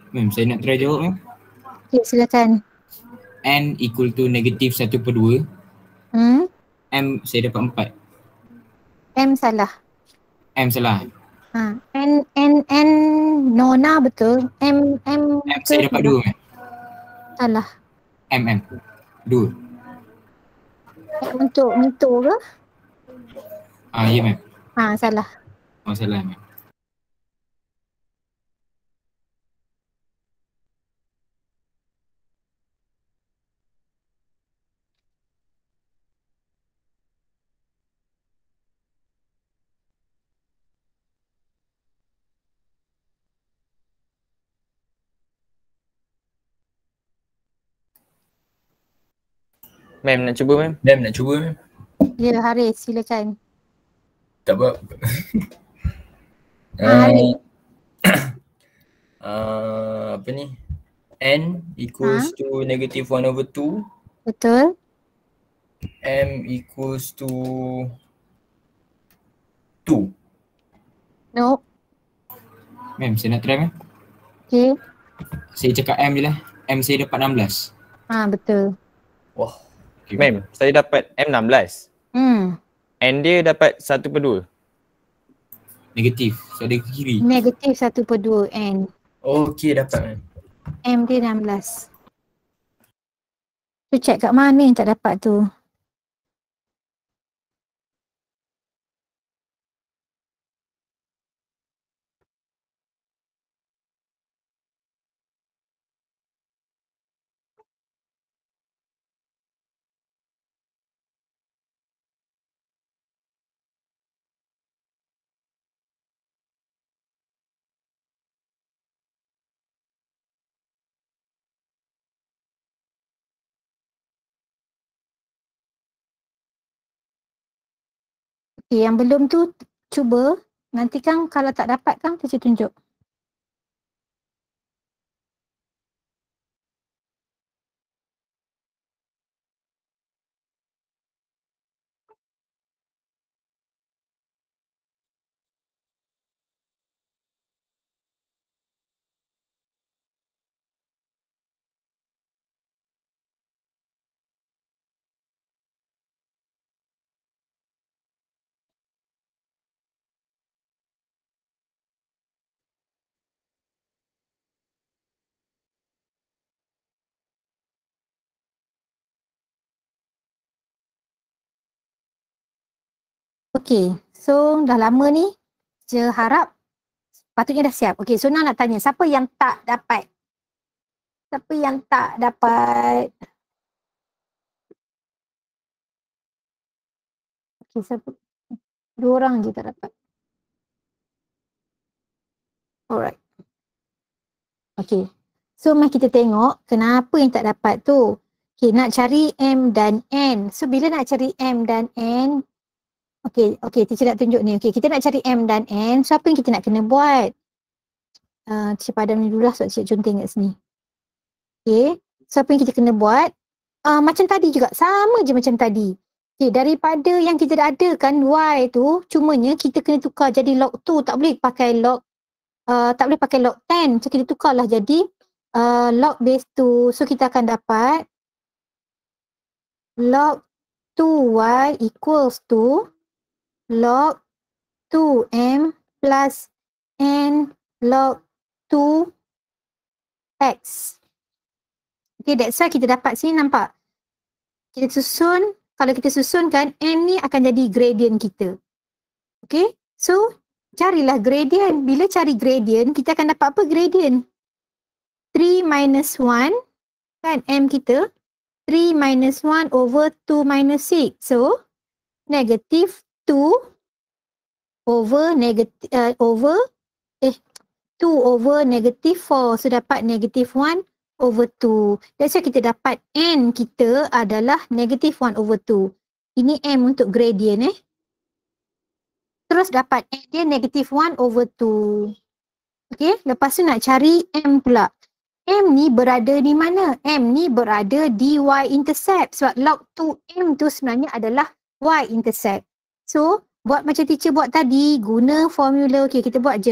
Mem, saya nak try jawab mem. Okay, silakan. N equal to negatif satu per dua. Hmm? M saya dapat empat. M salah. M salah. Ha, N, N, N, Nona betul. M, M, M saya dapat dua mem. salah. M, M. Dua. M untuk Mito ke? Ah, ya mem. Ha, salah. Oh, salah mem. Mem nak cuba mem? Mem nak cuba mem? Ya, Haris, silakan. Tak apa. Ha, Haris. Uh, apa ni? N equals Ha? to negative one over two. Betul. M equals to two. No. Mem, saya nak try mem. Okay. Saya cakap M je lah. M saya dapat enam belas. Ha, betul. Wah. Okay. Mem, saya dapat M enam belas. Hmm. N dia dapat satu per dua. Negatif. So ada ke kiri. Negatif satu per dua N. Oh, okay dapat mem. M dia enam belas. Tu check kat mana yang tak dapat tu. Okay, yang belum tu cuba. Nanti kan kalau tak dapat kan kita tunjuk. Okay, so dah lama ni. Saya harap patutnya dah siap. Okay, so Nah nak tanya, siapa yang tak dapat? Siapa yang tak dapat? Okay, siapa? Dua orang je tak dapat. Alright. Okay, so mari kita tengok kenapa yang tak dapat tu. Okay, nak cari M dan N. So bila nak cari M dan N, okay, okay, teacher nak tunjuk ni. Okay, kita nak cari M dan N. So apa yang kita nak kena buat? Uh, teacher padam ni dulu lah sebab teacher conteng kat sini. Okay, so apa yang kita kena buat? Uh, macam tadi juga, sama je macam tadi. Okay, daripada yang kita dah ada kan Y tu, cumanya kita kena tukar jadi log two. Tak boleh pakai log, uh, tak boleh pakai log ten. So kita tukarlah jadi uh, log base two. So kita akan dapat log two Y equals to log two M plus N log two X. Okay, that's why kita dapat sini nampak. Kita susun, kalau kita susunkan N ni akan jadi gradient kita. Okay, so carilah gradient. Bila cari gradient, kita akan dapat apa gradient? three minus one, kan M kita. three minus one over two minus six. So, negative two over negative, uh, over, eh, two over negative four. So, dapat negative one over two. That's why kita dapat N kita adalah negative one over two. Ini M untuk gradient eh. Terus dapat N dia negative one over two. Okay, lepas tu nak cari M pula. M ni berada di mana? M ni berada di Y-intercept. Sebab log two M tu sebenarnya adalah Y-intercept. So, buat macam teacher buat tadi, guna formula. Okay, kita buat je.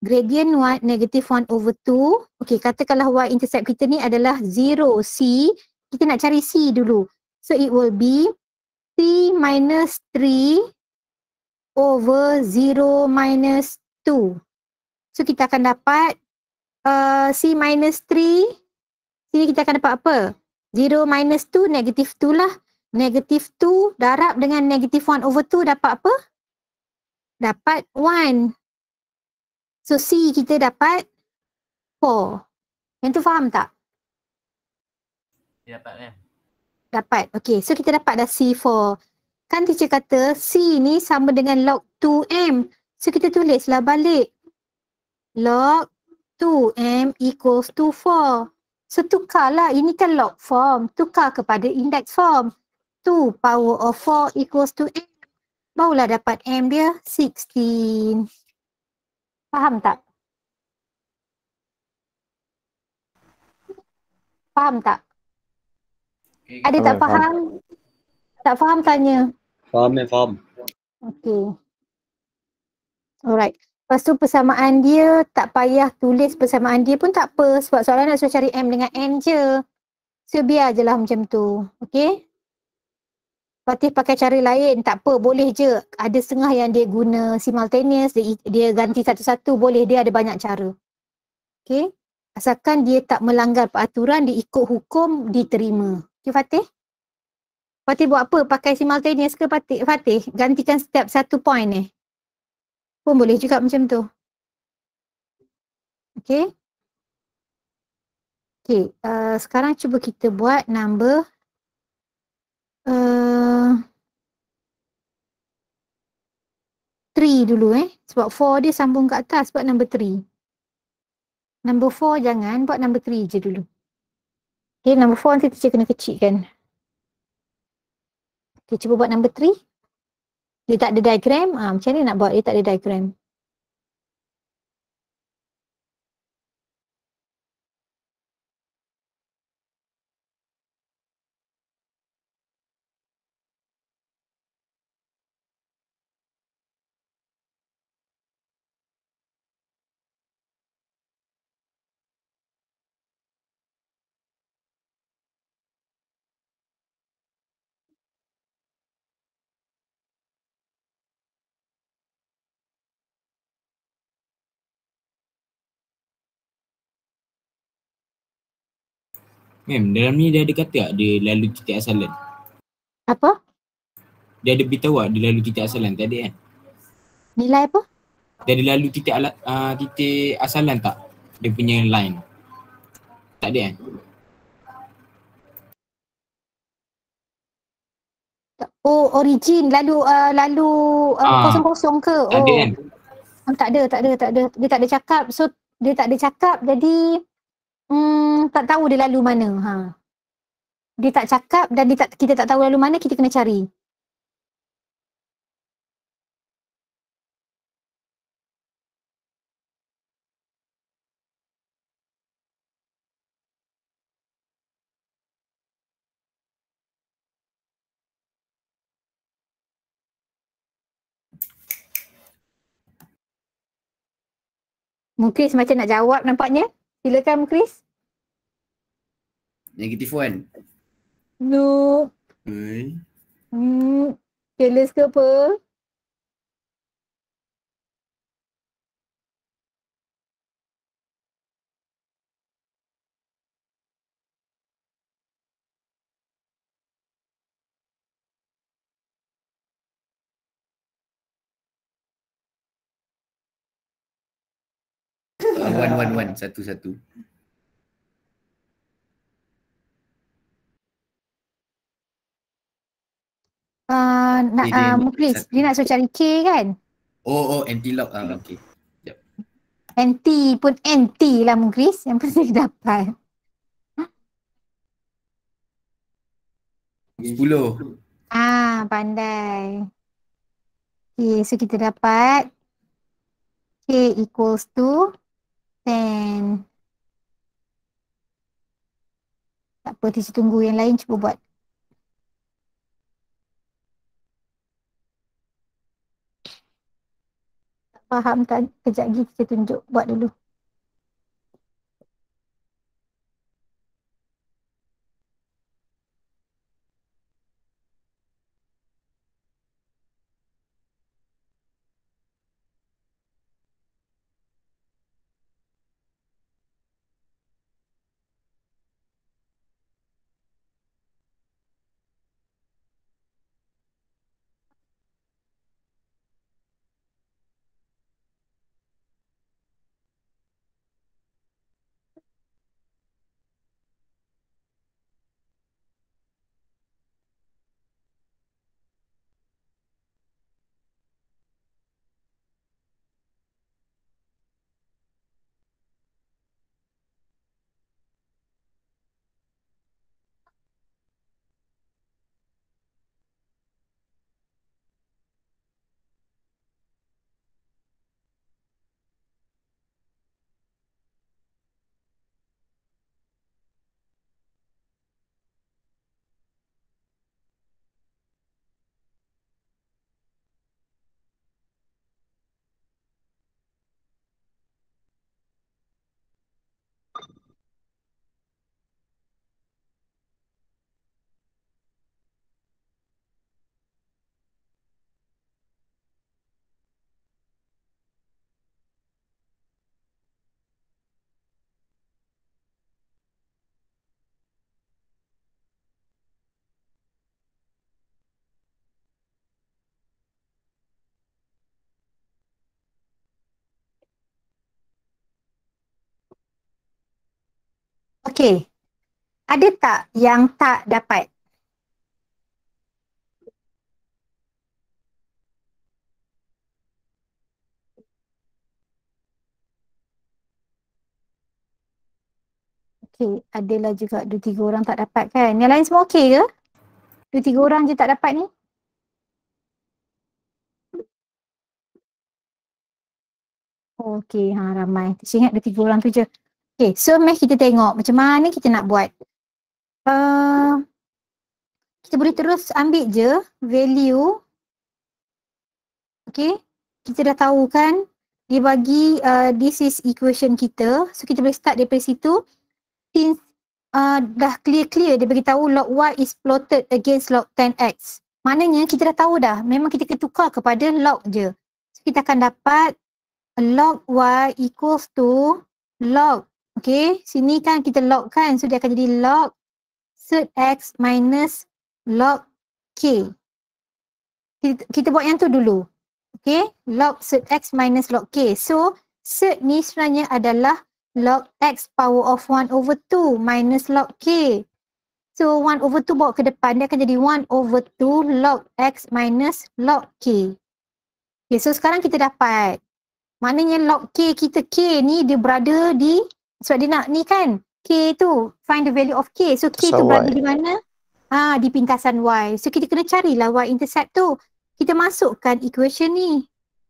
gradient y negative one over two. Okay, katakanlah y-intercept kita ni adalah zero, C. Kita nak cari C dulu. So it will be C minus three over zero minus two. So kita akan dapat uh, C minus three. Sini kita akan dapat apa? zero minus two, negative two lah. Negative two darab dengan negative one over two dapat apa? Dapat one. So C kita dapat four. Yang tu faham tak? Dia dapat kan? Dapat. Okay, so kita dapat dah C four. Kan teacher kata C ni sama dengan log two M. So kita tulislah balik. Log two M equals to four. So tukarlah, ini kan log form. Tukar kepada index form. two power of four equals to M. Barulah dapat M dia sixteen. Faham tak? Faham tak? Ada tak faham? Tak faham tanya. Faham eh, faham. Okay. Alright. Lepas tu persamaan dia tak payah tulis persamaan dia pun tak apa. Sebab soalan nak suruh cari M dengan N je. So biar je lah macam tu. Okay. Fatih pakai cara lain tak apa. Boleh je. Ada setengah yang dia guna simultaneous. Dia, dia ganti satu-satu. Boleh. Dia ada banyak cara. Okay. Asalkan dia tak melanggar peraturan. Dia ikut hukum. Diterima. Okay Fatih. Fatih buat apa? Pakai simultaneous ke Fatih? Fatih gantikan setiap satu point eh. Pun boleh juga macam tu. Okay. Okay. Uh, sekarang cuba kita buat number. Uh, three dulu eh. Sebab four dia sambung ke atas. Buat number three. Number four jangan. Buat number three je dulu. Okay. Number four nanti teacher kena kecilkan. Okay. Cuba buat number three. Dia tak ada diagram. Ah, macam ni nak buat. Dia tak ada diagram. Mem, dalam ni dia ada kata tak dia lalu titik asalan? Apa? Dia ada beritahu tak dia lalu titik asalan? Tak ada kan? Nilai apa? Dia ada lalu titik alat, uh, titik asalan tak? Dia punya line. Tak ada kan? Oh, origin lalu uh, lalu uh, Ah, kosong-kosong ke? Tak ada Oh. kan? Um, tak ada, tak ada, tak ada. Dia tak ada cakap. So dia tak ada cakap jadi hmm, tak tahu dia lalu mana. Ha. Dia tak cakap dan dia tak, kita tak tahu lalu mana, kita kena cari. Mukris macam nak jawab nampaknya. Silakan Mukris. Negative one. No. Oi. Hmm. Careless ke apa? One, one, one. Satu-satu. Uh, nak Eh, dia uh, ni Mukris, satu. dia nak suruh cari K kan? Oh, oh, anti-lock. Ah, okay. Anti pun anti lah Mukris. Yang penting dapat. Sepuluh. Ah, pandai. Okay, so kita dapat K equals to ten. Tak apa, teacher tunggu yang lain cuba buat. Tak Faham tak? Kejap lagi kita tunjuk. Buat dulu. Okey. Ada tak yang tak dapat? Okey, adalah juga dua tiga orang tak dapat kan? Yang lain semua okey ke? Dua tiga orang je tak dapat ni? Okey, ha ramai. Saya ingat dua tiga orang tu je. Okey, so mari kita tengok macam mana kita nak buat. Uh, kita boleh terus ambil je value. Okey, kita dah tahu kan dia bagi uh, this is equation kita. So kita boleh start daripada situ. Since uh, dah clear-clear dia bagi tahu log y is plotted against log ten x. Maknanya kita dah tahu dah, memang kita kena tukar kepada log je. So kita akan dapat log y equals to log. Okay, sini kan kita log kan, so dia akan jadi log sert x minus log k. Kita, kita buat yang tu dulu. Okay, log sert x minus log k. So sert ni sebenarnya adalah log x power of one over two minus log k. So one over two bawa ke depan, dia akan jadi one over two log x minus log k. Okay, so sekarang kita dapat. Maknanya log k kita, k ni dia berada di, sebab dia nak ni kan, k tu, find the value of k. So k tu berada di mana? Ah, di pintasan y. So kita kena carilah y-intercept tu. Kita masukkan equation ni.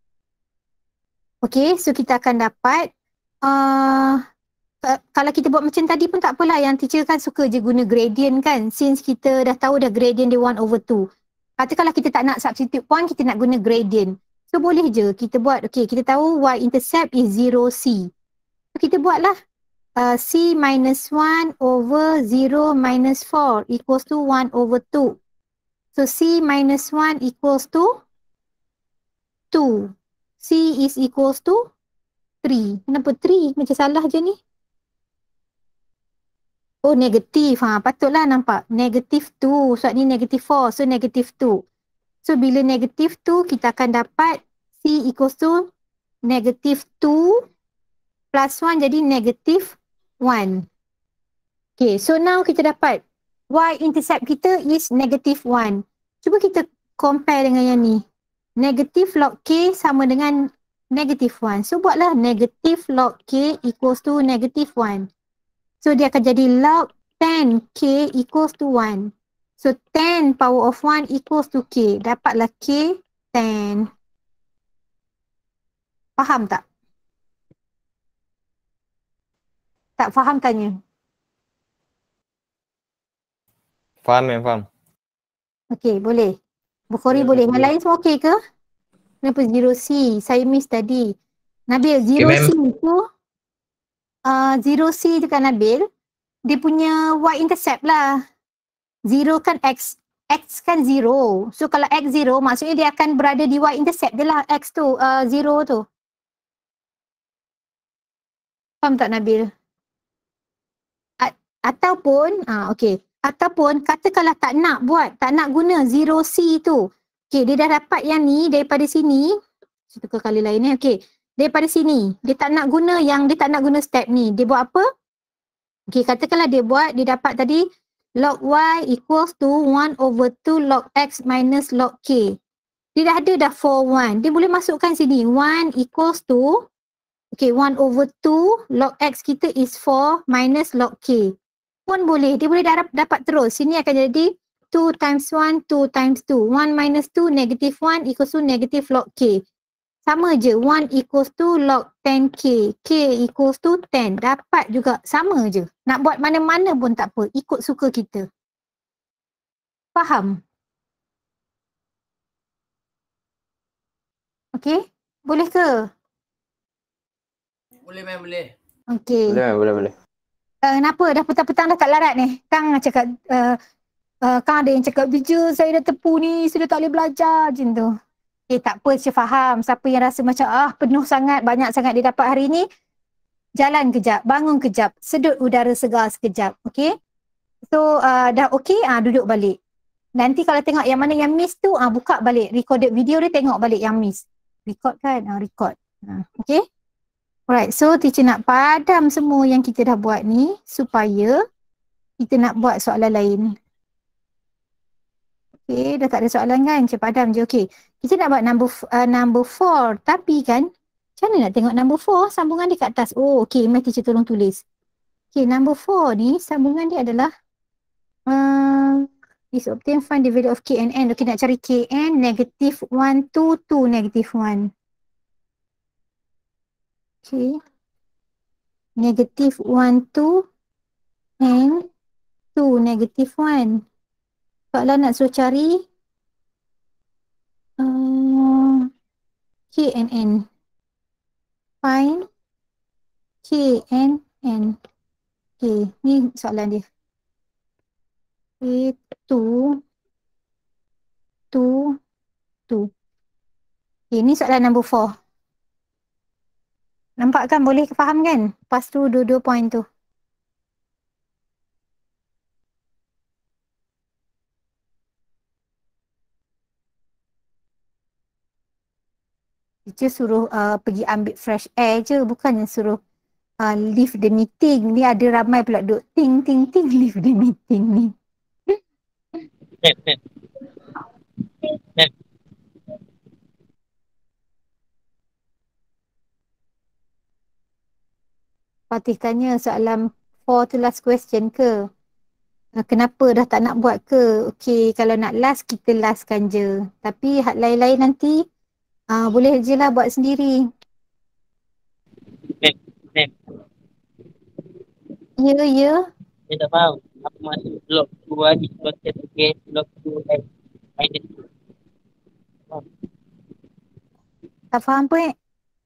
Okay, so kita akan dapat, uh, kalau kita buat macam tadi pun tak apalah, yang teacher kan suka je guna gradient kan, since kita dah tahu dah gradient dia one over two. Kata kalau kita tak nak substitute point, kita nak guna gradient. So boleh je kita buat, okay, kita tahu y-intercept is zero c. So kita buatlah uh, c minus one over zero minus four equals to one over two. So c minus one equals to two. C is equals to three. Kenapa three? Macam salah je ni. Oh, negatif. Ha, patutlah nampak. Negatif two. Sebab ni negatif four. So, negatif two. So, bila negatif two, kita akan dapat C equals to negatif two plus one jadi negatif one. Okay, so now kita dapat y-intercept kita is negatif one. Cuba kita compare dengan yang ni. Negatif log k sama dengan negatif one. So, buatlah negatif log k equals to negatif one. So, dia akan jadi log ten k equals to one. So, ten power of one equals to k. Dapatlah k ten. Faham tak? Tak faham tanya. Faham, yang faham. Okey, boleh. Bukhari Ya, boleh. Yang boleh. lain semua okey ke? Kenapa zero C? Saya miss tadi. Nabil, zero ma'am. C tu, uh, zero C tu kan Nabil, dia punya y-intercept lah. Zero kan x, x kan zero. So kalau x zero, maksudnya dia akan berada di y-intercept dia lah, x tu, uh, zero tu. Faham tak Nabil? A- ataupun, ah okey. Ataupun katakanlah tak nak buat, tak nak guna zero C tu. Okey, dia dah dapat yang ni daripada sini. Kita tukar kali lain ni. Okey, daripada sini. Dia tak nak guna yang, dia tak nak guna step ni. Dia buat apa? Okey, katakanlah dia buat, dia dapat tadi log y equals to one over two log x minus log k. Dia dah ada dah four one. Dia boleh masukkan sini. one equals to, okay, one over two log x kita is four minus log k. Pun boleh. Dia boleh dapat, dapat terus. Sini akan jadi two times one, two times two. one minus two, negative one equals to negative log k. Sama je. one equals to log ten k. K equals to ten. Dapat juga. Sama je. Nak buat mana-mana pun tak apa. Ikut suka kita. Faham? Okay? Boleh ke? Boleh ma'am, boleh. Okay. Boleh, boleh, boleh. Uh, kenapa? Dah petang-petang dah kat larat ni. Kang cakap, uh, uh, Kang ada yang cakap, bija saya dah tepu ni, saya dah tak boleh belajar macam tu. Okay, tak apa, saya faham. Siapa yang rasa macam, ah penuh sangat, banyak sangat dia dapat hari ni, jalan kejap, bangun kejap, sedut udara segar sekejap. Okay? So, uh, dah okay, uh, duduk balik. Nanti kalau tengok yang mana yang miss tu, uh, buka balik. Recorded video dia, tengok balik yang miss. Record kan? Uh, record. Uh, okay? Alright, so teacher nak padam semua yang kita dah buat ni supaya kita nak buat soalan lain. Okay, dah tak ada soalan kan? Saya padam je. Okay, kita nak buat number uh, number four. Tapi kan, macam mana nak tengok number four? Sambungan dia kat atas. Oh, okay, mari teacher tolong tulis. Okay, number four ni sambungan dia adalah uh, is obtain find the value of k and n. Okay, nak cari kn negative one, two, two, negative one. Okay. Negative one, two and two, negative one. Soalan nak suruh cari uh, K and N. Find K and N. Okay, ni soalan dia. Okay, two, two, two. Okay, ni soalan number four. Nampak kan? Boleh faham kan? Lepas tu dua-dua point tu. Teacher suruh uh, pergi ambil fresh air je. Bukannya suruh uh, leave the meeting. Ni ada ramai pula duk ting ting ting leave the meeting ni. Fatih tanya soalan four tu last question ke? Uh, kenapa dah tak nak buat ke? Okay, kalau nak last, kita lastkan je. Tapi hak lain-lain nanti uh, boleh je lah buat sendiri. Ma'am, ma'am. Ya, ya. Saya tak faham. Apa maksud blok dua di blok satu K, blok dua X minus two. Tak faham pun eh?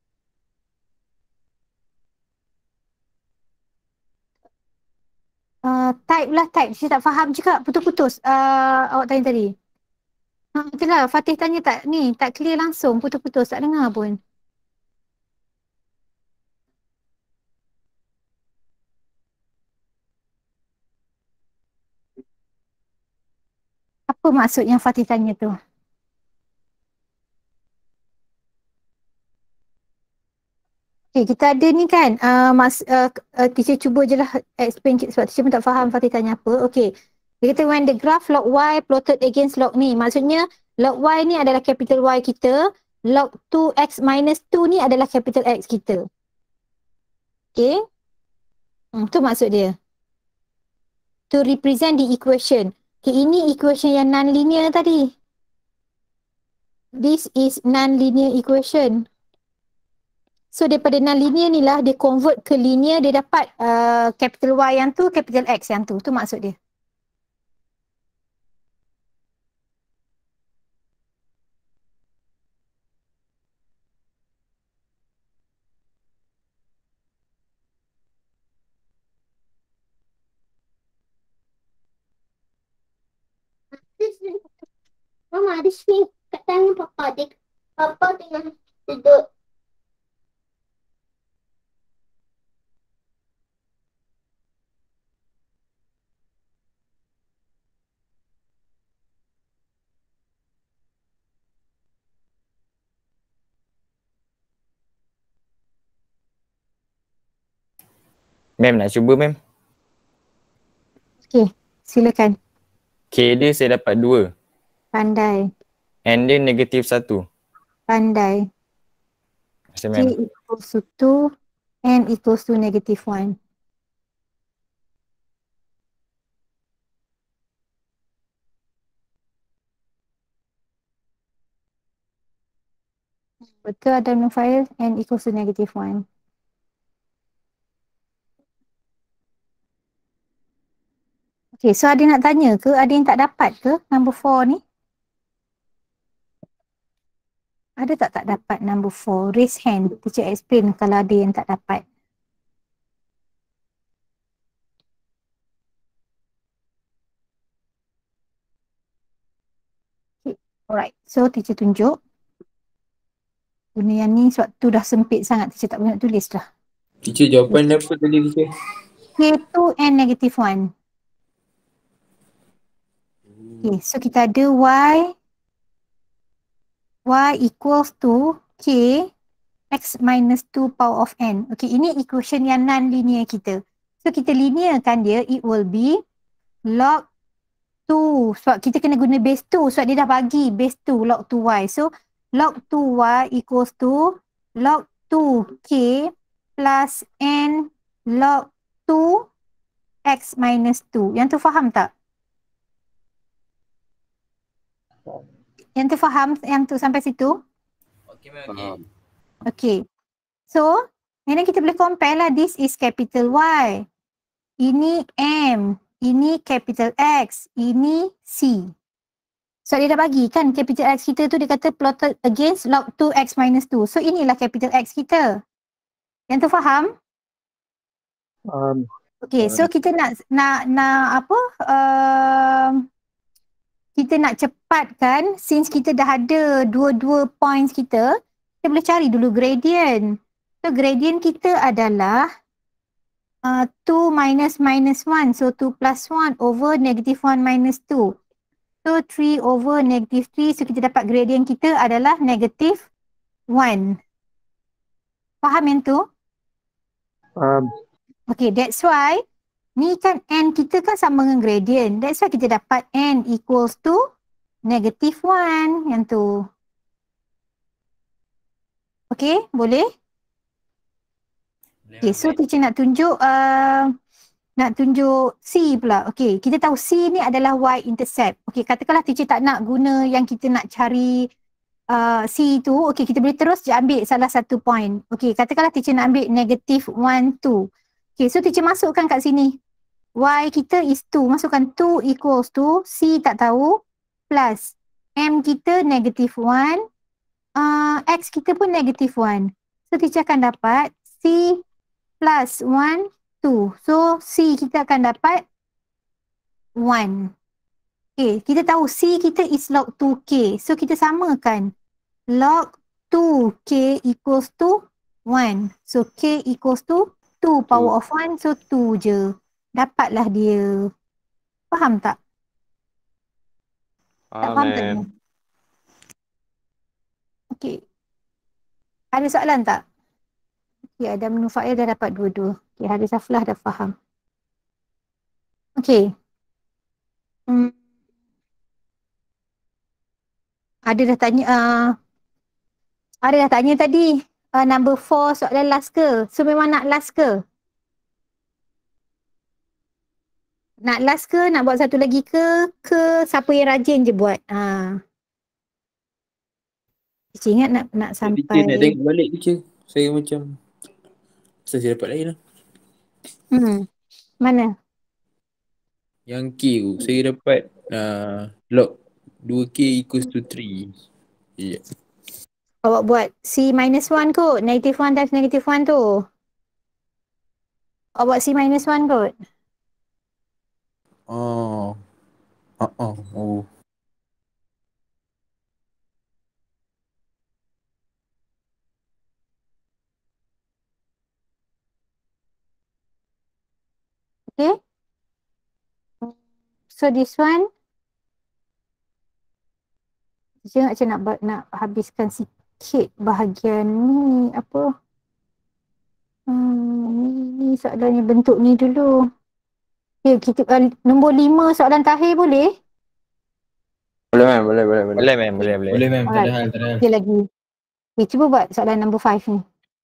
Uh, type lah type. Saya tak faham juga. Putus-putus uh, awak tanya tadi. Ha, itulah Fatih tanya tak ni. Tak clear langsung. Putus-putus. Tak dengar pun. Apa maksud yang Fatih tanya tu? Okay, kita ada ni kan. Uh, mas, uh, uh, teacher cuba je lah explain sebab teacher pun tak faham Fatih tanya apa. Okay. Dia kata when the graph log y plotted against log ni. Maksudnya log y ni adalah capital Y kita. Log two x minus two ni adalah capital X kita. Okay. Hmm, tu maksud dia. To represent the equation. Okay, ini equation yang non-linear tadi. This is non-linear equation. So daripada non-linear ni lah dia convert ke linear, dia dapat uh, capital Y yang tu, capital X yang tu. Tu maksud dia. ada swing kat tangan Papa. Dia, Papa tengah duduk. Ma'am nak cuba ma'am? Okay, silakan. K dia saya dapat dua. Pandai. N dia negatif satu. Pandai. Terima kasih K ma'am. equals to two, N equals to negative one. Betul ada dalam file N equals to negative one. Okay, so ada nak tanya ke? Ada yang tak dapat ke number four ni? Ada tak tak dapat number four? Raise hand. Teacher explain kalau ada yang tak dapat. Okay. Alright, so teacher tunjuk. Guna yang ni sebab tu dah sempit sangat. Teacher tak boleh nak tulis dah. Teacher jawapan apa tadi teacher? K two and negative one. Okay, so kita ada Y. Y equals to K X minus two power of N. Okay, ini equation yang non-linear kita. So kita linearkan dia, it will be log two. Sebab kita kena guna base two. Sebab dia dah bagi base two log two Y. So log two Y equals to log two K plus N log two X minus two. Yang tu faham tak? Yang tu faham? Yang tu sampai situ? Okay, okay. Okay. So, and then kita boleh compare lah. This is capital Y. Ini M. Ini capital X. Ini C. So, dia dah bagi kan capital X kita tu dia kata plotted against log two X minus two. So, inilah capital X kita. Yang tu faham? Um, okay, so kita nak nak nak apa? Uh, kita nak cepatkan since kita dah ada dua-dua points kita, kita boleh cari dulu gradient. So gradient kita adalah uh, two minus minus one. So two plus one over negative one minus two. So three over negative three. So kita dapat gradient kita adalah negative one. Faham yang tu? um, Okay, that's why ni kan N kita kan sama dengan gradient. That's why kita dapat N equals to negative one yang tu. Okay, boleh? Okay, so teacher nak tunjuk uh, nak tunjuk C pula. Okay, kita tahu C ni adalah Y-intercept. Okay, katakanlah teacher tak nak guna yang kita nak cari uh, C tu. Okay, kita boleh terus je ambil salah satu point. Okay, katakanlah teacher nak ambil negative one, two. Okay, so teacher masukkan kat sini. Y kita is two. Masukkan two equals to C tak tahu plus M kita negative one. Uh, X kita pun negative one. So teacher akan dapat C plus one, two. So C kita akan dapat one. Okay, kita tahu C kita is log two K. So kita samakan. Log two K equals to one. So K equals to two power of one. So two je. Dapatlah dia. Faham tak? Tak faham tak? Okay. Ada soalan tak? Okay, ada menu file dah dapat dua-dua. Okay, Haris Aflah dah faham. Okay. Hmm. Ada dah tanya, uh, ada dah tanya tadi. Uh, number four soalan last ke? So memang nak last ke? Nak last ke? Nak buat satu lagi ke? Ke siapa yang rajin je buat? Ha. Teacher ingat nak nak sampai. Teacher nak tengok balik teacher. Saya macam saya dapat lain lah. Hmm. Mana? Yang K tu saya dapat uh, log two K equals to three. Ya. Yeah. Awak buat C minus one kot. Negative one times negative one tu. Awak buat C minus one kot. Oh. Uh-uh. Oh. So this one, saya macam nak nak habiskan sikit bahagian ni apa? Hmm, ni, ni soalan yang bentuk ni dulu. Okay, kita uh, nombor lima soalan terakhir boleh? Boleh ma'am, boleh, boleh, boleh. Boleh ma'am, boleh, boleh. Boleh ma'am, tak ada Alright. hal, tak ada hal. Okay lagi. Okay, cuba buat soalan number five ni.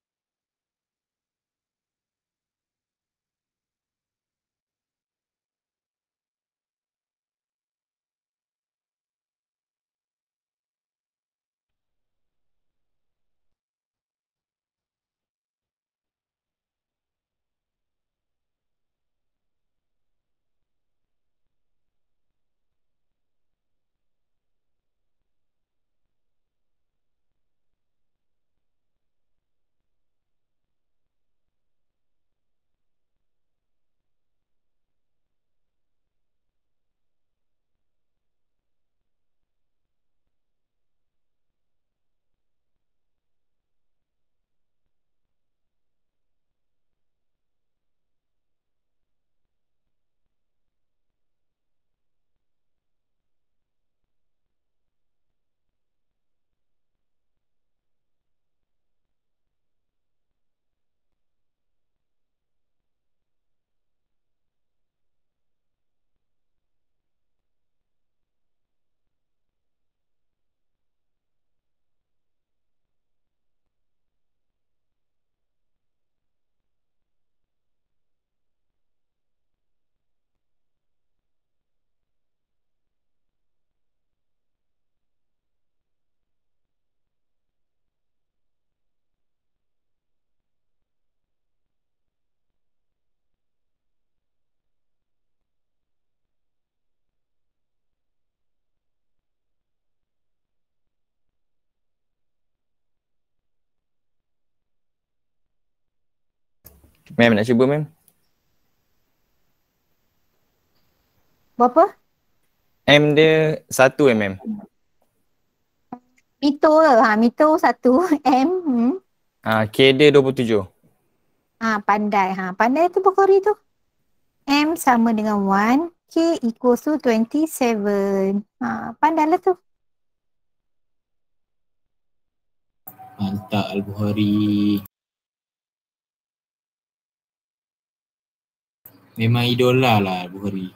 Ma'am nak cuba ma'am? Berapa? M dia satu eh ma'am. Mito ke? Ha, mito satu. M. Hmm. Ah, K dia dua puluh tujuh. Ha, pandai. Ha, pandai tu Bukhari tu. M sama dengan one. K equals to twenty-seven. Ha, pandai lah tu. Mantap Al-Bukhari. Memang idola lah Al-Bukhari.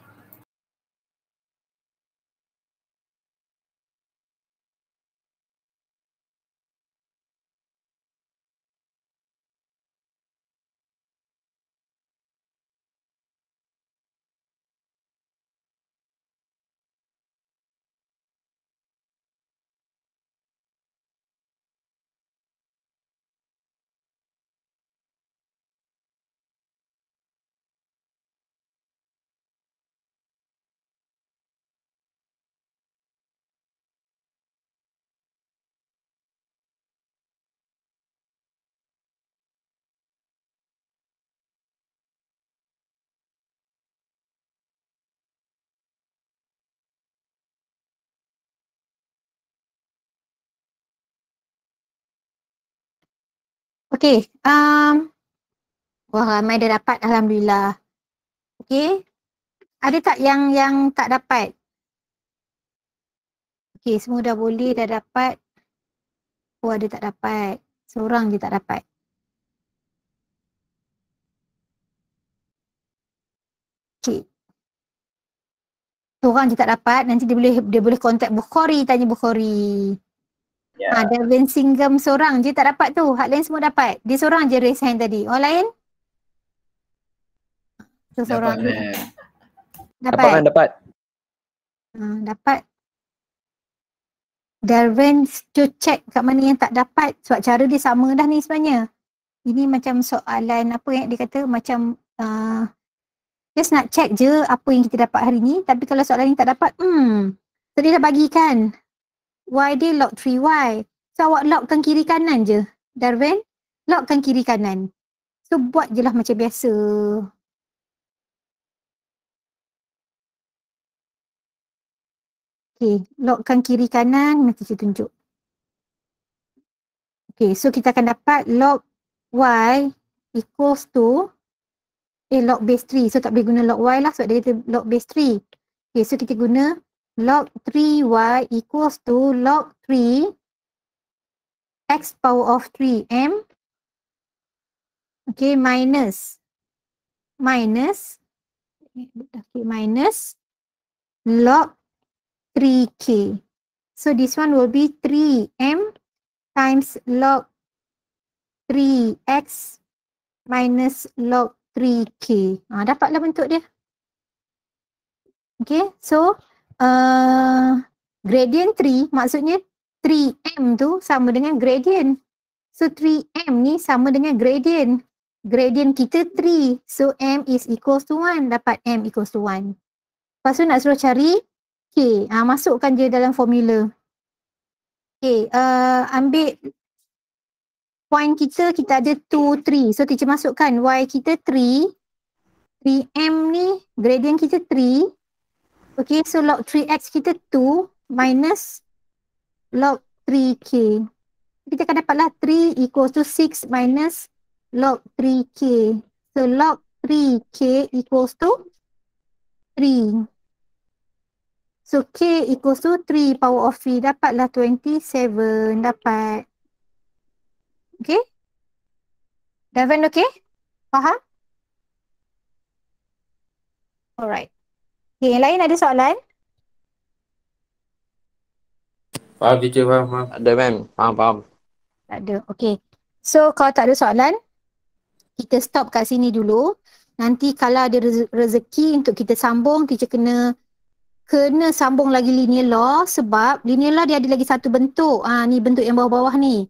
Okay. Um, wah, ramai dah dapat. Alhamdulillah. Okay. Ada tak yang yang tak dapat? Okay, semua dah boleh, dah dapat. Oh, ada tak dapat. Seorang je tak dapat. Okay. Seorang je tak dapat. Nanti dia boleh dia boleh contact Bukhari, tanya Bukhari. Ya. Ha, Darwin Singham seorang je tak dapat tu. Hak lain semua dapat. Dia seorang je raise hand tadi. Orang lain? Tu seorang je. Dapat Dapat. kan, dapat. Ha, dapat. Darwin, tu check kat mana yang tak dapat. Sebab cara dia sama dah ni sebenarnya. Ini macam soalan apa yang dia kata macam uh, just nak check je apa yang kita dapat hari ni. Tapi kalau soalan ni tak dapat, hmm. So dia dah bagikan. Y dia log three Y. So awak logkan kiri kanan je. Darwin, logkan kiri kanan. So buat je lah macam biasa. Okay, logkan kiri kanan, nanti saya tunjuk. Okay, so kita akan dapat log Y equals to eh log base three. So tak boleh guna log Y lah sebab dia kata log base three Okay, so kita guna log three y equals to log three x power of three m. Okay, minus minus okay, minus log three k. So this one will be three m times log three x minus log three k. Ha, dapatlah bentuk dia. Okay, so uh, gradient three maksudnya three m tu sama dengan gradient. So three m ni sama dengan gradient. Gradient kita three. So m is equals to one. Dapat m equals to one. Lepas tu nak suruh cari k. Ha, masukkan je dalam formula. Okay, uh, ambil point kita, kita ada two, three. So teacher masukkan y kita three. three m ni gradient kita three. Okay, so log three x kita two minus log three k. Kita akan dapatlah three equals to six minus log three k. So log three k equals to three. So k equals to three power of three. Dapatlah twenty-seven. Dapat. Okay? Devin okay? Faham? Alright. Okay, yang lain ada soalan? Faham teacher, faham, faham. Ada ma'am, faham, faham. Tak ada, okay. So kalau tak ada soalan, kita stop kat sini dulu. Nanti kalau ada reze- rezeki untuk kita sambung, teacher kena kena sambung lagi linear law sebab linear law dia ada lagi satu bentuk. Ah, ni bentuk yang bawah-bawah ni.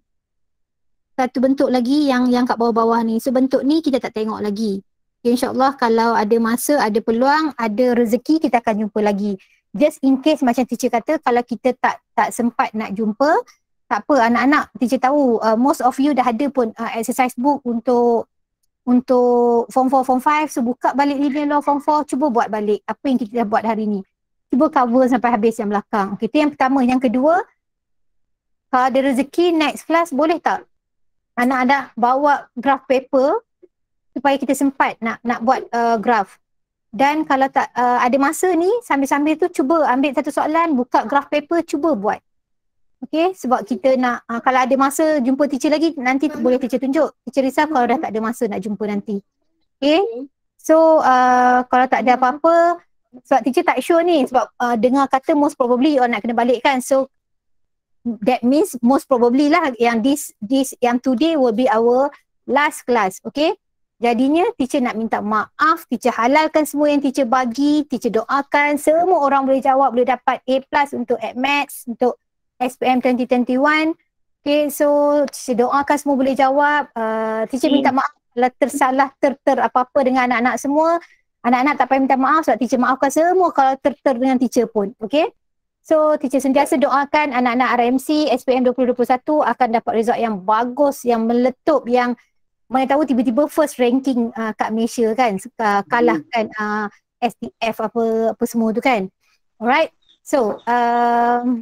Satu bentuk lagi yang yang kat bawah-bawah ni. So bentuk ni kita tak tengok lagi. Okay, InsyaAllah kalau ada masa, ada peluang, ada rezeki, kita akan jumpa lagi. Just in case macam teacher kata, kalau kita tak tak sempat nak jumpa, tak apa anak-anak, teacher tahu uh, most of you dah ada pun uh, exercise book untuk untuk form four, form five. So buka balik linear law form four, cuba buat balik apa yang kita dah buat hari ni. Cuba cover sampai habis yang belakang. Okay, itu yang pertama. Yang kedua, kalau ada rezeki next class, boleh tak anak-anak bawa graph paper supaya kita sempat nak nak buat uh, graph. Dan kalau tak uh, ada masa ni, sambil-sambil tu cuba ambil satu soalan, buka graph paper, cuba buat. Okay, sebab kita nak, uh, kalau ada masa jumpa teacher lagi, nanti boleh teacher tunjuk. Teacher risau kalau dah tak ada masa nak jumpa nanti. Okay, so uh, kalau tak ada apa-apa, sebab teacher tak sure ni, sebab uh, dengar kata most probably orang nak kena balik kan. So that means most probably lah yang this, this yang today will be our last class. Okay, jadinya teacher nak minta maaf, teacher halalkan semua yang teacher bagi, teacher doakan semua orang boleh jawab, boleh dapat A plus untuk A Maths, untuk S P M twenty twenty-one. Okay, so teacher doakan semua boleh jawab. Uh, teacher minta maaf kalau tersalah, ter-ter apa-apa dengan anak-anak semua. Anak-anak tak payah minta maaf sebab teacher maafkan semua kalau ter-ter dengan teacher pun. Okay, so teacher sentiasa doakan anak-anak R M C S P M twenty twenty-one akan dapat result yang bagus, yang meletup, yang mana tahu tiba-tiba first ranking uh, kat Malaysia kan, uh, kalahkan uh, S T F apa apa semua tu kan. Alright, so um,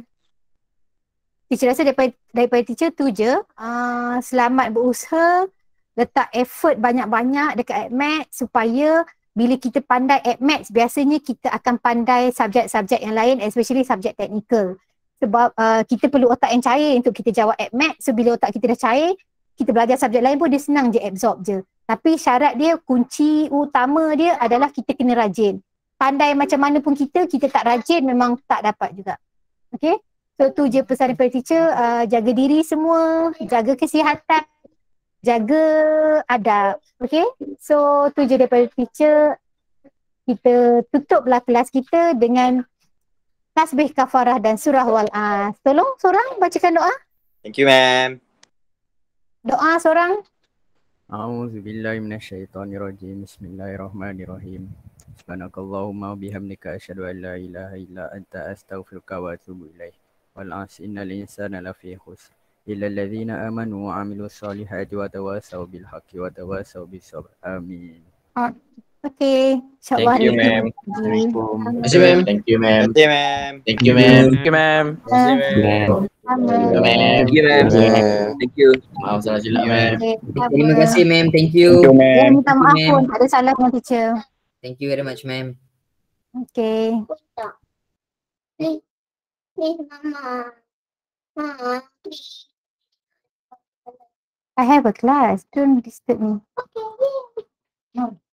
teacher rasa daripada, daripada teacher tu je, uh, selamat berusaha, letak effort banyak-banyak dekat A D M A T supaya bila kita pandai A D M A T biasanya kita akan pandai subjek-subjek yang lain, especially subjek teknikal. Sebab uh, kita perlu otak yang cair untuk kita jawab A D M A T. So bila otak kita dah cair, kita belajar subjek lain pun dia senang je absorb je. Tapi syarat dia, kunci utama dia adalah kita kena rajin. Pandai macam mana pun kita, kita tak rajin memang tak dapat juga. Okay, so tu je pesan daripada teacher. Uh, jaga diri semua, jaga kesihatan, jaga adab. Okay, so tu je daripada teacher. Kita tutuplah kelas kita dengan tasbih kafarah dan surah wal-as. Tolong seorang bacakan doa. Thank you ma'am. Doa seorang. A'udzubillahi minasyaitonirrajim. Bismillahirrahmanirrahim. Subhanakallahumma bihamdika asyhadu an la ilaha illa anta astaghfiruka wa atubu ilaik. Wal 'asri innal insana lafi khusr illa alladzina amanu wa 'amilus solihati wa tawasaw bil haqqi wa tawasaw bis sabr. Amin. Okay, insyaAllah. Thank you ma'am. Assalamualaikum. Thank you ma'am. Thank you ma'am. Thank you ma'am. Thank you ma'am. Thank you ma'am. Thank you ma'am. Thank you ma'am. Thank you. Maaf salah silap ma'am. Terima kasih ma'am. Thank you. Thank you ma'am. Minta maaf pun tak ada salah dengan teacher. Thank you very much ma'am. Okay. Please, please, Mama. Mama, please. I have a class. Don't disturb me. Okay. No.